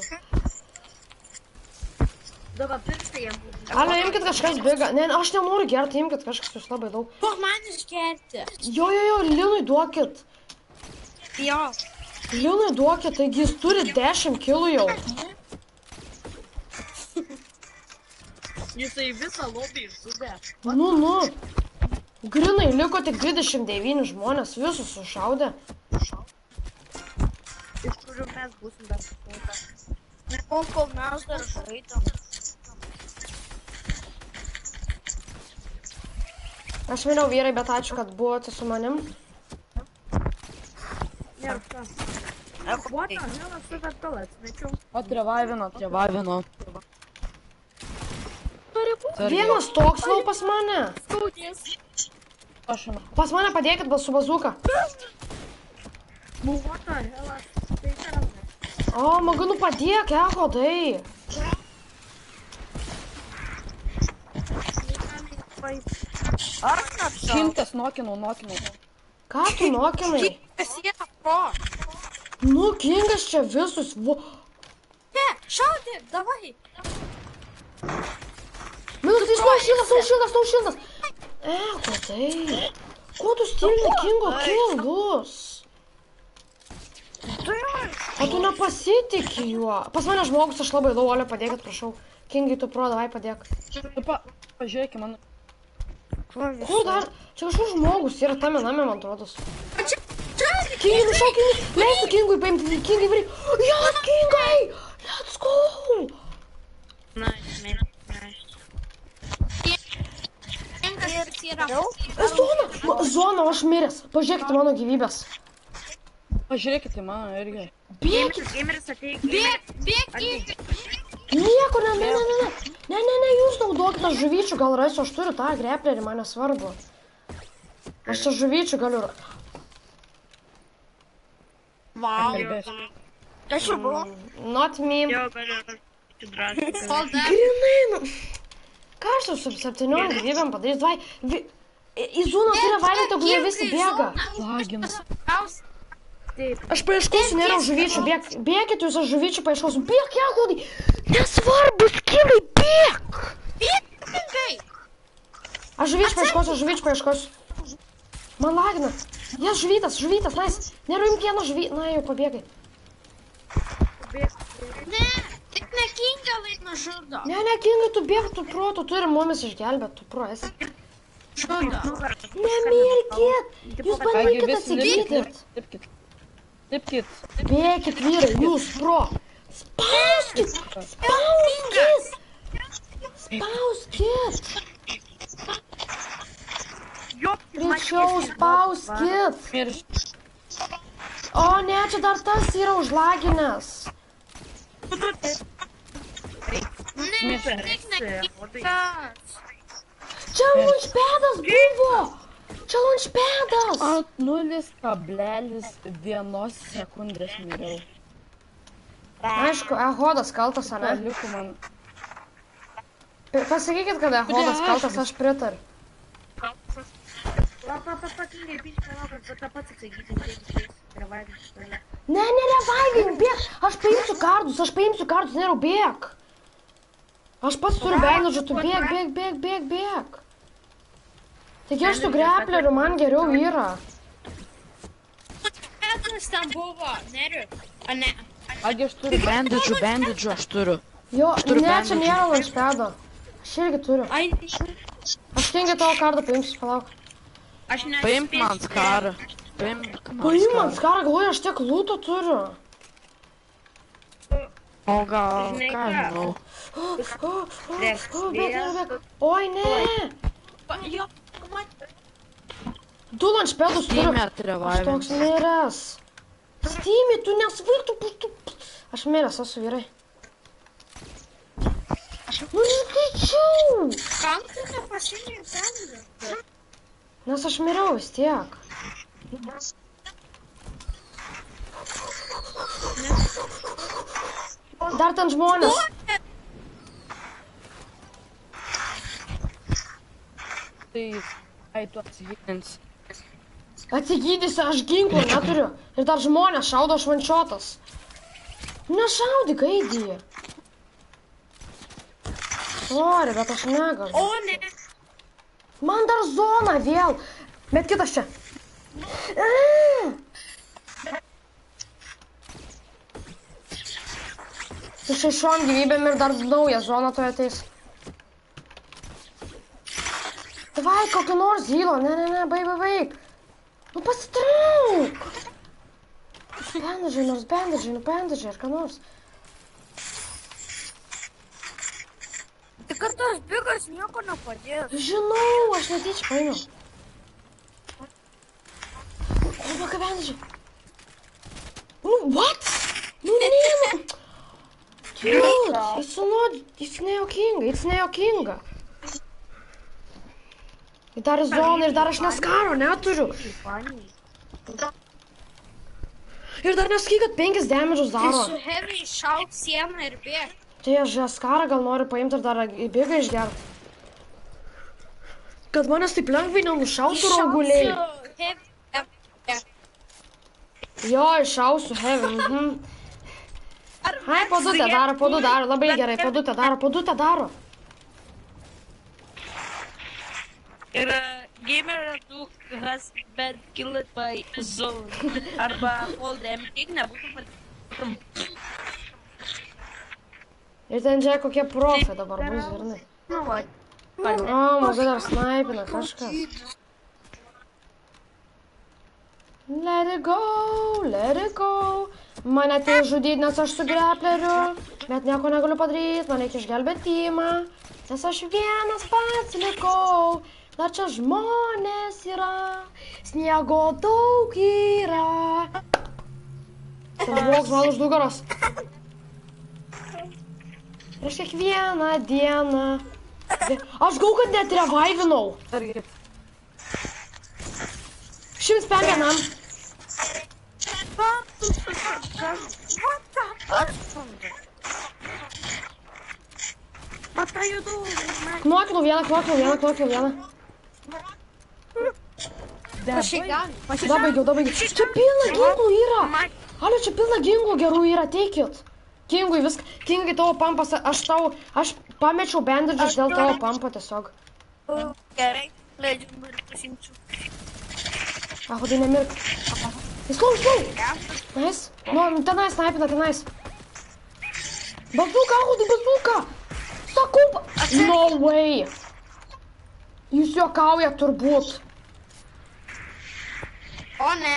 D: Dabar pirštai jam.
A: Alio, imkit kažkas bėga. Ne, aš nenoriu gerti, imkit kažkas jūs labai daug.
B: Duok man išgerti.
A: Jo, jo, jo, Linui duokit.
B: Jo.
A: Linui duokit, taigi jis turi dešimt kilų jau.
D: Jisai visą lobį išžudė.
A: Nu, nu. Grinai, liko tik dvidešimt devyni žmonės, visus sušaudė.
D: Iš kurių mes būsim dar sušaudę.
B: Kol kol mes dar žaidom.
A: Aš vėliau vyrai, bet ačiū, kad buvote su manim.
D: Ne, ką. What the hell, aš tave tol atsmečiau.
C: Atrevavino, atrevavino.
A: Vienas toks lau pas mane.
B: Skaudės.
C: Aš žinau.
A: Pas mane padėkit bal su bazuka.
D: Nu, what the hell, aš tai nerandu.
A: O, maganu padėk, ehodai.
C: Aš šimtas nokinau, nokinau.
A: Ką tu nokinai?
B: Kas jie pro?
A: Nu, Kingas čia visus. Vo...
B: Ne, šaudė, davai.
A: Minus, tai savo šildas, savo šildas, savo šildas. Ehodai. Ko tu stilini Kingo kilus? O tu nepasitiki juo. Pas mane žmogus, aš labai lau, Olio, padėkit, prašau. Kingai, tu pro, davai padėk.
C: Tu pa, pažiūrėk, man.
A: Kur dar? Čia kažkoks žmogus yra tame name, man atrodos. Kingai, nušau, Kingai. Leisiu Kingui paimti, Kingai varyk. Jo, Kingai! Let's go!
D: Nice, man, nice.
B: Kingas yra.
A: Zona! Ma, zona, aš miręs. Pažiūrėkite mano gyvybės.
C: Pažiūrėkite mano irgi.
A: Bėkit!
D: Gameris ateik.
B: Bėk, bėk į.
A: Nieko, ne, ne, ne, ne. Ne, ne, ne, jūs naudokite žuvyčių, gal rasiu, aš turiu tą greplerį, man nesvarbu. Aš čia žuvyčių galiu.
B: Vau. Aš jau buvau.
A: Not me.
D: Jo, galiu. Drąsiai.
B: Kol dar.
A: Grinai, nu. Ką aš jau su septyniom gyvybėm padarys? Vai, vi, į zoną turi valinti, jeigu jie visi bėga.
C: Laginas.
A: Aš paieškosiu, nėra žuvyčių, bėg, bėkit jūs aš žuvyčių paieškosiu. Bėk, jahodai. Nesvarbu, Kingai, bėk.
B: Bėk, Kingai.
A: Aš žuvyčių paieškosiu, aš žuvyčių paieškosiu. Man lagina. Jas žuvytas, žuvytas, nais. Nėra imk vieną žuvy... Na, jau pabėgai.
B: Ne, tik ne Kinga laik nužudo.
A: Ne, ne, Kingai, tu bėg, tu pro, tu turi mumis išgelbėt, tu pro esi.
B: Žudo.
A: Nemilkit. Jūs bandykit atsigydyti.
C: Tipkit. Tipkit.
A: Bėkit, vyrai, jūs pro. Spauskit. Spauskit. Spauskit. Greičiau spauskit.
C: Mirš.
A: O ne, čia dar tas yra užlaginęs.
B: Ne, tik ne Kingas.
A: Čia launchpadas buvo. Čia launchpadas.
C: Ant nulis kablelis vienos sekundės miriau.
A: Aišku, ehodas kaltas, ane?
C: Paliko man.
A: Pasakykit, kad ehodas kaltas, aš pritariu.
D: Pa, pa, pa, pa, Kingai, biškai palauk, bet tą pats atsakyti. Revaivink šitą.
A: Ne, ne, revaivink, bėk. Aš paimsiu kardus, aš paimsiu kardus, nėra, bėk. Aš pats turiu bandžą, tu bėk, bėk, bėk, bėk, bėk. Taigi aš su grepleriu, man geriau yra.
B: Kas ten buvo, neriu. A ne.
C: Agi aš turiu bandidžų, bandidžų aš turiu.
A: Jo,
C: turiu
A: ne, čia
C: bandidžų.
A: nėra launchpado. Aš irgi turiu.
B: Ai,
A: Aš Kingai tavo kardą paimsiu, palauk.
D: Aš nespėsiu.
C: Paimk man skarą. Paimk man
A: Paim man
C: skarą.
A: skarą, galvoju, aš tiek lūto turiu.
C: O gal,
D: Žinai
C: ką
D: ką?
C: žinau.
A: O, o, o, o, bėk, nėra, bėk. Oi, ne.
B: jo, matė.
A: Du launchpadus turiu.
C: Steam'e
A: Aš
C: atrevavink.
A: toks miręs. Steam'e, tu nesvaik, tu, tu... Aš miręs esu, vyrai. Nu, išgaičiau.
B: Kam tu nepasiėmė bandžą?
A: Nes aš miriau vis tiek. Dar ten žmonės.
C: Tai, ai, tu atsigydins.
A: Atsigydysiu, aš ginklo neturiu. Ir dar žmonės šaudo švančiotas. Nešaudyk, eidį. Sorry, bet aš negaliu.
B: O, ne.
A: Man dar zona vėl. Bet kitas čia. Su šešiom gyvybėm ir dar nauja zona toje ateis. Davai, kokį nors zylo. Ne, ne, ne, baig, baig, baig. Nu pasitrauk. Bendažiai, nors bendažiai, nu bendažiai, ar ką nors.
D: Tik kad tas bigas nieko nepadės.
A: Žinau, aš netyčia paėmiau. O, baka bendažiai. Nu, what? Nu, ne, nu. Dude, it's not, it's nejokinga, it's nejokinga. Ir dar zona, ir dar aš neskaro neturiu. Ir dar nesakai, kad penkis damage'us
B: Tai
A: daro.
B: su heavy šauk sieną ir bėg.
A: Tai aš skarą gal noriu paimti ir dar į bėgą išgerti. Kad manęs taip lengvai nenušautų rauguliai.
B: Iššauksiu heavy.
A: Jo, iššausiu heavy. Mhm. Ai, padutę daro, padu daro, labai gerai, padutę daro, padutę daro.
D: Ir gamer du has been killed by zone. Arba all them kick nebūtų pat...
A: Ir ten čia kokie profai dabar bus, žinai.
D: Nu, va.
A: O, magai dar snaipina kažkas. Let it go, let it go. Mane tai žudyt, nes aš su grepleriu. Bet nieko negaliu padaryti, man reikia išgelbėti timą. Nes aš vienas pats likau. Dar čia žmonės yra. Sniego daug yra. Tas žmogus man už nugaros. Prieš kiekvieną dieną. Aš gau, kad net revaivinau. Šimts pem vienam. Knokinau vieną, knokinau vieną, knokinau vieną.
B: Pašeigan.
A: Dabaigiau, dabaigiau. Čia pilna ginklų yra. Alio, čia pilna ginklų gerų yra, teikit. Kingui viską, Kingai tavo pampas, aš tau, aš pamečiau bandages dėl tavo pampo tiesiog.
D: Gerai, leidžiu ir pasimčiau.
A: Aho, tai nemirk. Įslau, įslau. Nice. Nu, tenai snaipina, tenais. Bazuka, aho, tai bazuka. Sakau, no way. Jūs juokaujat turbūt.
B: O, ne.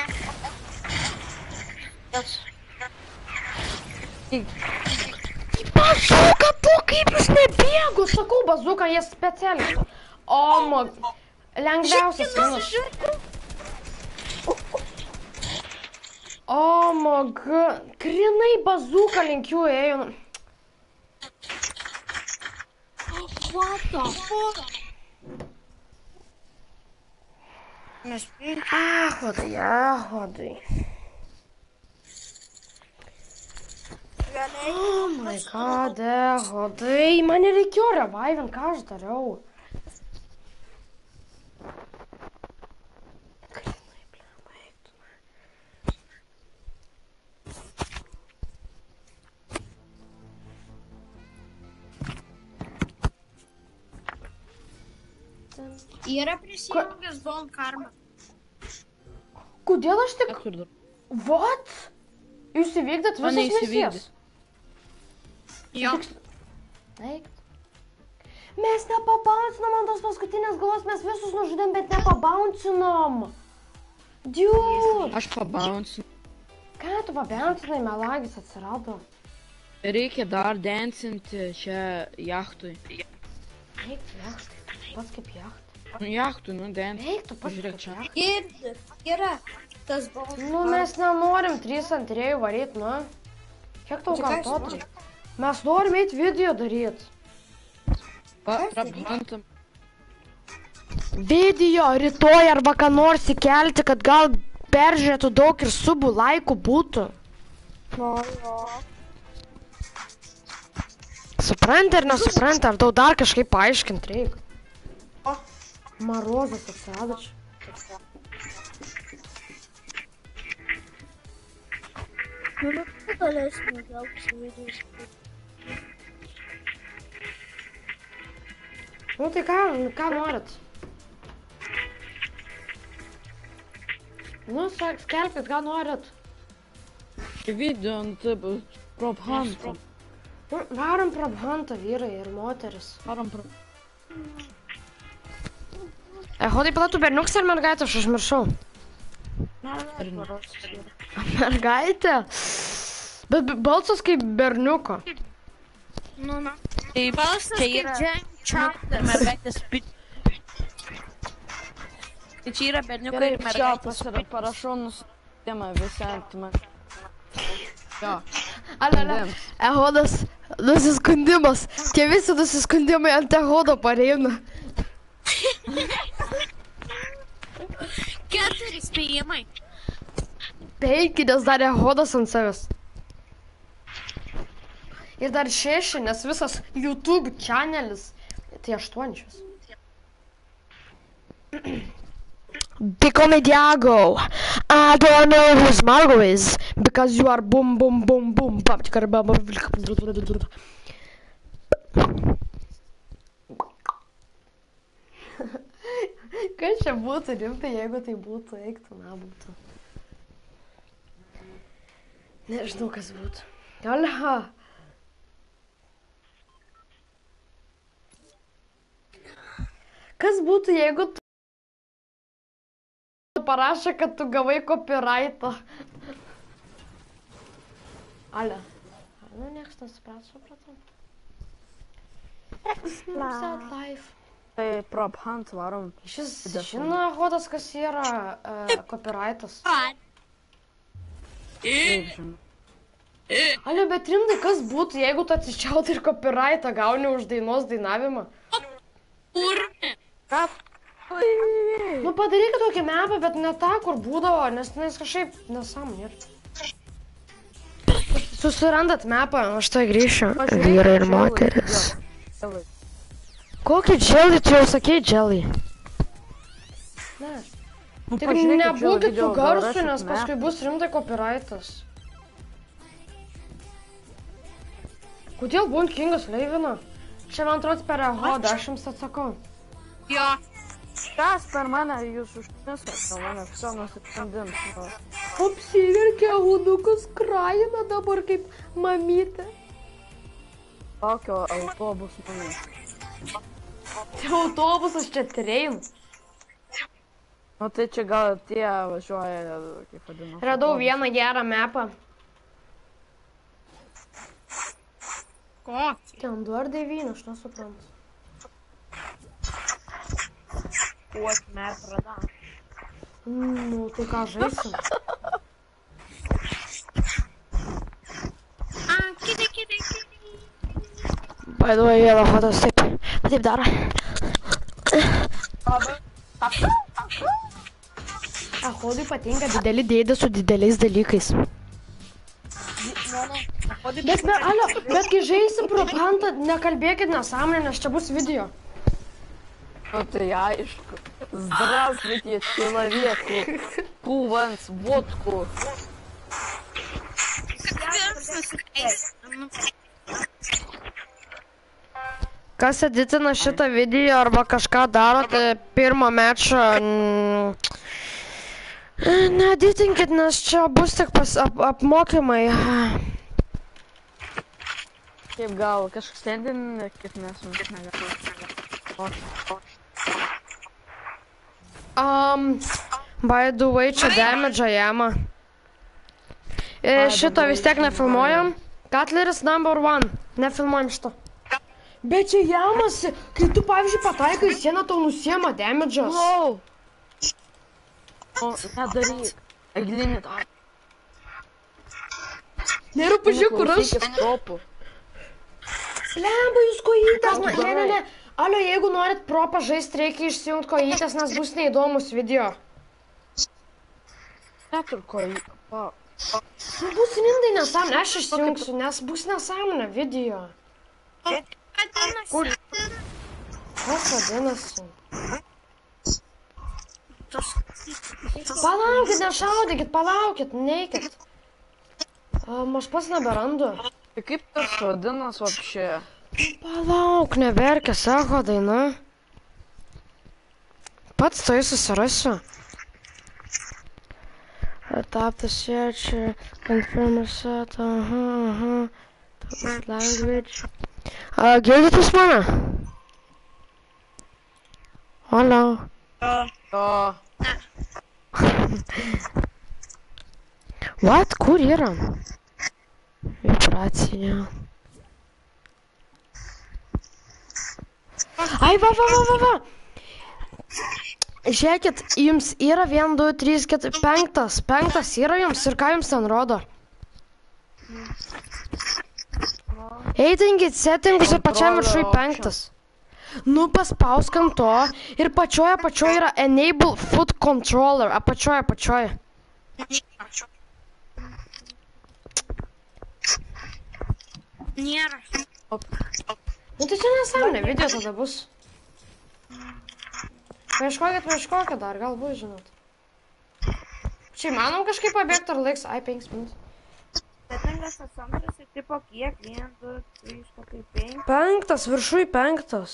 A: Bazuka, tu kaip jūs nebėgo. Sakau, bazuka, jie specialiai. O, mo, lengviausias vienas. O, mo, grinai bazuka link jų ėjo.
B: What the fuck?
A: Ahodai, ahodai. Oh my god, ahodai. Man nereikėjo revaivint, ką aš dariau. Grinai, ble, baigtų.
B: Yra prisijungęs Bon Karma.
A: Kodėl aš tik... What? Jūs įvykdėt visas misijas?
B: Jo.
A: Eik. Mes nepabauncinom ant tos paskutinės galos, mes visus nužudėm, bet nepabauncinom. Dude.
C: Aš pabaunciu.
A: Ką tu pabaucinai, melagis atsirado?
C: Reikia dar dancinti čia jachtui.
A: Eik, jachtui, pats kaip jachtui.
C: Nu, jachtui, nu, dancinti.
A: Eik, tu pats
C: Pažiūrėk
A: kaip
C: čia.
A: jachtui.
B: Ir yra tas Bon Karma.
A: Nu, mes nenorim trys ant trejų varyt, nu. Kiek tau
B: Čia ką jūs
A: kartot reikia? Mes norim eit video daryt.
C: Va, prabrantam.
A: Video rytoj arba ką nors įkelti, kad gal peržiūrėtų daug ir subų, laikų būtų.
B: No, jo.
A: Supranti ar nesupranti, ar tau dar kažkaip paaiškint reikia? Marozas atsirado čia.
B: Galėsime gauti videos.
A: Nu tai ką, ką norit? Nu, skelbkit, ką norit.
C: Video ant prop huntą.
A: Varom prop huntą, vyrai ir moteris.
C: Varom prop.
A: Ehodai, pala, tu berniukas ar mergaitė, aš užmiršau. Mergaitė? Bet balsas kaip berniuko.
B: Nu, na.
D: Tai
B: Balsas
D: čia
B: kaip
D: yra
B: Čartas.
D: mergaitės pit. Tai čia yra berniukai
C: Gerai,
D: ir
C: čia
D: mergaitės
C: pasira, parašau nusitimą visi ant man. Jo.
A: Ale, ale, Ehodas, nusiskundimas. Tie visi nusiskundimai ant Ehodo pareina.
B: Keturi spėjimai.
A: Penki, nes dar Ehodas ant savęs. Ir dar šeši, nes visas YouTube channelis. Tai aštuončius. Because me Diago, I don't know who Margo is, because you are boom boom boom boom bum. Kas čia būtų rimtai, jeigu tai būtų, eiktų, na būtų. Nežinau, kas būtų. Alha. Kas būtų, jeigu tu parašė, kad tu gavai copyrightą? Ale. Nu, nieks nesuprat, supratau. Sad life.
C: Tai prop hunt varom.
A: Šis žino, Hodas, kas yra uh, copyrightas.
C: Taip, žinau.
A: Ale, bet rimtai, kas būtų, jeigu tu atsičiautai ir copyrightą gauni už dainos dainavimą?
B: Kur?
C: Ką?
A: Nu, padarykit tokį mapą, bet ne tą, kur būdavo, nes, nes kažkaip nesąmonė. Susirandat mapą, aš tai grįšiu. Vyrai ir moteris. Kokį dželį, tu jau sakei dželį? Ne. Tik nebūkit su garsu, nes paskui bus rimtai copyrightas. Kodėl Bund Kingas leivina? Čia man atrodo per Ehodą, aš jums atsakau.
B: Jo.
C: Kas per mane jūs užtiskas, o mane все nusiskundins.
A: Apsiverkė Ehodukas, krajina dabar kaip mamytė.
C: Tokio autobus mane.
A: Tai autobusas čia trein.
C: Nu tai čia gal tie važiuoja, kaip vadinu.
A: Radau vieną gerą mapą.
B: Kokį?
A: Ten du ar devyni, aš nesuprantu.
D: What map radau?
A: Nu, tai ką žaisim?
B: A, kiti, kiti, kiti.
A: By the way, vėl Ehodas taip, taip daro. Ehodui patinka dideli dėdė su dideliais dalykais. Bet, bet, alio, bet kai žaisim pro pantą, nekalbėkit nesąmonę, nes čia bus video.
C: Ну ты aišku. Здравствуйте, человеку. Куванс, водку.
A: Kas editina šitą video arba kažką daro, tai pirmą mečą needitinkit, nes čia bus tik pas, ap, apmokymai.
C: Kaip gal kažkas šiandien, kaip mes mums negalime.
A: Um, by the way, čia damage jama. E, šito vis tiek nefilmuojam. Cutleris number one. Nefilmuojam šito. Bet čia jamasi, kai tu pavyzdžiui pataikai į sieną, tau nusiema damage'as.
C: Wow! O, nedaryk. Eglinį tą.
A: Nėra pažiūrėk, kur aš. Lemba, jūs kojytės. Ne, ne, ne. Alio, jeigu norit pro pažaist, reikia išsijungt kojytės, nes bus neįdomus video.
C: Net ir kojytės.
A: Nu, bus rimtai nesąmonė, aš išsijungsiu, nes bus nesąmonė video.
B: Vadinasi.
A: Kas vadinasi? Palaukit, nešaudykit, palaukit, neikit. Um, aš pats neberandu.
C: Tai kaip tas vadinas vapšė?
A: Palauk, neverkia, sako daina. Pats tai susirasiu. Tap the search, confirm set, aha, aha. Language. Uh, girdit jūs mane? Hello.
C: O,
A: What? Kur yra? Vibracija. Ai, va, va, va, va, va. Žiūrėkit, jums yra vienas, du, trys, keturi, penktas. Penktas yra jums ir ką jums ten rodo? Eitinkit settingus ir pačiam viršui penktas. Nu, paspausk ant to ir pačioje apačioje yra Enable Foot Controller. Apačioje, apačioje.
B: Nėra.
A: Nu, tai čia nesąmonė, video tada bus. Paieškokit, paieškokit dar, galbūt žinot. Čia įmanom kažkaip pabėgti ar laiks? Ai, penkias minutės.
D: Settingas asamblis ir tipo kiek? vienas, du, trys, keturi, penki.
A: Penktas, viršui penktas.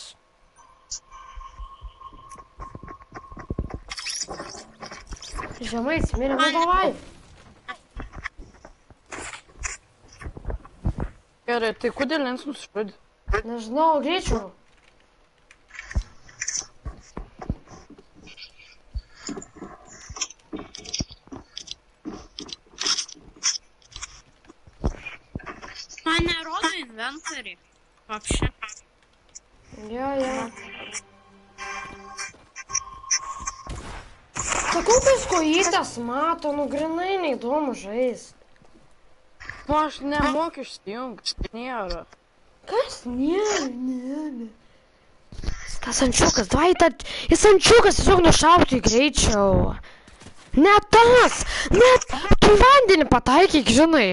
A: Žemaitis, mirė, nu davai.
C: gerai, tai kodėl jens nusižudė?
A: Nežinau, greičiau.
B: Man nerodo inventorių. Apšė.
A: Jo, jo. Sakau, kas kojytės mato, nu grinai neįdomu žaist.
C: Nu, aš nemoku išsijungti, nėra.
A: Kas? Nėra, nėra. Tas ančiukas, davai, ta... Jis ančiukas tiesiog nušauti greičiau. Ne tas! Ne... Tu vandenį pataikyk, žinai.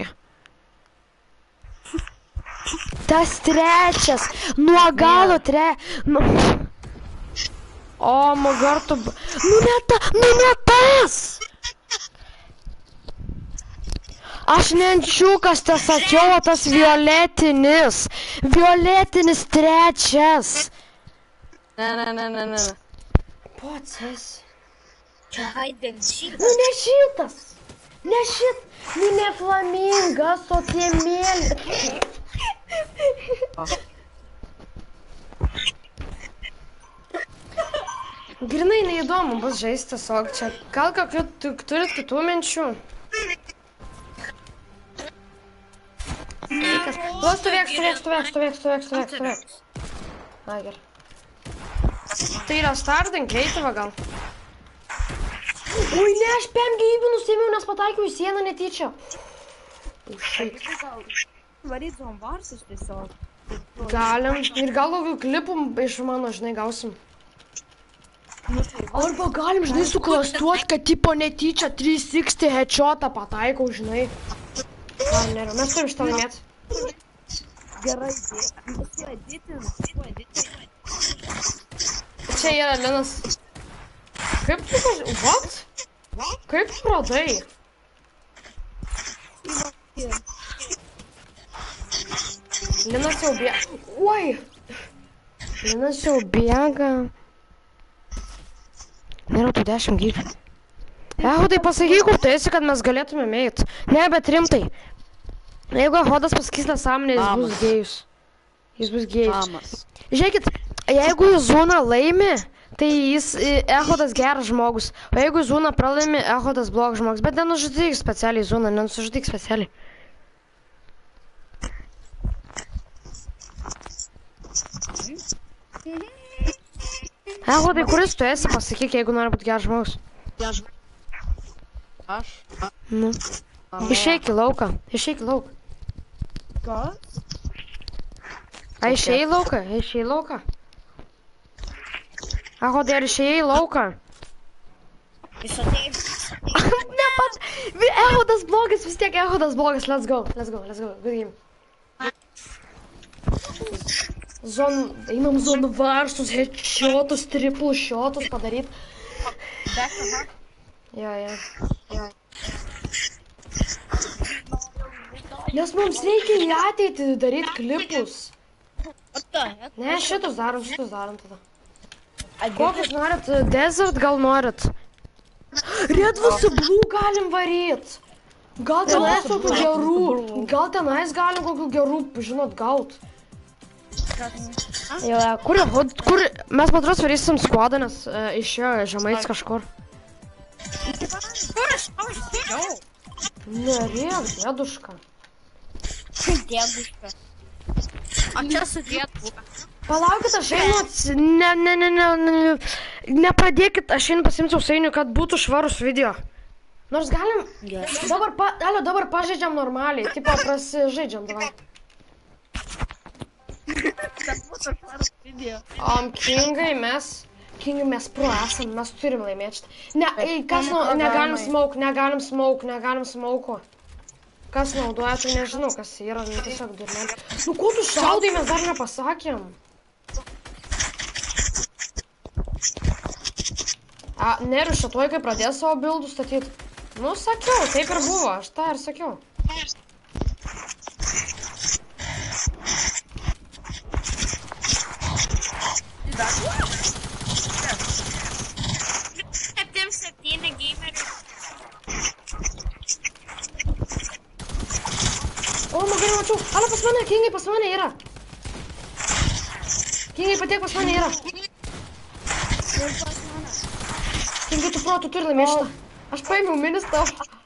A: Tas trečias, nuo galo tre... Nu... O, magartu... Nu ne ta... Nu ne tas! Aš ne ančiukas, tas sakiau, o tas violetinis. Violetinis trečias.
C: Ne, ne, ne, ne, ne.
A: Pocis.
B: Čia haidin šitas.
A: Nu ne šitas. Ne šit. Nu ne flamingas, o tie mėly. Grinai neįdomu bus žaisti tiesiog čia. Gal kokių turit kitų minčių? Vaikas. Gal stovėk, stovėk, stovėk, stovėk, stovėk, stovėk, stovėk. Na, gerai. Tai yra starting, greitai gal. Ui, ne, aš pem gyvybių nusėmiau, nes pataikiau į sieną netyčia. Ušai.
D: Varyt zombarsus tiesiog.
A: Galim. Ir gal kokių klipų iš mano, žinai, gausim. Arba galim, žinai, suklastuot, kad tipo netyčia trys šimtai headshotą pataikau, žinai. Ar nėra, mes turim šitą laimėt.
D: Gerai, visi editin, editin.
A: Čia yra Linas. Kaip tu paži... What? Kaip tu radai? Linas jau bėga. Oi! Linas jau bėga. Nėra tų dešimt gyvių. Eho, tai pasakyk, kur tu esi, kad mes galėtumėm eit. Ne, bet rimtai. Jeigu Ehodas pasakys nesąmonę, jis bus gėjus. Jis bus gėjus. Žiūrėkit, jeigu Zuna laimi, tai jis Ehodas geras žmogus. O jeigu Zuna pralaimi, Ehodas blogas žmogus. Bet nenužudyk specialiai Zuna, nenužudyk specialiai. Ehodai, kuris tu esi, pasakyk, jeigu nori būti geras žmogus.
C: Aš?
A: Nu. Išeik į lauką, išeik į lauką.
D: Kas?
A: A, išėjai į lauką, išėjai į lauką. Ehodai, ar išėjai į lauką?
B: Jis atėjo.
A: Ne pat, Ehodas blogas, vis tiek Ehodas blogas, let's go, let's go, let's go, good game. Zon, einam zon varsus, headshotus, triple shotus padaryt. Jo, jo. Nes mums reikia į ateitį daryti klipus. Ne, šitus darom, šitus darom tada. Kokius norit? Desert gal norit? Redvus Blue galim varyt. Gal tenais kokių gerų, gal tenais galim kokių gerų, žinot, gaut. Jo, kur, kur, mes matros varysim skuodą, nes uh, išėjo žemaitis kažkur.
B: Kur aš tau išėjau?
A: Nerėk, dėduška.
B: Dėduška. O čia su dėduška.
A: Palaukit, aš einu, ne, ne, ne, ne, ne, nepradėkit, aš einu pasimti sausainių, kad būtų švarus video. Nors galim, dabar, pa, alio, dabar pažaidžiam normaliai, tipo prasižaidžiam dabar. O, Kingai mes, Kingai mes pro esam, mes turim laimėti šitą. Ne, kas, nu, negalim smoke, negalim smoke, negalim smauko. Kas naudoja, tai nežinau, kas yra, nu tiesiog durmėlė. Nu, ko tu šaudai, mes dar nepasakėm. A, Nerius šitoj, kai pradės savo bildų statyti. Nu, sakiau, taip ir buvo, aš tą ir sakiau.
B: septyni septyni gamerių.
A: O, magai, mačiau. Ale, pas mane, Kingai, pas mane yra. Kingai, patiek, pas mane yra. Kingai, tu pro, tu turi laimėti šitą. Aš paėmiau minis tau.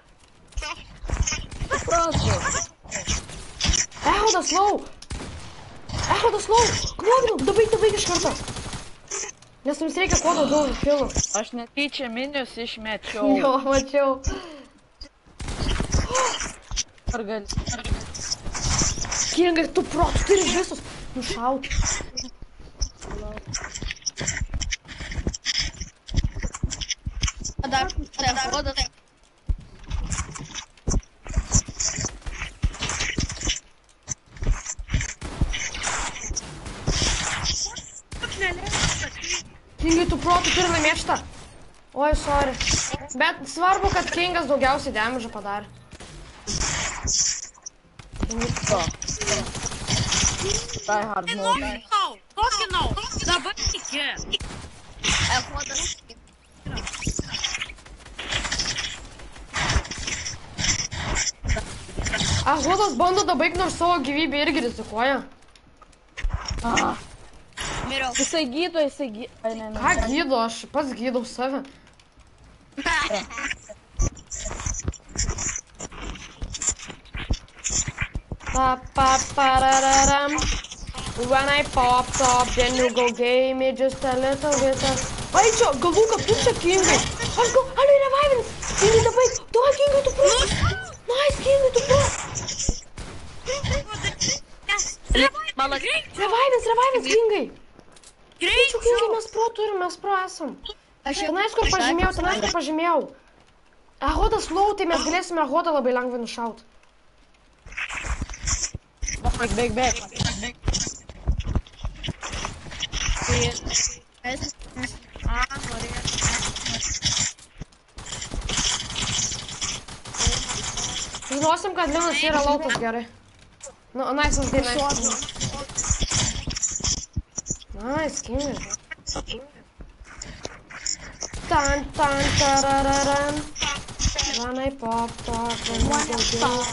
A: Ehodas low. Ehodas low. Kvoginau, dabaig, dabaig iš karto. Nes mums reikia kuo daugiau kilų.
C: Aš netyčia minius išmečiau.
A: Jo, mačiau.
C: Ar gali?
A: Kingai, tu pro, tu turi visus. Nušaut.
B: Dar, dar, dar.
A: Kingai, tu pro, tu turi laimėti šitą. Oi, sorry. Bet svarbu, kad Kingas daugiausiai damage'ą padarė.
C: Die hard mode.
D: Tokinau, dabar iki.
B: Ehodas.
A: Ahodas bando dabaig, nors savo gyvybę irgi rizikuoja.
C: Ah.
B: Miriau.
C: Jisai gydo, jisai gydo. Ai, ne, ne.
A: Ką gydo, aš pats gydau save. Pa pa parararam. When I popped up, then you go game me just a little bit of... Ai, čia, galvų, kad tu čia Kingai. Aš gal, aliu, revivins. Kingai dabaig. Davai, Kingai, tu pro. Nice, Kingai, tu pro. Revivins, revivins, Kingai. Greičiau, Kingai, mes pro turim, mes pro esam. Tenais, kur pažymėjau, tenais, kur pažymėjau. Ahodas low, tai mes galėsime Ahodą labai lengvai nušaut.
C: Bėg, bėg, bėg. Žinosim, kad Linas yra lautas gerai. Nu, nice, tai nice. Nice, Kingai. Tan, tan, tarararan. When I popped up, when I go game.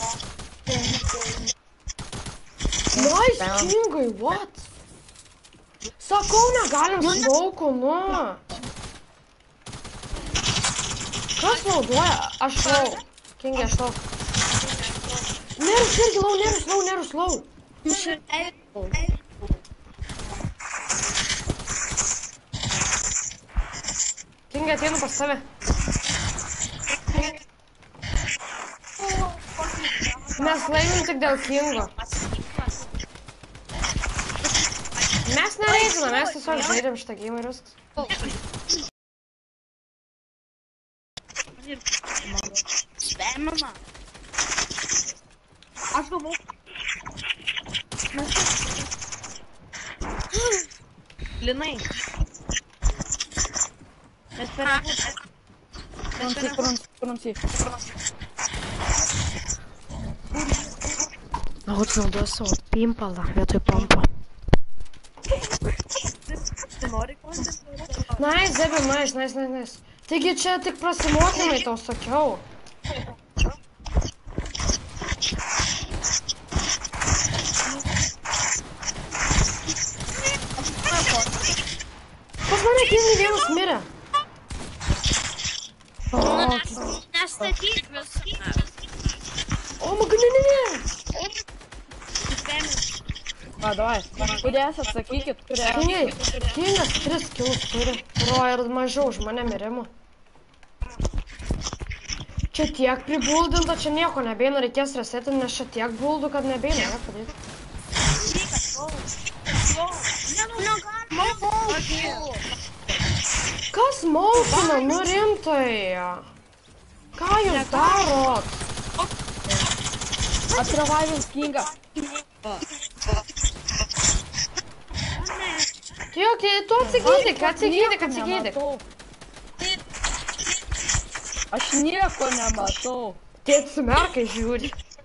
C: Nice, Kingai, what? Sakau, negalim smoke'u, nu. Kas naudoja? Aš low. Kingai, aš low. Nerus irgi low, nerus low, nerus low. Kingai, ateinu pas save. Mes laimim tik dėl Kingo. Mes nereikinam, mes tiesiog žaidžiam šitą game ir viskas.
B: Spamama. Aš galvau.
D: Linai. Mes per...
C: Kur nunsi?
A: Galbūt naudoju savo pimpalą vietoj pompo.
D: Tu nori koncentruoti?
A: Nice, Debi, nice, nice, nice, nice. Taigi čia tik prasimokymai tau sakiau. Pas mane kingai vienas mirė. O,
B: Nestatyk visą.
A: o maga, ne, ne, ne.
C: Va, davai. Kurie esat, sakykit, kurie esat.
A: Kingai, kingas tris kilus turi. Ro ir mažiau už mane mirimų. Čia tiek pribuldinta, čia nieko nebeina, reikės resetinti, nes čia tiek buldų, kad nebeina, ne, padaryti. Kas maukina, nu rimtai? Ką jūs darot?
C: Atrevivins Kingą.
A: Tiek, tu atsigydyk, atsigydyk, atsigydyk.
C: Aš nieko nematau.
A: Tėt su merkai žiūri.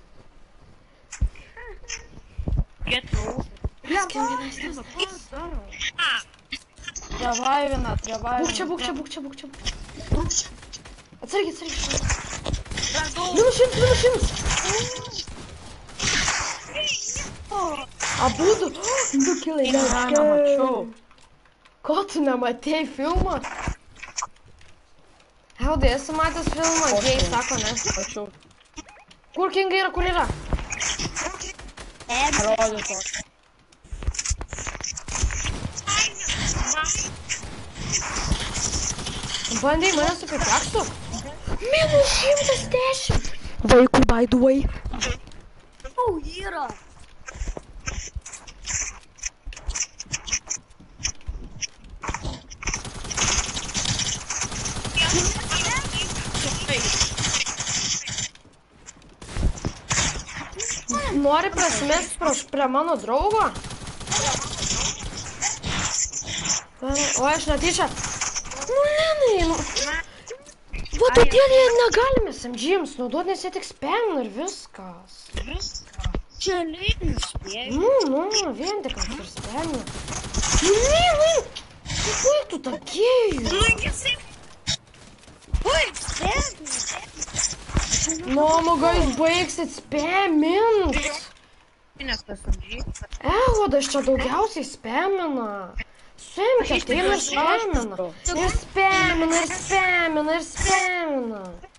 C: Revivina, revivina.
A: Būk čia, būk čia, būk čia, būk čia. Atsargiai, atsargiai. Minus šimtas, minus šimtas. Abudu. Du kilai.
C: Nemačiau.
A: Ko tu nematėjai filmą? Haudai, esi matęs filmą? Jei sako, ne?
C: Mačiau.
A: Kur kingai yra, kur yra?
C: Rodė to.
A: Bandai mane su piteksu? Minus šimtas dešimt. Vaikų, by the way.
B: O, yra.
A: Nori prasimesti prie mano draugo? O, aš netyčia. Nu, Lenai, nu. Va, todėl jie negalime S M G-ams naudoti, nes jie tik spamina ir viskas.
B: Čia lėtinis spėjai.
A: Nu, nu, vien tik aš ir spamina. Nu, ne, nu, baig tu tą gėjų.
B: Nu, jisai. Oi, spėjai.
A: Nu, maga, jūs baigsit spamint.
B: Nes tas amžiai.
A: Ehoda, aš čia daugiausiai spamina. Suimkė, ateina ir spamina. Ir spamina, ir spamina, ir spamina.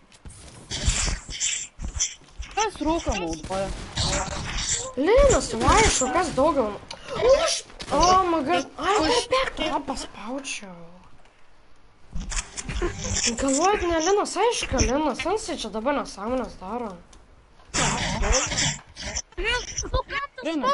C: Kas rūką naudoja?
A: Linas, aišku, kas daugiau. Už... O, maga... Ai, bėk, tu tą paspaučiau. Galvojat, ne Linas, aišku, Linas. Ansai čia dabar nesąmonės daro.
C: Rina.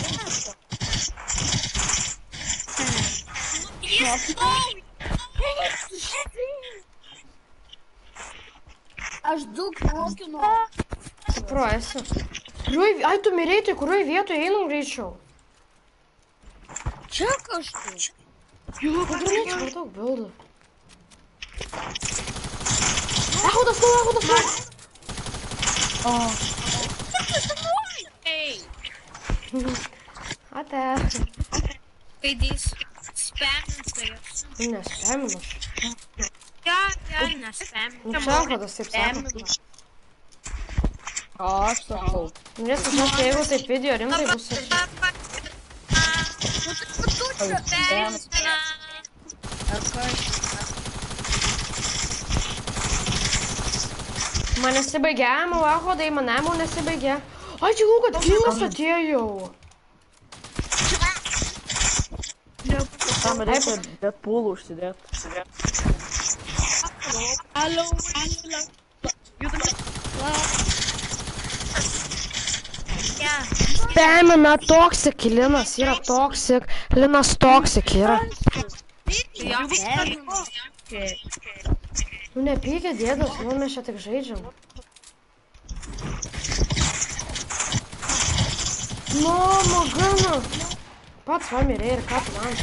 B: Aš daug mokinu.
A: Supro, esi. Kuriuoj... Ai, tu mirėjai, tai kuriuoj vietoje einam greičiau?
B: Čia kažkur.
A: Jo, pagrinai, čia per daug bildų. Ehodas, nu, ehodas, nu.
C: O.
B: Ei.
A: Ate.
B: Kaidys. Spamins tai aš.
A: Nespaminu.
B: Ja, ja, nespamins.
A: Nu, čia ehodas, taip sako.
C: O, aš sakau.
A: Norėsiu žinoti, jeigu taip video rimtai bus ir... Man nesibaigė, amau, ehodai, man amau nesibaigė. Ai, čia kad kingas atėjau.
C: Tam reikia Deadpool'ų užsidėt.
B: Alo,
A: Spamina toxic, Linas yra toxic. Linas toxic yra. Nu, nepykė dėdas, nu, mes čia tik žaidžiam. Nu, magana. Pats va mirė ir ką tu man.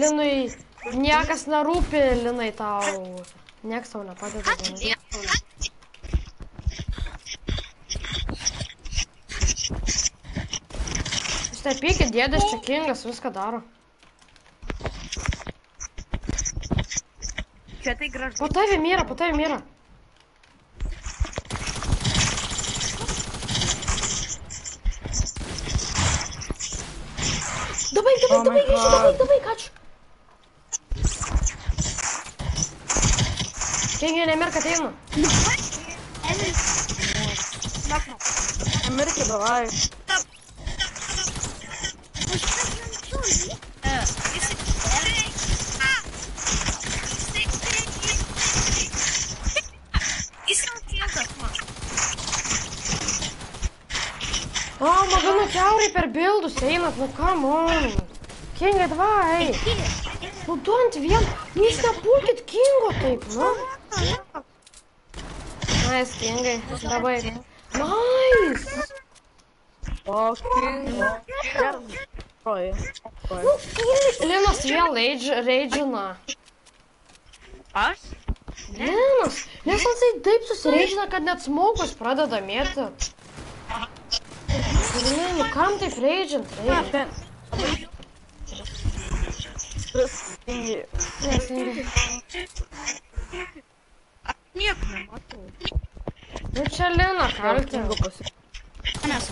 A: Linui, niekas nerūpi, Linai, tau. Niekas tau nepadeda. Stepykit, dėdės čia kingas, viską daro.
D: Čia tai gražu.
A: Po tavį myra, po tavį myra. Dabai, dabai, dabai, grįžti, dabai, dabai, kačiu. Kingi, nemirk ateinu.
C: Nemirki, davai.
A: O, maganu, kiaurai per bildus einat, nu come on. Kingai, davai. Nu, duant vien, nu, jūs nepulkit Kingo taip, nu. Nice, Kingai, dabai. Nice.
C: O, Kingo. Oi.
A: Nu, Linas vėl reidžina.
D: Aš?
A: Linas, nes jisai taip susireidžina, kad net smaukus pradeda mėtyt. Linai, nu kam taip reidžint, reidžint? Nesingai.
D: Aš nieko nematau.
A: Nu čia Lina kaltingo.
B: Manęs.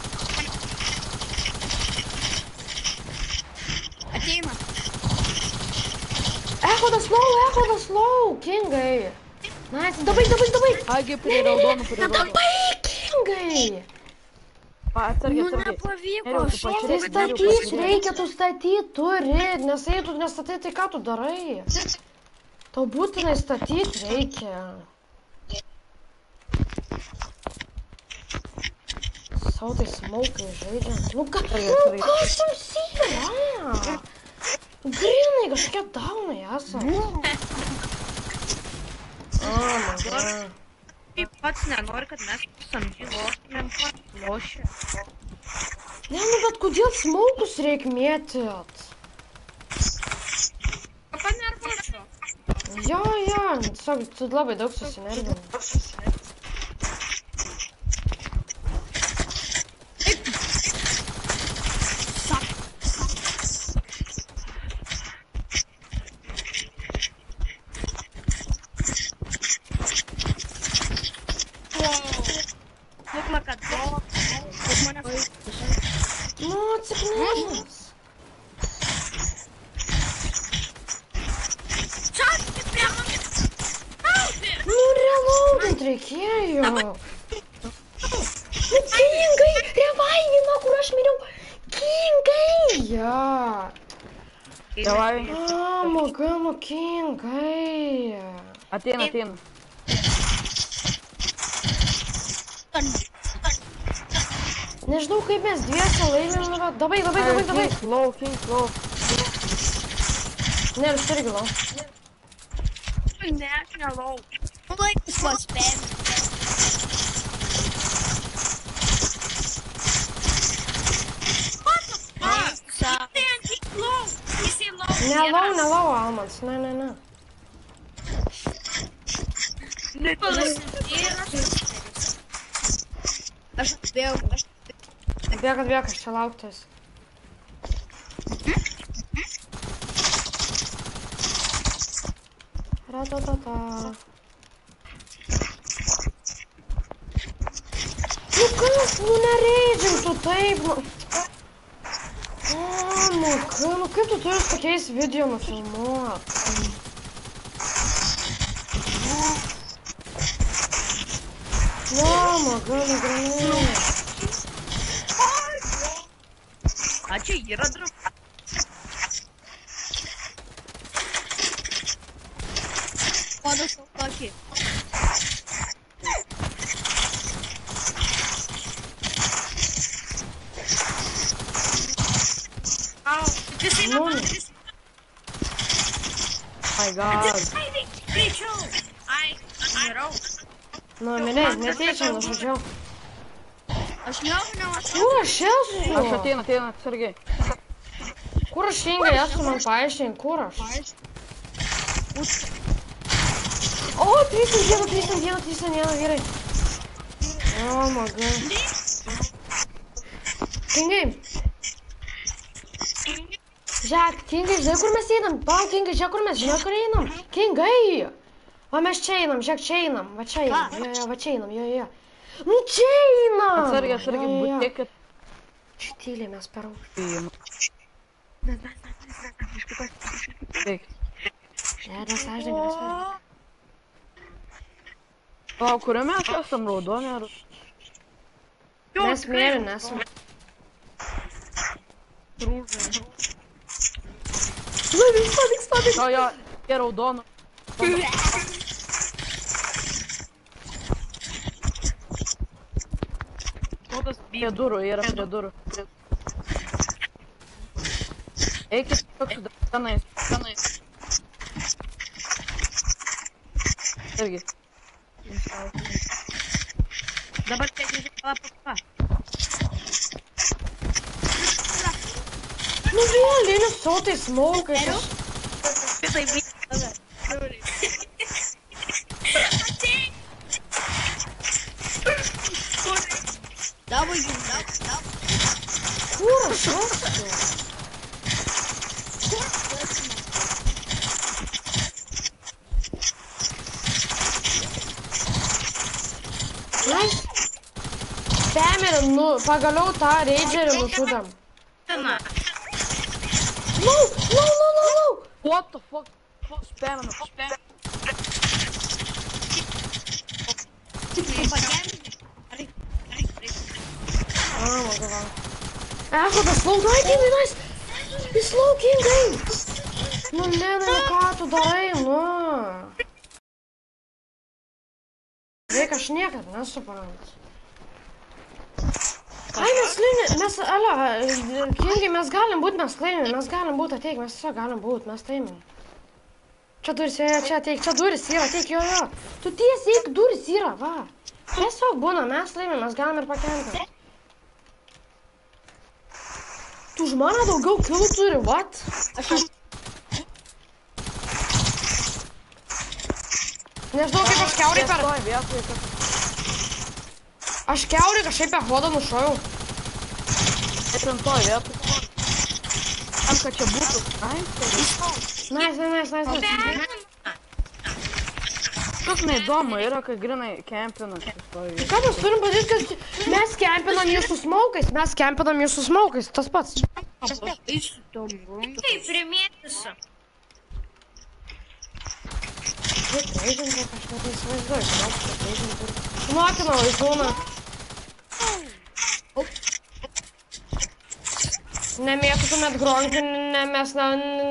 B: Ateina.
A: Echo the slow, echo the slow, Kingai. Nice, dabai, dabai, dabai.
C: Agi, prie raudonų, prie raudonų.
A: Dabai, Kingai.
C: Pa, atsargiai,
B: Nu,
C: atsargiai.
B: nepavyko.
A: Tai statyt reikia, tu statyt turi, nes jei tu nestatai, tai ką tu darai? Tau būtinai statyt reikia. Sau tai smaukai žaidžiant. Nu ką, nu kas jums yra? Grinai, kažkokie daunai esame. O, man.
D: Kaip pats nenori, kad mes samdžiai loštumėm lošę.
A: Ne, nu bet kodėl smaukus reik mėtyt?
D: Panervuosiu.
A: Jo, jo, tiesiog tu labai daug susinervini. Nu, atsiknėžimas. Nu, reloadint reikėjo. Nu, Kingai, revaivina, kur aš miriau. Kingai, ja.
C: Davai.
A: A, maganu, Kingai.
C: Ateina, ateina.
A: Nežinau, kaip mes dviese laimėm, nu, bet dabai, dabai, dabai, dabai.
C: King low, king low.
A: Ne, aš irgi lau.
D: Ne, aš nelau.
B: Laikas was bad.
A: Nelau, nelau, Almans, ne, ne, ne.
B: Aš atbėjau.
A: Bėgat, bėgas, čia lauktas. Ratatata. Nu kas, nu nereidžiam tu taip, nu. O, maga, nu kaip tu turi su tokiais video nufilmuot? No, maga, nu granai.
D: A čia yra draugas.
B: Padas tokį.
D: Au, jisai
A: Nu.
D: man jis.
C: My god.
D: Greičiau. Ai, mirau.
A: Nu, miniai, netyčia nužudžiau.
B: Aš nieko nematau.
A: Kur aš esu?
C: Aš ateinu, ateinu, atsargiai.
A: Kur aš Kingai esu, man paaiškink, kur aš? O, trys ant vieno, trys ant vieno, trys ant vieno, vyrai. Oh my god. Kingai. Žiūrėk, Kingai, žinai, kur mes einam? Palauk, Kingai, žiūrėk, kur mes, žinai, kur einam? Kingai! Va, mes čia einam, žiūrėk, čia einam, va čia einam, jo, jo, va čia einam, jo, jo. Nu, čia einam!
C: Atsargiai, atsargiai, būti, kad...
A: Šitylė mes per aukštį.
D: Mes, mes, mes, mes, mes, biškai pas, biškai.
C: Taip.
A: Ne, nesąžininkai, nesąžininkai.
C: O, kurio mes esam raudonė ar...
A: Mes mėlyni esam.
D: Rūžai.
A: Nu, vyksta, vyksta, vyksta.
C: O, jo, jie raudono.
D: Kodas
C: Prie
D: bijo.
C: durų, jie yra prie durų. Eikit toks tenais, tenais. Irgi.
D: Dabar čia grįžė palapapa.
A: Nu, vėl, eina su tais smokais.
D: Pitai vyk tave. Davai, davai, davai.
A: Kur aš esu? Mes Spamerį, nu, pagaliau tą raidžerį nužudam.
D: Tena.
A: No, no, no, no, no.
C: What the fuck? Spamina, spamina.
A: Oh my god. Echo, the slow guy, Kingai, nice. He's slow, Kingai. Nu, ne, ne, ką tu darai, nu. Reikia, aš niekad nesuprantu. Ai, mes laimė, mes, ala, Kingai, mes galim būt, mes laimė, mes galim būt, ateik, mes tiesiog galim būt, mes laimė. Čia duris, čia, čia ateik, čia duris yra, ateik, jo, jo. Tu tiesiai, eik, duris yra, va. Tiesiog būna, mes laimė, mes galim ir pakentam. Tu už mane daugiau kilų turi, what? Aš jau... Nežinau, kaip aš kiaurai per... Aš kiaurai kažkaip per hodą nušojau.
C: Šventoj vietoj. Tam, kad čia būtų.
A: Nice, nice, nice, nice.
C: Kas neįdomu yra, kai grinai kempina.
A: Ką mes turim padaryti, kad mes kempinam jį su smaukais, mes kempinam jį su smaukais, tas pats.
D: Taip, primėtisiu.
A: Kaip reižinti, aš net neįsivaizduoju, kad aš kaip reižinti. Nokino laisvūną. Nemėgtumėt gronti, ne mes ne...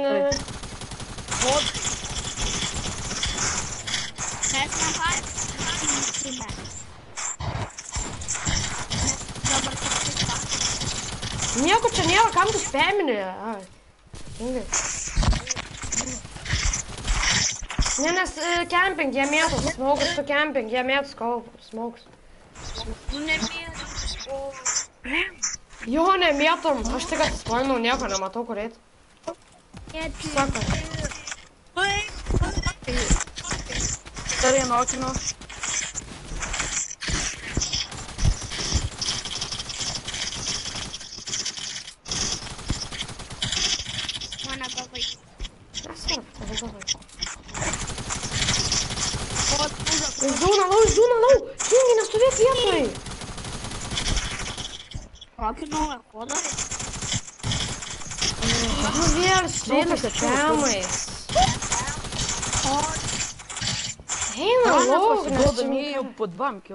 A: Nieko čia nėra, kam tu spamini? Ai, Kingai. Ne, nes camping, jie mėtos, smogus su camping, jie mėtos kaupus, smogus.
D: Nu, nemėtus, o...
A: Jo, nemėtom, aš tik atsispoinau, nieko nematau, kur eit. Sako.
C: Dar jie nokino.
D: Mane gavai.
A: Nesvarbu, tave gavai. Išdūna lau, išdūna lau! Kingai, nestovėk vietoj!
D: Kokį naują kodą?
A: Nu vėl strėlės temais. Eina lauk, nes
C: Duodami jau po dvam kil.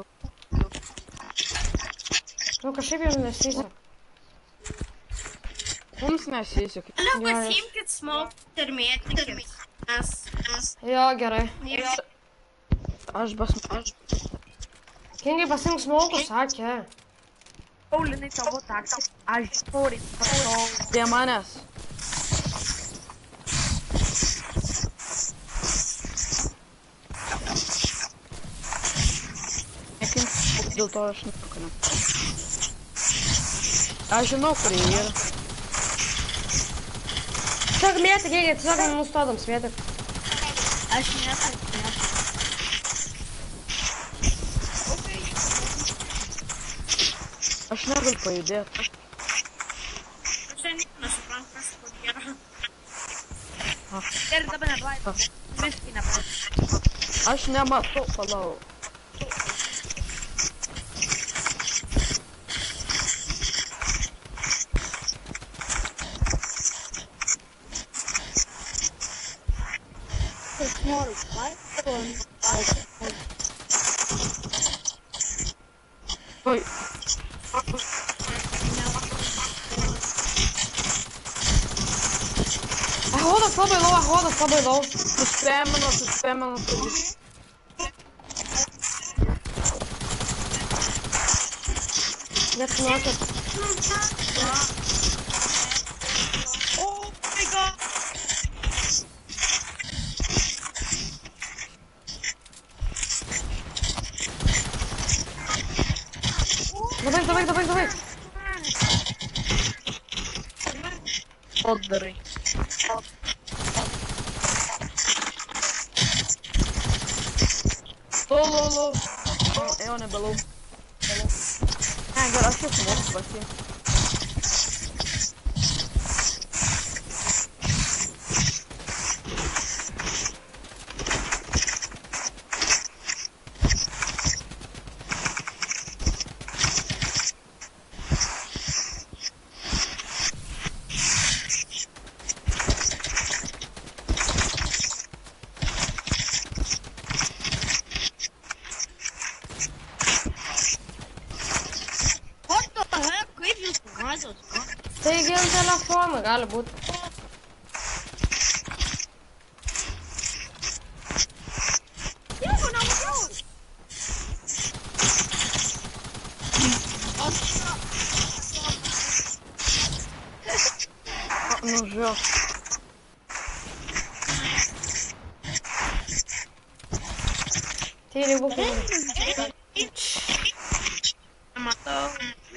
A: Nu kažkaip jau nesisek.
C: Mums nesisek.
D: Alio, pasiimkit smoke ir mėtikit. Nes, nes...
A: Jo, gerai.
C: Aš bas... Aš...
A: Kingai pasink smaukus, sakė.
D: Paulinai tavo taktik. Aš žiūrėjau, prašau.
C: Prie manęs. Nekint, dėl to aš nepakanu. Aš žinau, kur jie yra.
A: Tiesiog mėtik, jeigu tiesiog nenustodam smėtik.
B: Aš nesu.
C: Aš negaliu pajudėti.
B: Aš šiandien nesuprantu, kas kur yra.
D: Ir dabar neblaiva. Visiškai neblaiva.
C: Aš nematau, palau.
B: Aš noriu laipti.
C: Oi.
A: Ahodas labai lau, ahodas labai lau.
C: Suspėmino, suspėmino.
A: Net nuokit.
B: Oh my god.
A: Давай, давай, давай, давай.
D: Отдаrai.
C: Lou, lou, lou. Eu ne belau. Ne, gerai, aš jau sumoku pasi.
A: Taigi ant telefono gali būti.
B: Nieko neužėjau.
C: Nu, žiūrėjau.
A: Tyliai būk. Nematau.
D: Nematau.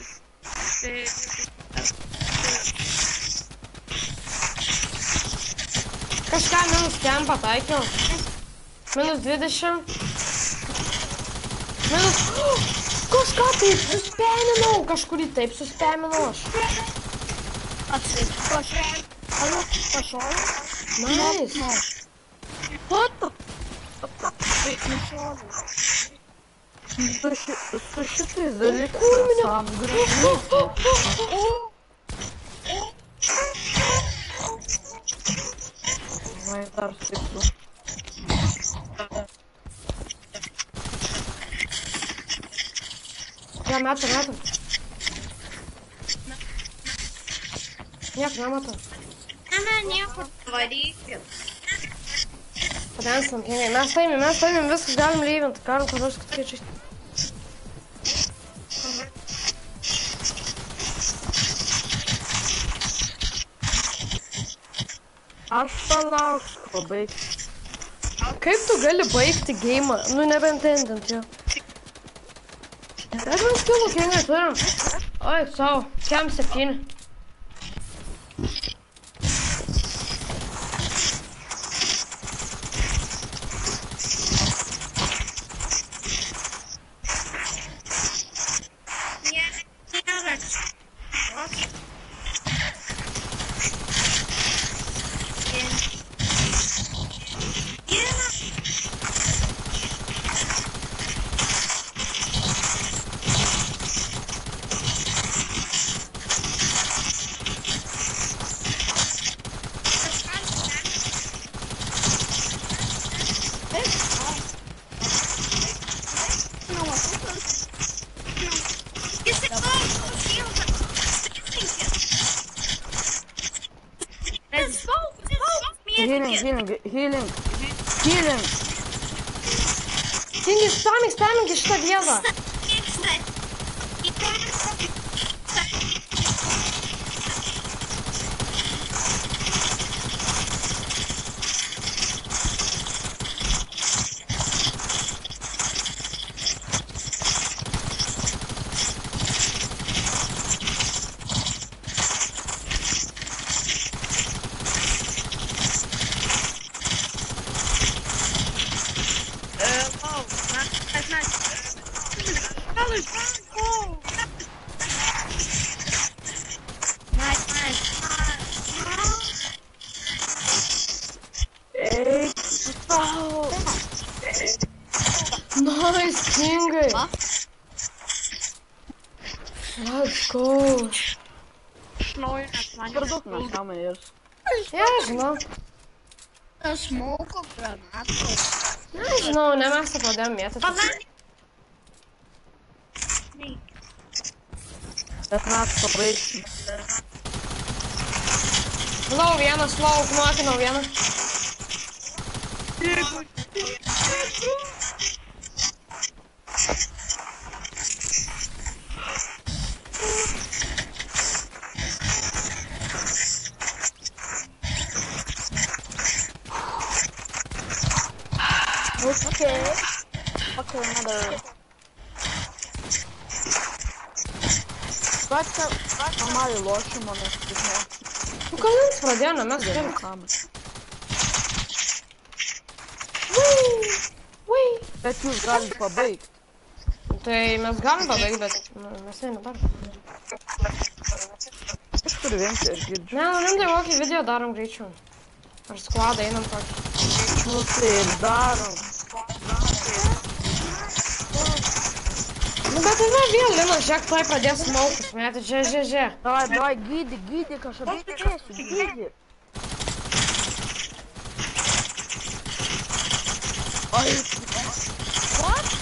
A: Kažką minus ten pataikiau. Minus dvidešimt. Minus... Kažką taip suspeminau. Kažkurį taip suspeminau aš.
B: Atseit, pašau. Alo, pašau.
A: Nice.
C: What the?
B: Taip, nušovau.
C: Su, ši, su šitais dalykais sam grįžti. Vai dar stiklu.
A: Ja, metam, metam. Nieko nematau.
B: Ne, ne, nieko. Varykit.
A: Padensam, kingai. Mes taimėm, mes taimėm, viskas galim leivint. Galim kur nors kitkai.
C: Aš palauksiu pabaigti.
A: Kaip tu gali baigti geimą? Nu, nebent endint jo. Kiek mes kilų kingai turim? Oi, savo, kem septyni.
C: Healing, healing, healing, healing.
A: Kingai, spamink, spamink į šitą vietą. Nice, kingai. Let's go.
B: Aš nauju, nes man
C: Per daug nesąmonės.
A: Ja, žinau.
B: Aš mauko granatą.
A: Nežinau, ne mes tą pradėjom mėtyti.
B: Padarė.
C: Bet mes pabaigsim.
A: Slow vieną, slow, knuokinau vieną.
C: Okay. Okay, another. Vai čia normaliai lošimo, nes žinau.
A: Nu, kalins pradėjome, mes
C: Geriau
A: turim.
C: kamas.
A: Ui, ui.
C: Bet jūs galite pabaigti.
A: Tai mes galim pabaigti, bet nu, mes einam dar.
C: Aš turiu vieną ir girdžiu.
A: Ne, nu, rimtai kokį video darom greičiau. Ar skvadą einam tokį.
C: Nu tai ir darom.
A: Nu, bet tai va vėl, Linas, žiūrėk, tuoj pradės smaukus mėti, žia, žia, žia.
C: Davai, davai, gydy, gydy, kažką spėsiu, gydy. Ai.
B: What?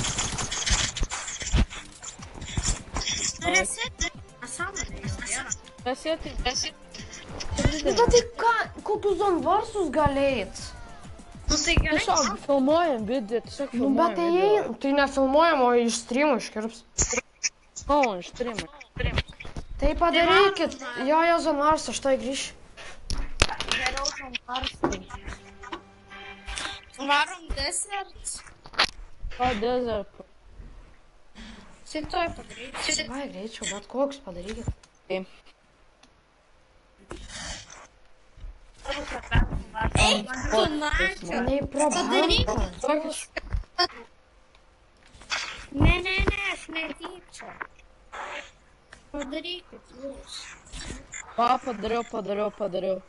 B: Reset. Nesąmonės nėra.
C: Resetai, resetai.
A: Nu, bet tai ką, kokius zonvarsus galėjt?
B: Nu tai gerai.
C: Tiesiog filmuojam video, tiesiog
A: Nu, bet
C: filmuojam
A: tai
C: video.
A: jei, tai nefilmuojam, o iš streamų iškirps.
C: O, iš streamų.
A: Tai padarykit, jo, jo, zonvarsą, aš toj grįšiu.
B: Geriau zonvarsai. Varom desert.
C: O, desert.
B: Tik toj padarysiu.
A: Vai, greičiau, bet koks padarykit.
C: Taip.
B: Eik, tu načia.
A: Nei pro banką.
B: Padaryk. Ne, ne, ne, aš netyčia. Padarykit jūs.
C: Va, padariau, padariau, padariau.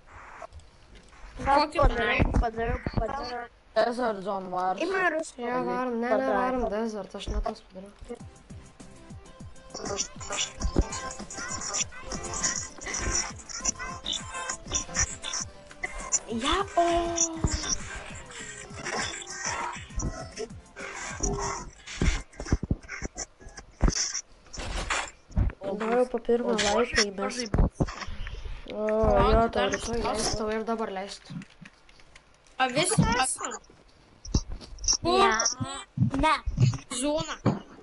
B: Kokį padarai? Padariau, padariau.
C: Desert zone vars.
B: Imarus.
A: Jo, varom, ne, ne, varom desert, aš ne tos padariau. Ja, o. Daviau po pirmą laiką įmest. O, jo, tau rytoj leist, tau ir dabar leist.
B: A viskas?
E: Ne. Ne.
B: Zona.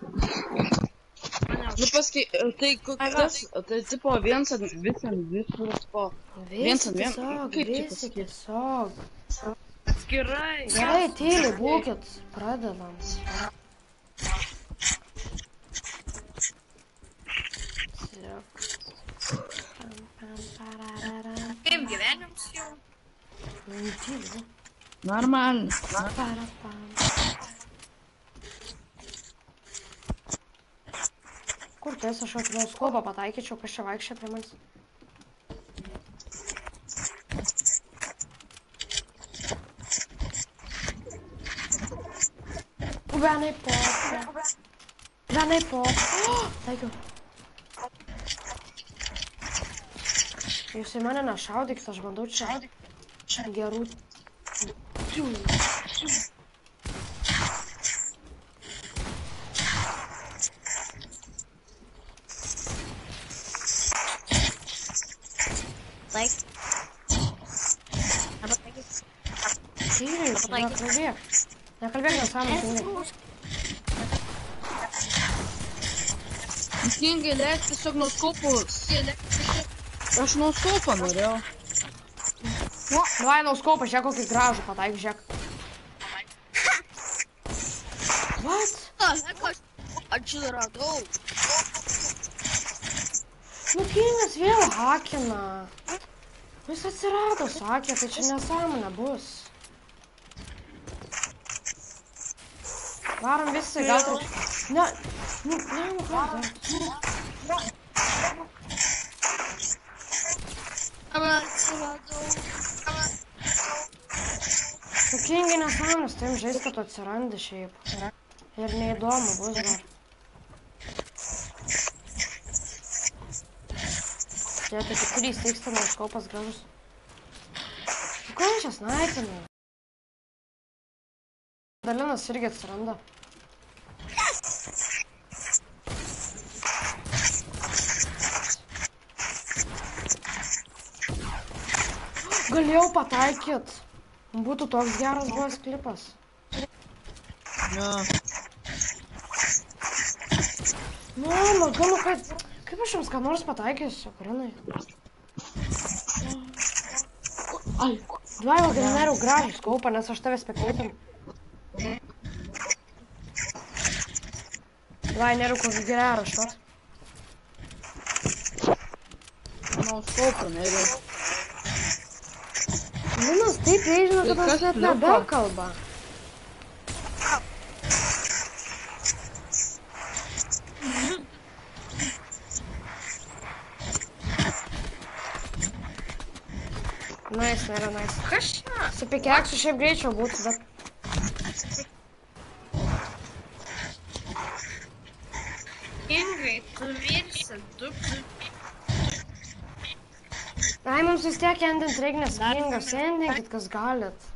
C: Nu paskui, tai kokias, tai tipo viens ant visam visus po. Viens
A: Visi
C: ant vien-
A: tiesiog,
C: kaip čia
A: visi
C: pasakyt?
A: tiesiog.
D: Atskirai.
A: Gerai, tyliai būkit, pradedam.
B: Kaip gyvenims jau?
A: Nu, tyliai.
C: Normaliai.
A: Parapam. Kur ties aš atėjau skobą pataikyčiau, kas čia vaikščia prie manęs? Vienai pop. Vienai pop. Taikiau. Jūs į mane nešaudykit, aš bandau čia gerų.
E: Like.
A: Tyliai, nekalbėk. Nekalbėk nesąmonės.
C: Tingai leisti tiesiog nuo skopus. Aš nuo skopą norėjau.
A: Davai, nauskopą, žiūrėk kokį gražų pataik, žiūrėk. What?
E: Atsiradau.
A: Nu, Kingas vėl hakina. Jis atsirado, sakė, tai čia nesąmonė bus. Varom visi, gal tai... Ne, nu, ne, nu, ką.
E: Atsiradau.
A: Nu, Kingai nesąmonės, tai jums žais, kad tu atsirandi šiaip. Ir neįdomu bus dar. Čia tik trys tiksta nauskopas gražus. Ką aš čia snaipinu? Dalinas irgi atsiranda. Galėjau pataikyt. Būtų toks geras buvęs klipas.
C: Ne.
A: Nu, maga, nu kad... Kaip aš jums ką nors pataikysiu, Karinai? Ai, dva jau grinerių gražų skaupą, nes aš tave spektatim. Два неру kokį gerą šot.
C: Nu, skaupą, nėra.
A: Linas taip nežino, kad aš net nebekalba. Nice, nėra nice.
B: Kas čia?
A: Su pikeksu šiaip greičiau būtų, bet...
B: Ingai, tu virsi, du...
A: Ai, mums vis tiek endint reikia, nes Kingas endinkit, kas galit.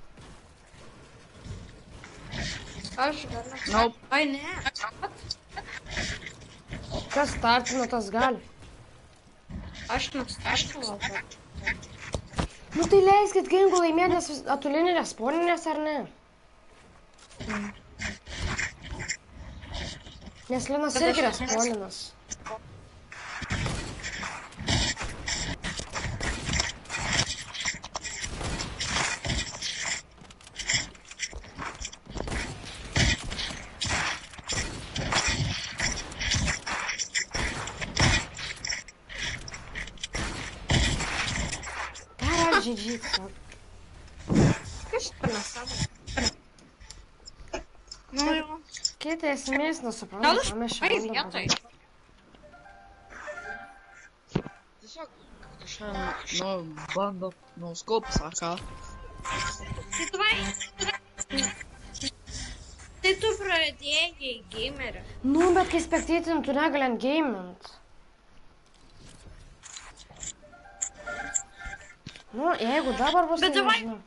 B: Aš galiu.
C: Nope.
B: Ai, ne.
A: Kas startino, tas gali.
B: Aš nustartinau.
A: Nu tai leiskit Kingų laimėti, nes atulinė responinės ar ne?
B: Mm.
A: Nes Linas irgi responinas. G G, fuck.
B: Kas čia nesavo? Nu jau.
A: Kitai esmės nesuprantu,
B: Gal aš
A: ką mes čia
B: ai
A: bandom
B: vietoj.
A: padaryt.
C: Tiesiog kažkaip, nu, bando, nu, skaupą sako.
B: Tai tu vai... Tai tu pradėjai gamerį.
A: Nu, bet kai spektatin, tu negali ant gamint. Nu, jeigu dabar bus,
B: Bet
A: tai
B: davai-
A: nežinau.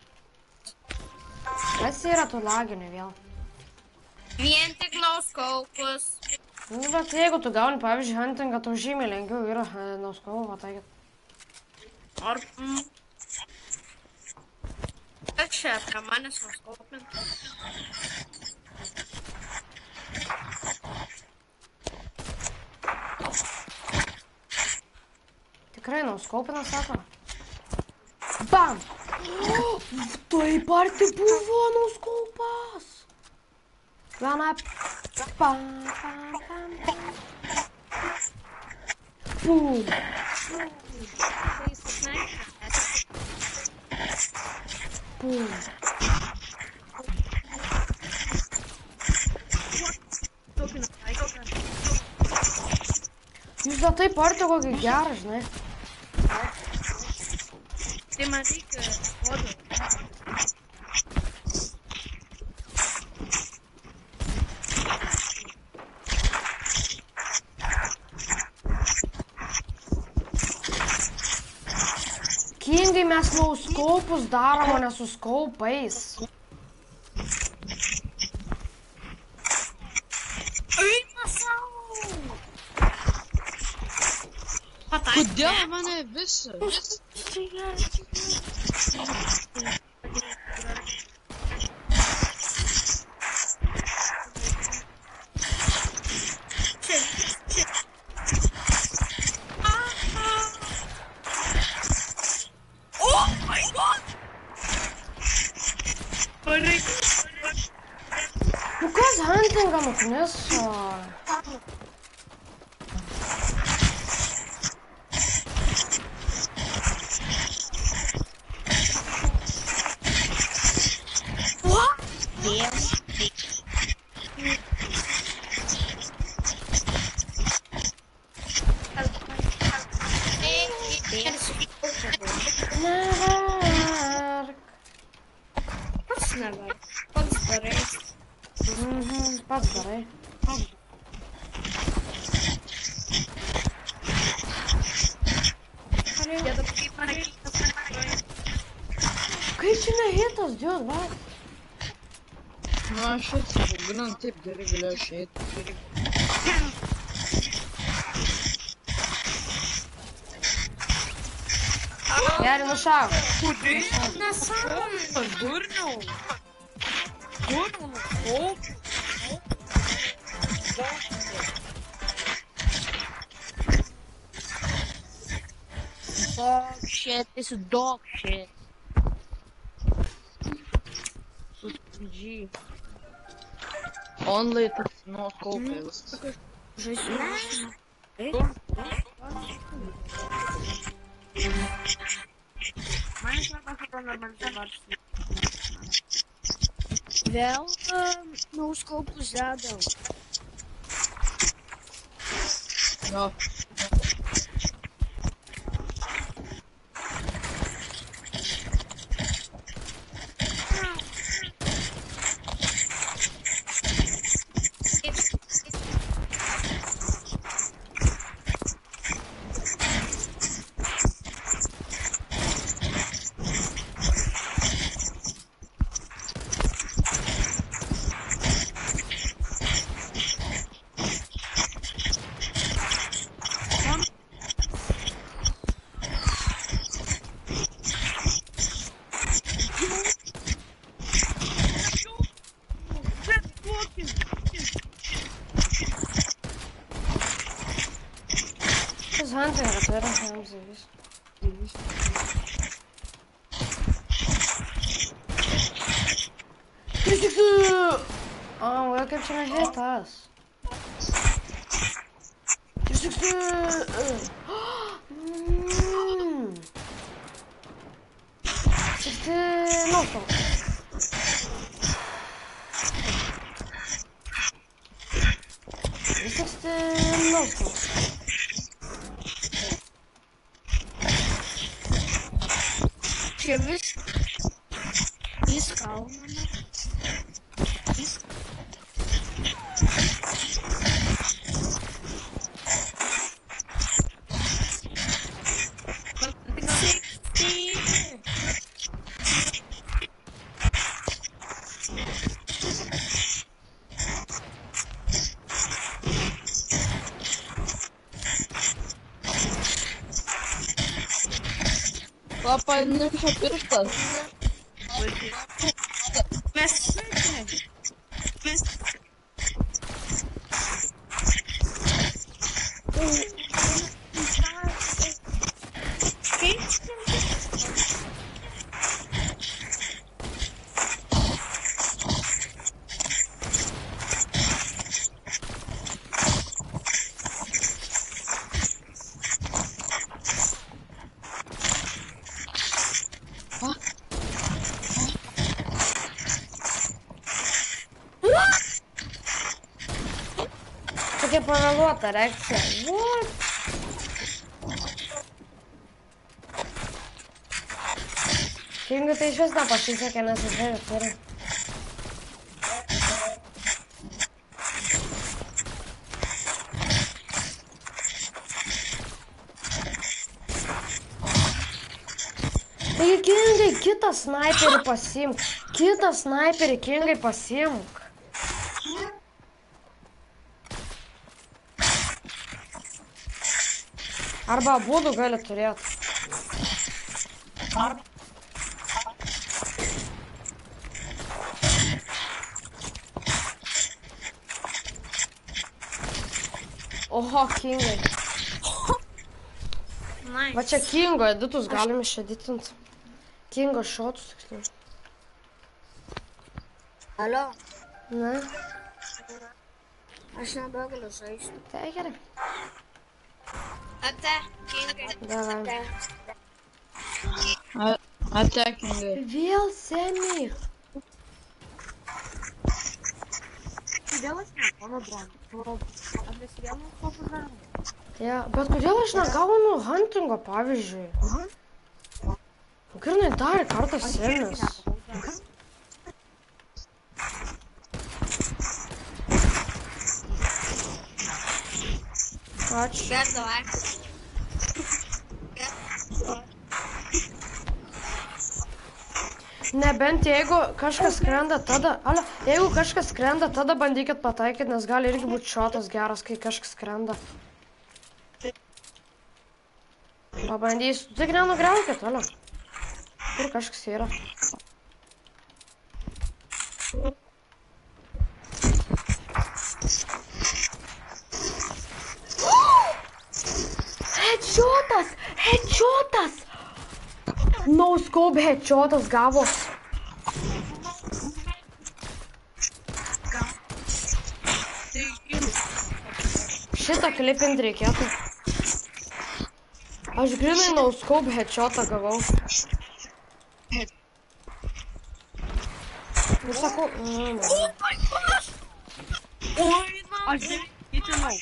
A: Kas yra tų laginių vėl?
B: Vien tik nauskaupus.
A: Nu, bet jeigu tu gauni, pavyzdžiui, huntingą, tau žymiai lengviau yra e, nauskaupą pataikyti.
B: Ar... Mm. Kas čia apie manęs nauskaupint?
A: Tikrai nauskaupina, sako? Bam! Taip arti buvo nauskaupas! Viena... Pam, pam, pam, pam. Pum!
B: Tai susnaipė.
A: Pum!
B: Tokį nutaikyti.
A: Jūs dar taip arti kokį gerą, žinai.
B: Tai man reikia kodų.
A: Kingai mes nauskaupus darom, o ne su skaupais.
B: Eina savo! Pataikė.
C: Kodėl mane visas?
B: Oh my god!
A: Nu kas huntingą nukniso?
B: Pats neverk. Pats darai.
A: Mhm, pats darai. Kaip čia nehitas, dios, bet?
C: Nu, aš atsiprašau, būnant taip gerai galėjau išeiti.
A: Geri, nušauk.
D: Nesąmonė. Durniau. Durniau, nukop. Dog shit, this is dog shit. G.
C: Only tas no scope viskas.
D: Žaisiu. Man atrodo, kad normaliai dabar.
E: Vėl nauskopus dedam.
C: Jo.
A: Hunter, dat werd een hamster. Oh, ik heb ze mijn hit thuis. Sixty, no stop. Sixty, no stop.
E: Čia vis vis kalname. Vis.
C: Papa, neša pirštas.
D: Mes sveikime. Mes...
A: Tokia pavėluota reakcija. What? Kingui tai iš vis nepasisekė, nes jis žaidė turi. Taigi Kingai, kitą sniperį pasiimk. Kitą sniperį Kingai pasiimk. Arba abudu gali turėti. Oho, Kingai. Va čia Kingo editus galim išeditint. Kingo šotus, tiksliau.
E: Alio,
A: Na,
E: aš nebegaliu žaisti.
A: tai gerai.
B: Ate, Kingai.
A: Davai.
C: Atekingai.
A: Vėl semi.
D: Kodėl aš negaunu dronų? Ar mes vienu kopu žaidžiame?
A: Ja, bet kodėl aš negaunu huntingo, pavyzdžiui? Girnai dar kartą semis. Ačiū.
E: Bet davai.
A: Nebent jeigu kažkas skrenda, tada... Ale, jeigu kažkas skrenda, tada bandykit pataikyti, nes gali irgi būti šotas geras, kai kažkas skrenda. Pabandysiu. Tik nenugriaukit, ale. Kur kažkas yra. Headshotas! Headshotas! No scope headshotas gavos. Šitą klipint reikėtų. Aš grinai no scope headshotą gavau. Ir sakau... Mm.
B: Oh my gosh! Oi, na. Aš įtinau.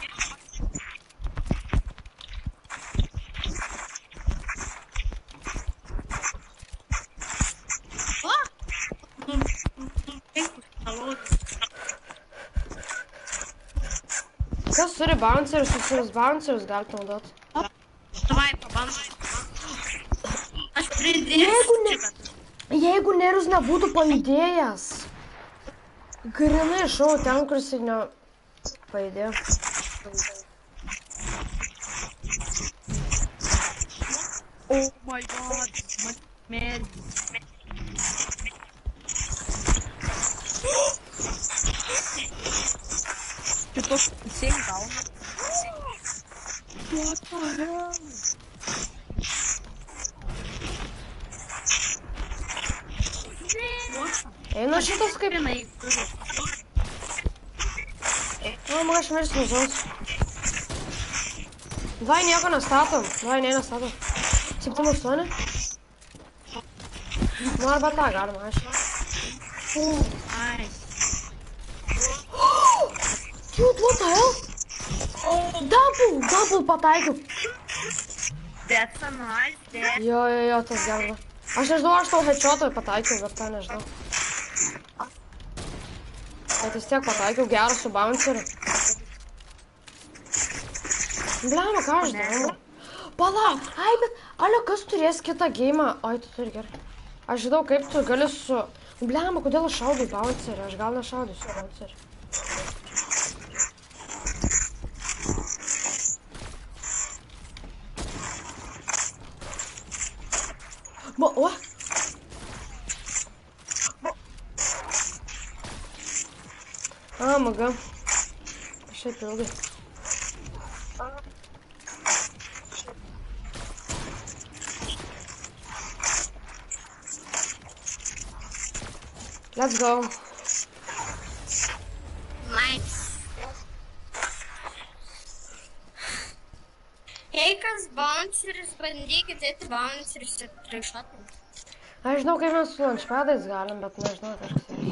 A: Kas turi bouncerius, visus bouncerius galite naudoti.
B: Davai, pabandom. Aš pridėsiu.
A: Jeigu, ne, jeigu Nerius nebūtų pajudėjęs, grinai šau ten, kur jis ne pajudėjo.
B: Oh my god, man. Kitos pusėj gauna. What the hell?
A: Eina šitas kaip... O, man aš mirsiu nužaus. Davai nieko nestatom. Davai ne nestatom. septyni aštuoni. Nu, arba tą galima, aišku. Dude, what the hell? Double, double pataikiau.
B: That's a nice day.
A: Jo, jo, jo, tas geras. Aš nežinau, aš tau headshotą pataikiau, bet tą nežinau. Bet vis tiek pataikiau gerą su bounceriu. Blema, ką aš darau? Palauk, ai, bet, alio, kas turės kitą geimą? Oi, tu turi gerai. Aš žinau, kaip tu gali su... Blema, kodėl aš šaudau bouncerį? Aš gal nešaudau su bouncerį. Ba, o? A, maga. Šiaip ilgai. Let's go.
E: Nice. Jei kas bounceris, bandykit dėti bounceris ir trišotai.
A: Aš žinau, kaip mes su launchpadais galim, bet nežinau, kažkas yra.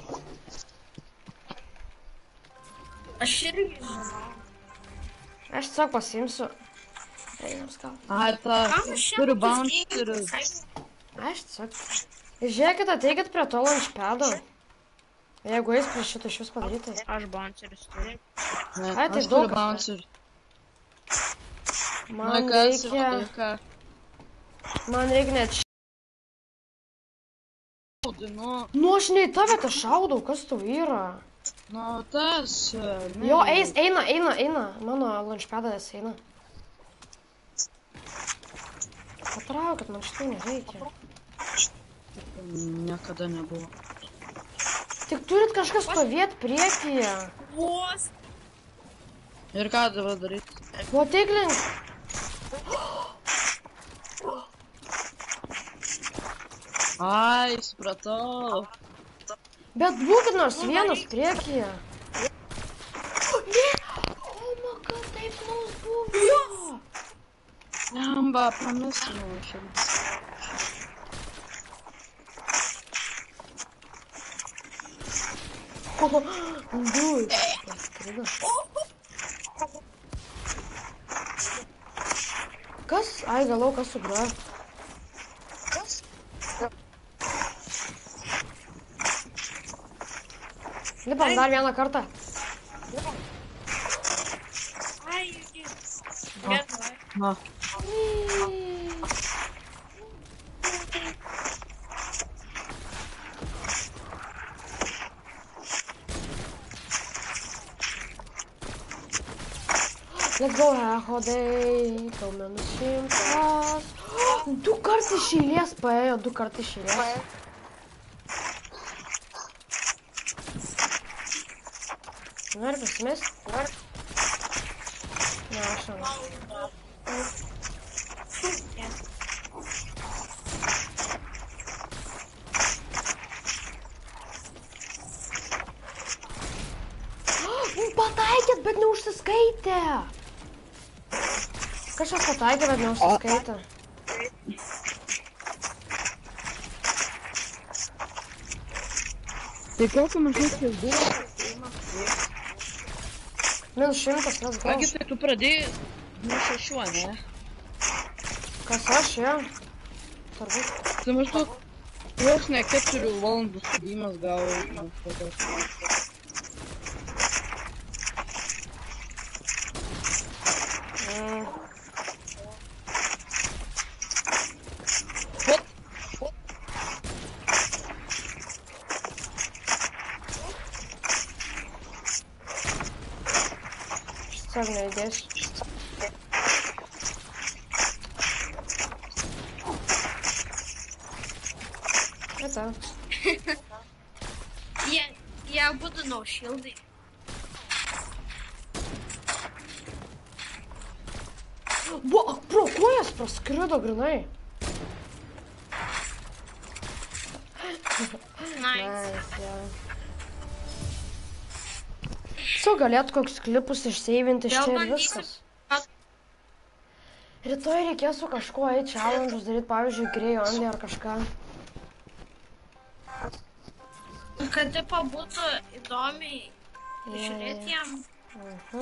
E: Aš irgi žinau.
A: Aš tiesiog pasiimsiu. Einam skal.
C: Ai, ta, turiu bouncerius.
A: Aš tiesiog. Žiūrėkit, ateikit prie to launchpado. Jeigu eis prie šito iš vis padaryti.
B: Aš bounceris turiu.
C: Ne,
A: Ai, tai
C: aš
A: daug
C: turiu
A: kas
C: bouncerius.
A: Man reikia... Man reikia net š...
C: Nu,
A: Nu, aš ne į tave tą šaudau, kas tau yra?
C: nu, tas...
A: Jo, eis, eina, eina, eina. Mano launchpadas eina. Patraukit, man šitai nereikia.
C: Niekada nebuvo.
A: Tik turit kažkas stovėt priekyje.
B: Vos.
C: Ir ką dabar daryti?
A: O tiklink.
C: Ai, supratau.
A: Bet būkit nors vienas priekyje. Ne! O, maka, taip mums buvo.
C: Lemba, pamėsinau šiandien.
A: Duj, paskrido. Kas? Ai, galau, kas sugroja. Lipam dar vieną kartą.
B: Ai, Gerai.
C: Na.
A: Let's go, echodai, tau minus šimtas. Du kartai iš eilės paėjo, du kartai iš eilės. Nori pasimest? Ne, aš jau. Pataikėt, bet neužsiskaitė. Kažkas pataikė, bet neužsiskaitė.
C: Tai kokiu mažai buvo?
A: Minus šimtas, let's go.
C: Agi, tai tu pradėjai nuo šešių, ne?
A: Kas aš, jo? Turbūt.
C: Tai maždaug vos ne keturių valandų studijimas gal.
A: Mm. Tiesiog neįdėsiu. Это.
B: Я, я буду no shieldai.
A: Vo, pro kojas praskrido grinai.
B: Nice.
A: Yeah. Su galėtų kokius klipus išseivinti iš čia ir viskas. Rytoj reikės su kažkuo eiti challenge'us daryti, pavyzdžiui, grėjo andį ar kažką.
B: Kad tipo būtų įdomiai žiūrėti jam.
A: Mhm.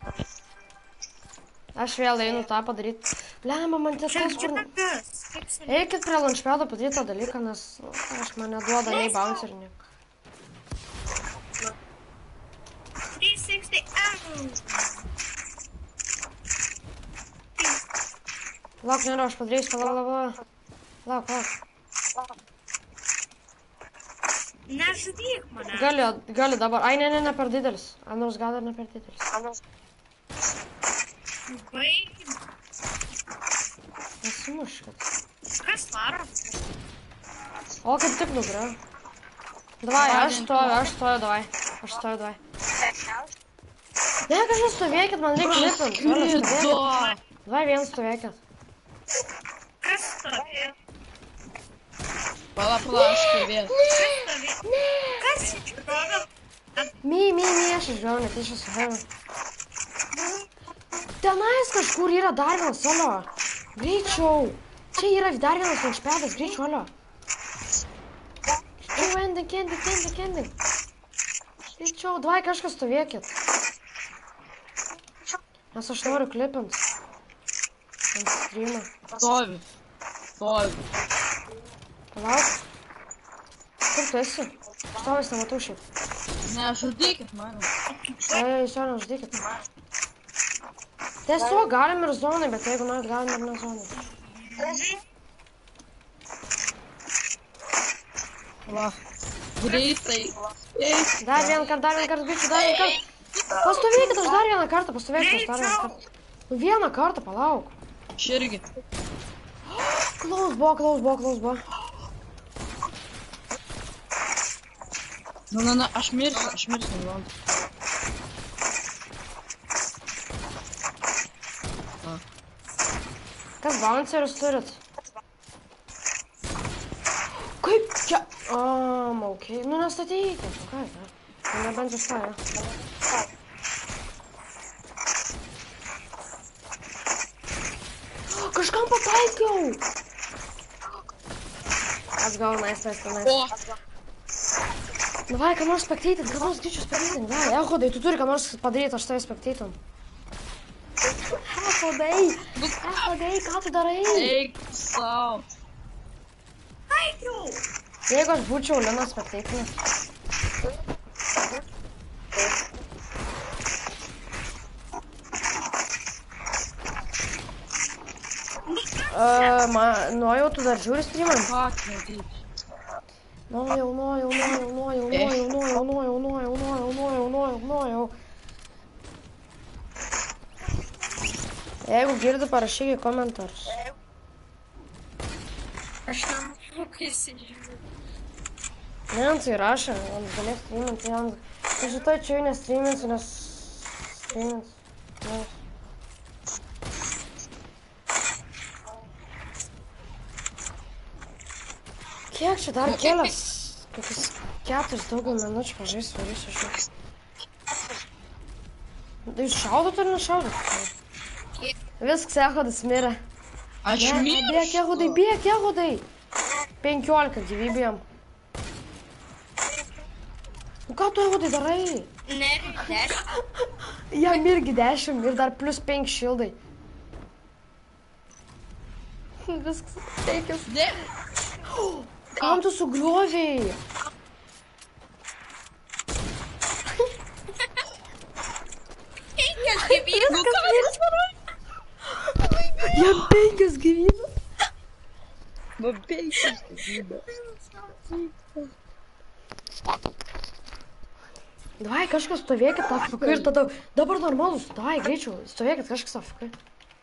A: Aš vėl einu tą padaryti. Blemba, man tie tas, kur... Eikit prie launchpado padaryti tą dalyką, nes aš man neduoda nei bouncer, nei.
B: trys šimtai šešiasdešimt.
A: Lauk, nėra, aš padarysiu, palauk, palauk. Lauk, lauk.
B: Nežudyk mane.
A: Gali, gali dabar. Ai, ne, ne, ne per didelis. Ai, nors gal ir ne per didelis.
B: Baigim.
A: Nesimuškit.
B: Kas varo?
A: O, kaip tik nugrė. Davai, aš stoju, aš stoju, davai. Aš stoju, davai. Ne, kažkas stovėkit, man reikia lipint. Davai, vien stovėkit.
B: Kas stovė?
C: Pala, pala, aš stovėjau.
A: Ne!
B: Kas įčiūrovė?
A: Mi, mi, mi, aš išžiau, net iš esu heavy. Tenais kažkur yra dar vienas, olio. Greičiau. Čia yra dar vienas launchpadas, greičiau, olio. Greičiau, ending, ending, ending, ending. Greičiau, davai kažkas stovėkit. Nes aš noriu klipint. Ant streamą.
C: Stovi. Stovi.
A: Palauk. Kur tu esi? Aš tavęs nematau šiaip.
C: Ne, žudykit mane.
A: Ei, jūs jau nežudykit. Tiesiog galim ir zonai, bet jeigu norit, galim ir ne zonai.
C: Va. Greitai.
A: Dar vieną kartą, dar vieną kartą, greičiau, dar vieną kartą. Pastovėkit, aš dar vieną kartą, pastovėkit, aš dar vieną kartą. Nu vieną kartą, palauk.
C: Aš irgi.
A: Klaus buvo, klaus buvo, klaus buvo.
C: Na, na, na, aš mirsiu, aš mirsiu, man.
A: Kas bouncerius turit? Kaip čia? Am, okei. Nu nestatykit, nu ką, ne? Nu nebent iš tą, ne? Kažkam pataikiau! Let's go, nice, nice, nice.
C: O!
A: Davai, ką nors spektaitint, ką nors greičiau spektaitint, davai, echodai, tu turi ką nors padaryti, aš tave spektaitint. Echodai! Echodai, ką tu darai?
C: Eik sau.
B: Taikiau!
A: Jeigu aš būčiau Linas spektaitinis. Nojau, tu dar žiūri streamą?
C: Fuck, netyčia.
A: Nojau, nojau, nojau, nojau, nojau, nojau, nojau, nojau, nojau, nojau, nojau, nojau. Jeigu girdi, parašyk į komentarus.
E: Aš nematau, kai įsižiūrėjau.
A: Ne, tai rašė, man galės streaminti, jam. Tai šitoj čia jau nestreaminsiu, nes streaminsiu. Nes. Kiek čia dar kelias? Kokius keturis daugiau minučių pažais varysiu šiek. Tai jūs šaudot ar nešaudot? Viskas, Ehodis mirė.
C: Aš mirštu.
A: Bėk, Ehodai, bėk, Ehodai. penkiolika gyvybių jam. Nu ką tu, Ehodai, darai?
E: Neri, dešimt.
A: Jam irgi dešimt ir dar plus penki šildai. Viskas, teikis. Kam tu sugriovėjai?
E: Penkias gyvybės.
A: Jam penkias gyvybės.
C: Man penkias gyvybės.
A: Davai, kažkas stovėkit A F K ir tada... Dabar normalus, davai, greičiau, stovėkit kažkas A F K.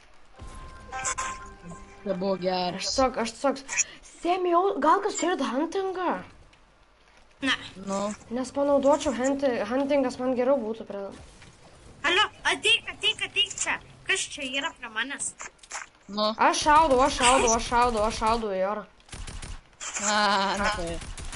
C: Tai buvo geras.
A: Aš tiesiog, aš tiesiog... Semijau, gal kas turit huntingą?
E: Ne.
C: Nu.
A: Nes panaudočiau huntingas, man geriau būtų prie...
E: Alio, ateik, ateik, ateik čia. Kas čia yra prie manęs?
C: Nu.
A: Aš šaudau, aš šaudau, aš šaudau, aš šaudau į orą.
C: A, nu tai.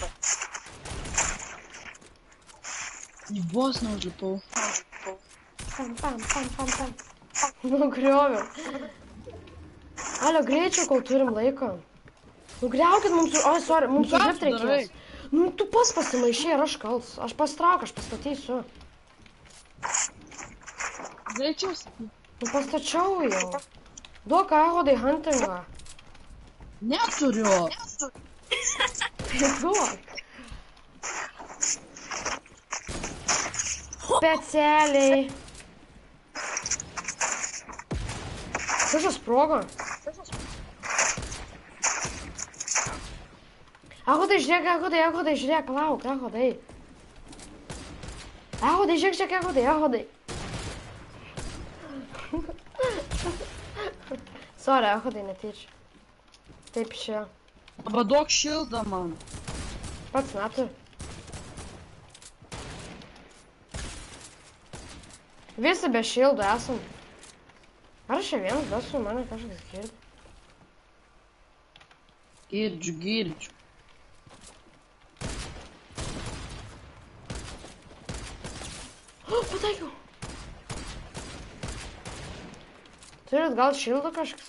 C: Į vos neužlipau.
A: Pam, pam, pam, pam, pam. Nugrioviau. Alio, greičiau, kol turim laiko. Nugriaukit mums... O, sorry, mums užlipt reikės. Nu, tu pas pasimaišė ir aš kaltas. Aš pastrauk, aš pastatysiu.
C: Greičiau sakai.
A: Nu, pastačiau jau. Duok Ehodai huntingą.
C: Neturiu.
A: Tai duok. Specialiai. Kažkas sprogo. Ehodai, žiūrėk, Ehodai, Ehodai, žiūrėk, lauk, Ehodai. Ehodai, žiūrėk, žiūrėk, Ehodai, Ehodai. Sorry, Ehodai, netyčia. Taip išėjo.
C: Arba duok šildą man.
A: Pats neturi. Visi be šildų esam. Ar aš čia vienas besu, mane kažkas girdi?
C: Girdžiu, girdžiu.
A: Pataikiau. Turit gal šildą kažkas?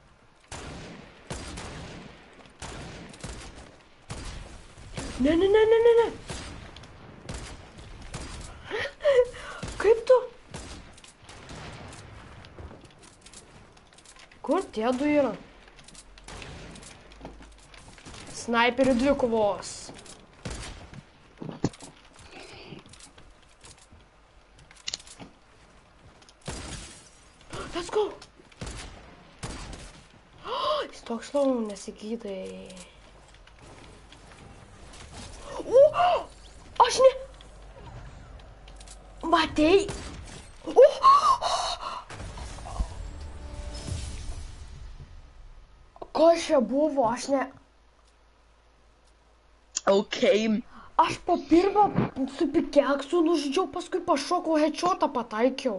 A: Ne, ne, ne, ne, ne, ne. Kaip tu? Kur tie du yra? Snaiperių dvikovos. Let's go! Jis toks slow nesigydai. O! Aš ne... Matei? O! Kas čia buvo? Aš ne...
C: Okay.
A: Aš po pirmą su pikeksu nužudžiau, paskui pašokau headshotą pataikiau.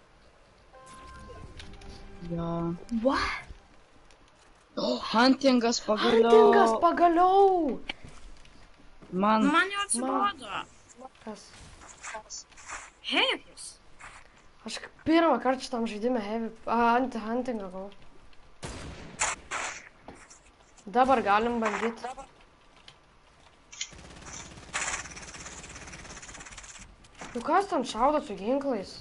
C: Ja.
A: What?
C: Oh, huntingas pagaliau.
A: Huntingas pagaliau.
C: Man.
E: Man jau atsibodo.
A: Kas?
E: Heavis.
A: Aš pirmą kartą šitam žaidime heavy, anti-huntingą gavau. Dabar galim bandyti. Nu kas ten šaudo su ginklais?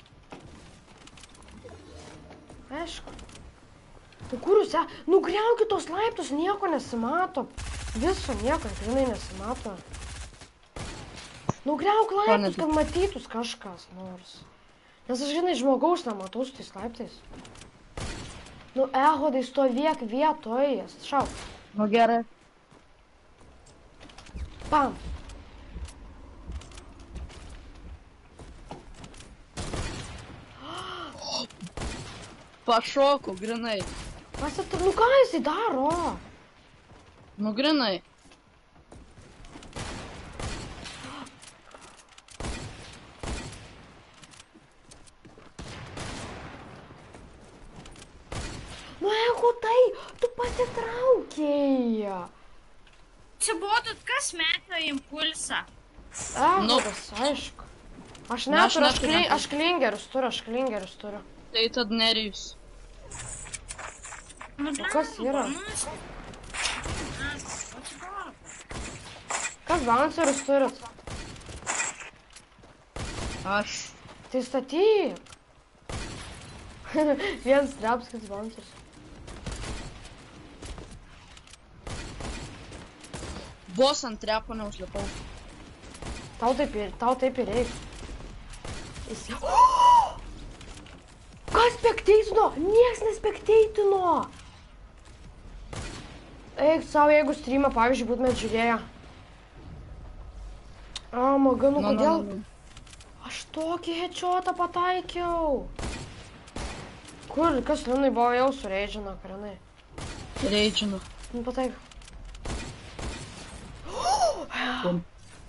A: Aišku. Nu kur jūs, nugriaukit tos laiptus, nieko nesimato. Viso nieko, žinai, nesimato. Nugriauk laiptus, kad matytus kažkas nors. Nes aš, žinai, žmogaus nematau su tais laiptais. Nu, ehodai, stovėk vietoje. Šauk.
C: Nu gerai.
A: Pam.
C: Pašokau, grinai.
A: Pasitur, nu ką jisai daro?
C: Nu grinai.
A: Nu, ehodai, tu pasitraukėjai.
B: Čia buvo tu kas metė impulsą.
A: Ehodas, aišku. Aš
C: Na, aš
A: neturiu, aš,
C: neturiu.
A: kli, aš klingerius turiu, aš klingerius turiu.
C: Tai tad nerijus.
B: Nu,
A: O kas yra?
B: Nu, aš... A, o čia buvo.
A: Kas bouncerius turit?
C: Aš.
A: Tai statyk. Vienas traps, kitas bouncerius.
C: Vos ant trepo neužlipau.
A: Tau taip ir, tau taip ir reikia. Jis jau... Kas spekteitino? Nieks nespekteitino. Eik savo, jeigu streamą, pavyzdžiui, būtumėt žiūrėję. O, maganu,
C: Nu, nu,
A: kodėl?
C: nu, nu.
A: Aš tokį headshotą pataikiau. Kur, kas Linai buvo jau sureidžino, karinai?
C: Reidžinu.
A: Nu, pataik.
C: Bum.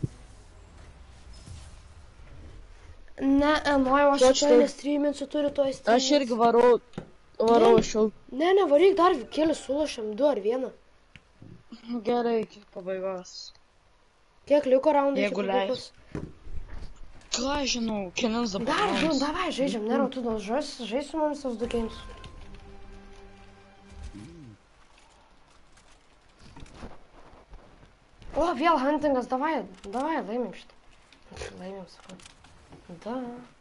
A: Ne, nojau, aš
C: Čia
A: šitą
C: štai-
A: nestreaminsiu, turiu to įstreaminsiu.
C: Aš irgi varau. Varau iš jau.
A: Ne, ne, varyk dar keli sulašėm, du ar vieną.
C: Gerai, iki pabaigos.
A: Kiek liko raundų?
C: Jeigu leis. Ką žinau, kelins dabar.
A: Dar, nu,
C: rounds?
A: davai, žaidžiam, nėra, tu gal žais, žais su mumis tos du games. O, vėl huntingas, davai, davai, laimim šitą. Laimim, sakau. Da.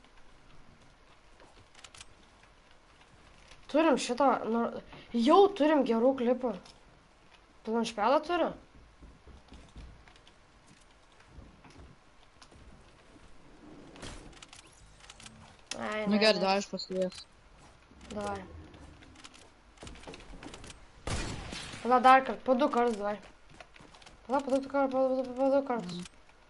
A: Turim šitą, nu, jau turim gerų klipų. Tu launchpadą turi? Ai,
C: Nu
A: ne,
C: gerai,
A: ne.
C: davai aš pasidės.
A: Давай. Pala dar kartą, po du kartus davai. Pala, po du kartus, po, po, po du kartus.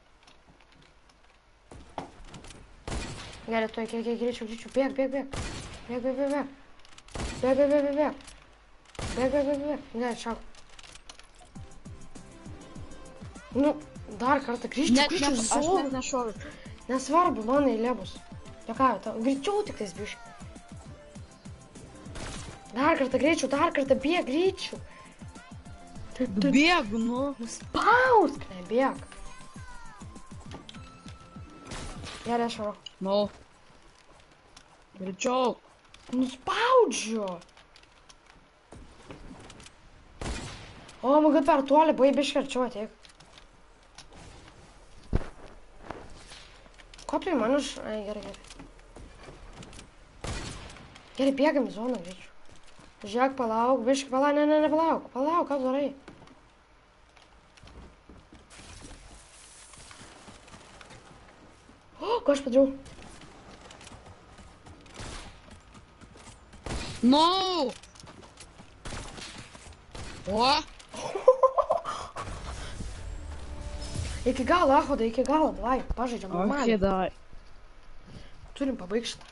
A: Gerai, tu, kiek, kiek, greičiau, greičiau, bėg, bėg, bėg. Bėg, bėg, bėg, bėg. Bėg, bėg, bėg, bėg, bėg. Bėg, bėg, bėg, bėg. Gerai, šauk. Nu, dar kartą, greičiau,
C: Net,
A: greičiau,
C: ne, aš
A: zau.
C: net nešoviu.
A: Nesvarbu, mano eilė bus. Dėkauju tau, greičiau tik tais biškai. Dar kartą greičiau, dar kartą bėg greičiau.
C: Bėgu, nu.
A: Nuspausk, nebėg. Gerai, aš varau.
C: Nu. Greičiau.
A: Nuspaudžiu. O, magai per toli, buvai biškai arčiau ateik. Kopiai man už... Ai, gerai, gerai. Gerai, bėgam į zoną greičiau. Žiūrėk, palauk, biškai, palauk, ne, ne, ne, palauk, palauk, ką darai? O, ką aš padariau?
C: No! O?
A: Iki galo, Ahodai, iki galo, davai, pažaidžiam
C: Ok,
A: normaliai.
C: davai.
A: Turim pabaigti šitą.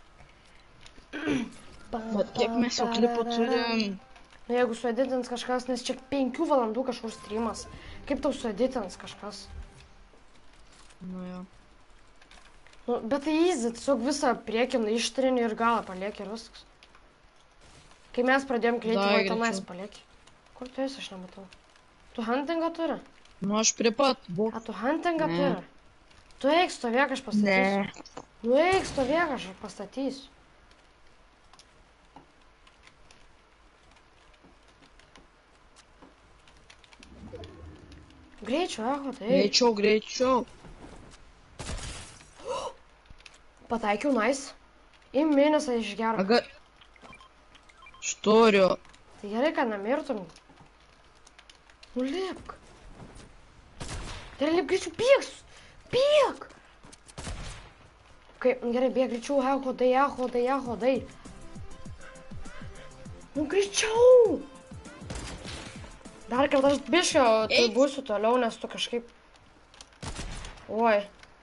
C: Bet kiek mes jau klipų turim?
A: Nu, jeigu sueditins kažkas, nes čia penkių valandų kažkur streamas. Kaip tau sueditins kažkas?
C: Nu jo.
A: Nu, bet tai easy, tiesiog visą priekį ištrini ir galą palieki ir viskas. Kai mes pradėjom klėti,
C: Davai,
A: vai tenais
C: greičiau.
A: palieki. Kur tu esi, aš nematau. Tu huntingą turi?
C: Nu aš prie pat buvau.
A: A, tu huntingą
C: Ne.
A: turi? Tu eik stovėk, aš pastatysiu.
C: Ne.
A: Nu, eik stovėk, aš pastatysiu. Greičiau, eho, tai eik.
C: Greičiau, greičiau.
A: Pataikiau, nice. Im mėnesą iš gero.
C: Aga. Štoriu.
A: Tai gerai, kad nemirtum. Nu, lipk. Gerai, lipk greičiau, bėg. Bėg. Kai, gerai, bėg greičiau, eho, tai, eho, tai, eho, tai. Nu, greičiau. Dar kartą aš biškio, tu
B: Eik.
A: būsiu toliau, nes tu kažkaip... Oi.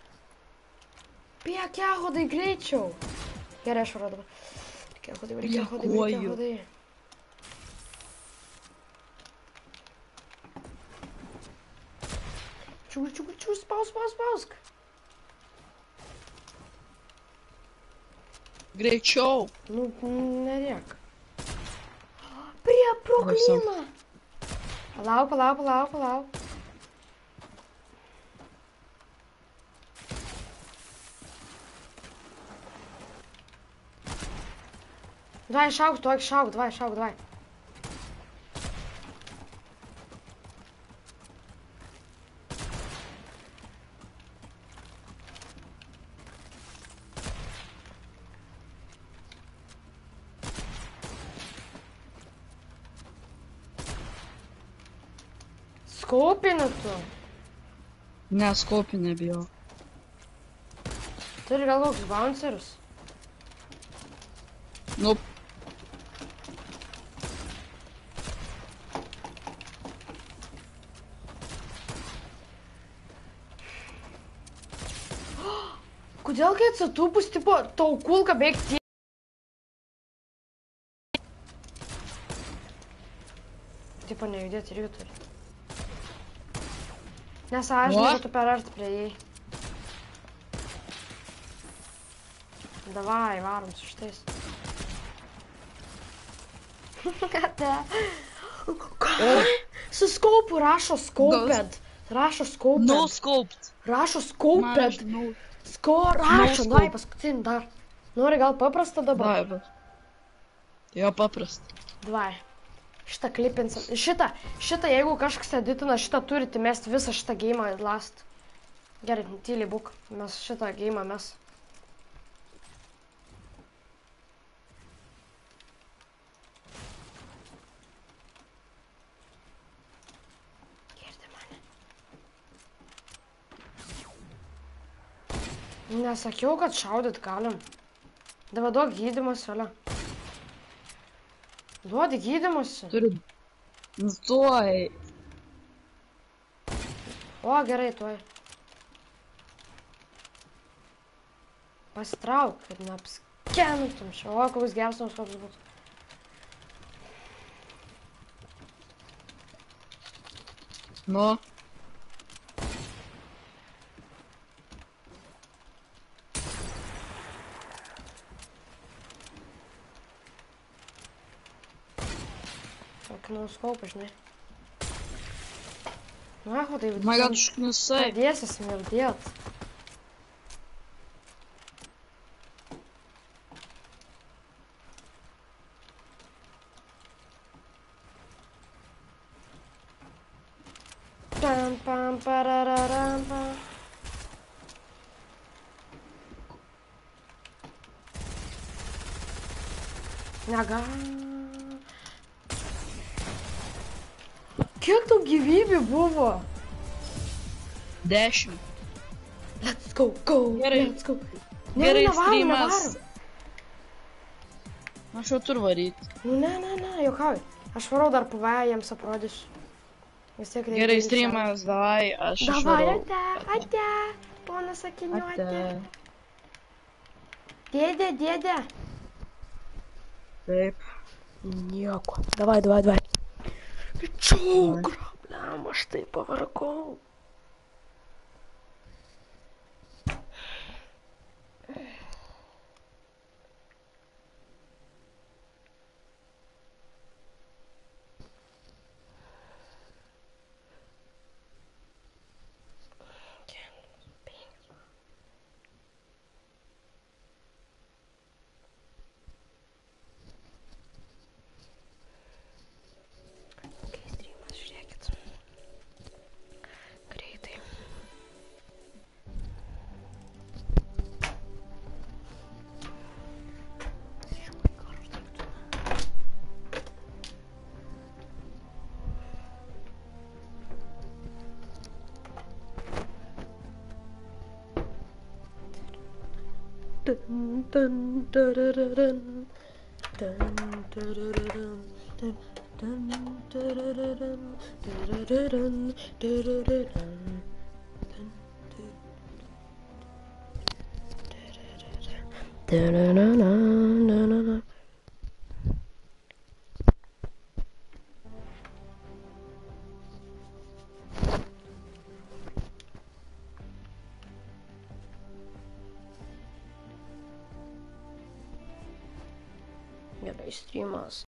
A: Pie, kehodai greičiau. Gerai, aš varu dabar. Kehodai, reikia kehodai, reikia kehodai. Čiūr, čiūr, čiūr, spaus, spaus, spausk.
C: Greičiau.
A: Nu, neriek. Prie proklyną. Palauk, palauk, palauk, palauk. Давай, šauk, tuok šauk, davai, šauk, davai. Skaupini tu.
C: Ne, skaupį nebijau.
A: Turi gal koks bouncerius?
C: Nu,
A: Kodėl kai atsitūpus, tipo, tau kulka beveik tie... Tipo, nejudėti ir jų turi. Nesąžininkai, kad tu per arti prie jai. Davai, varom su šitais. Ką? Ką? Su skaupu rašo skauped. Rašo skauped.
C: no scoped.
A: Rašo skauped.
C: No.
A: Sko rašo,
C: No
A: davai
C: scope.
A: paskutinį dar. Nori gal paprastą dabar?
C: Davai, bet. Jo, paprasta.
A: Davai. Šitą klipinsim. Šitą, šitą, jeigu kažkas editina, šitą turite mest visą šitą geimą last. Gerai, tyliai būk. Mes šitą geimą mes. Girdi mane. Nesakiau, kad šaudyt galim. Davai duok gydymas, Olia. Duodi gydymusi.
C: Turiu. Nu, tuoj.
A: O, gerai, tuoj. Pasitrauk, kad neapskentum čia. O, koks geras nors koks būtų.
C: Nu.
A: Nu, skaupą, žinai. Na, o tai
C: Oh my god, užknisai.
A: pradėsi smirdėt. Pam, pam, parararam, pam. Nega. Kiek tau gyvybių buvo?
C: Dešimt.
A: Let's go, go,
C: Gerai.
A: let's go.
C: Gerai,
A: nevarom,
C: streamas.
A: nevarom.
C: Aš jau turiu varyti.
A: Nu, ne, ne, ne, juokauju. Aš varau dar puvę, jiems aprodysiu. Vis tiek reikia.
C: Gerai,
A: daryti
C: streamas, davai, aš
A: savo. Davai,
C: išvarau.
A: ate, ate, ponas akiniuotė.
C: Ate.
A: Dėdė, dėdė.
C: Taip.
A: Nieko. Davai, davai, davai. Čiau, grablem, aš taip pavargau. Dun, dun, dun, dun, dun, dun, Gerai, streamas.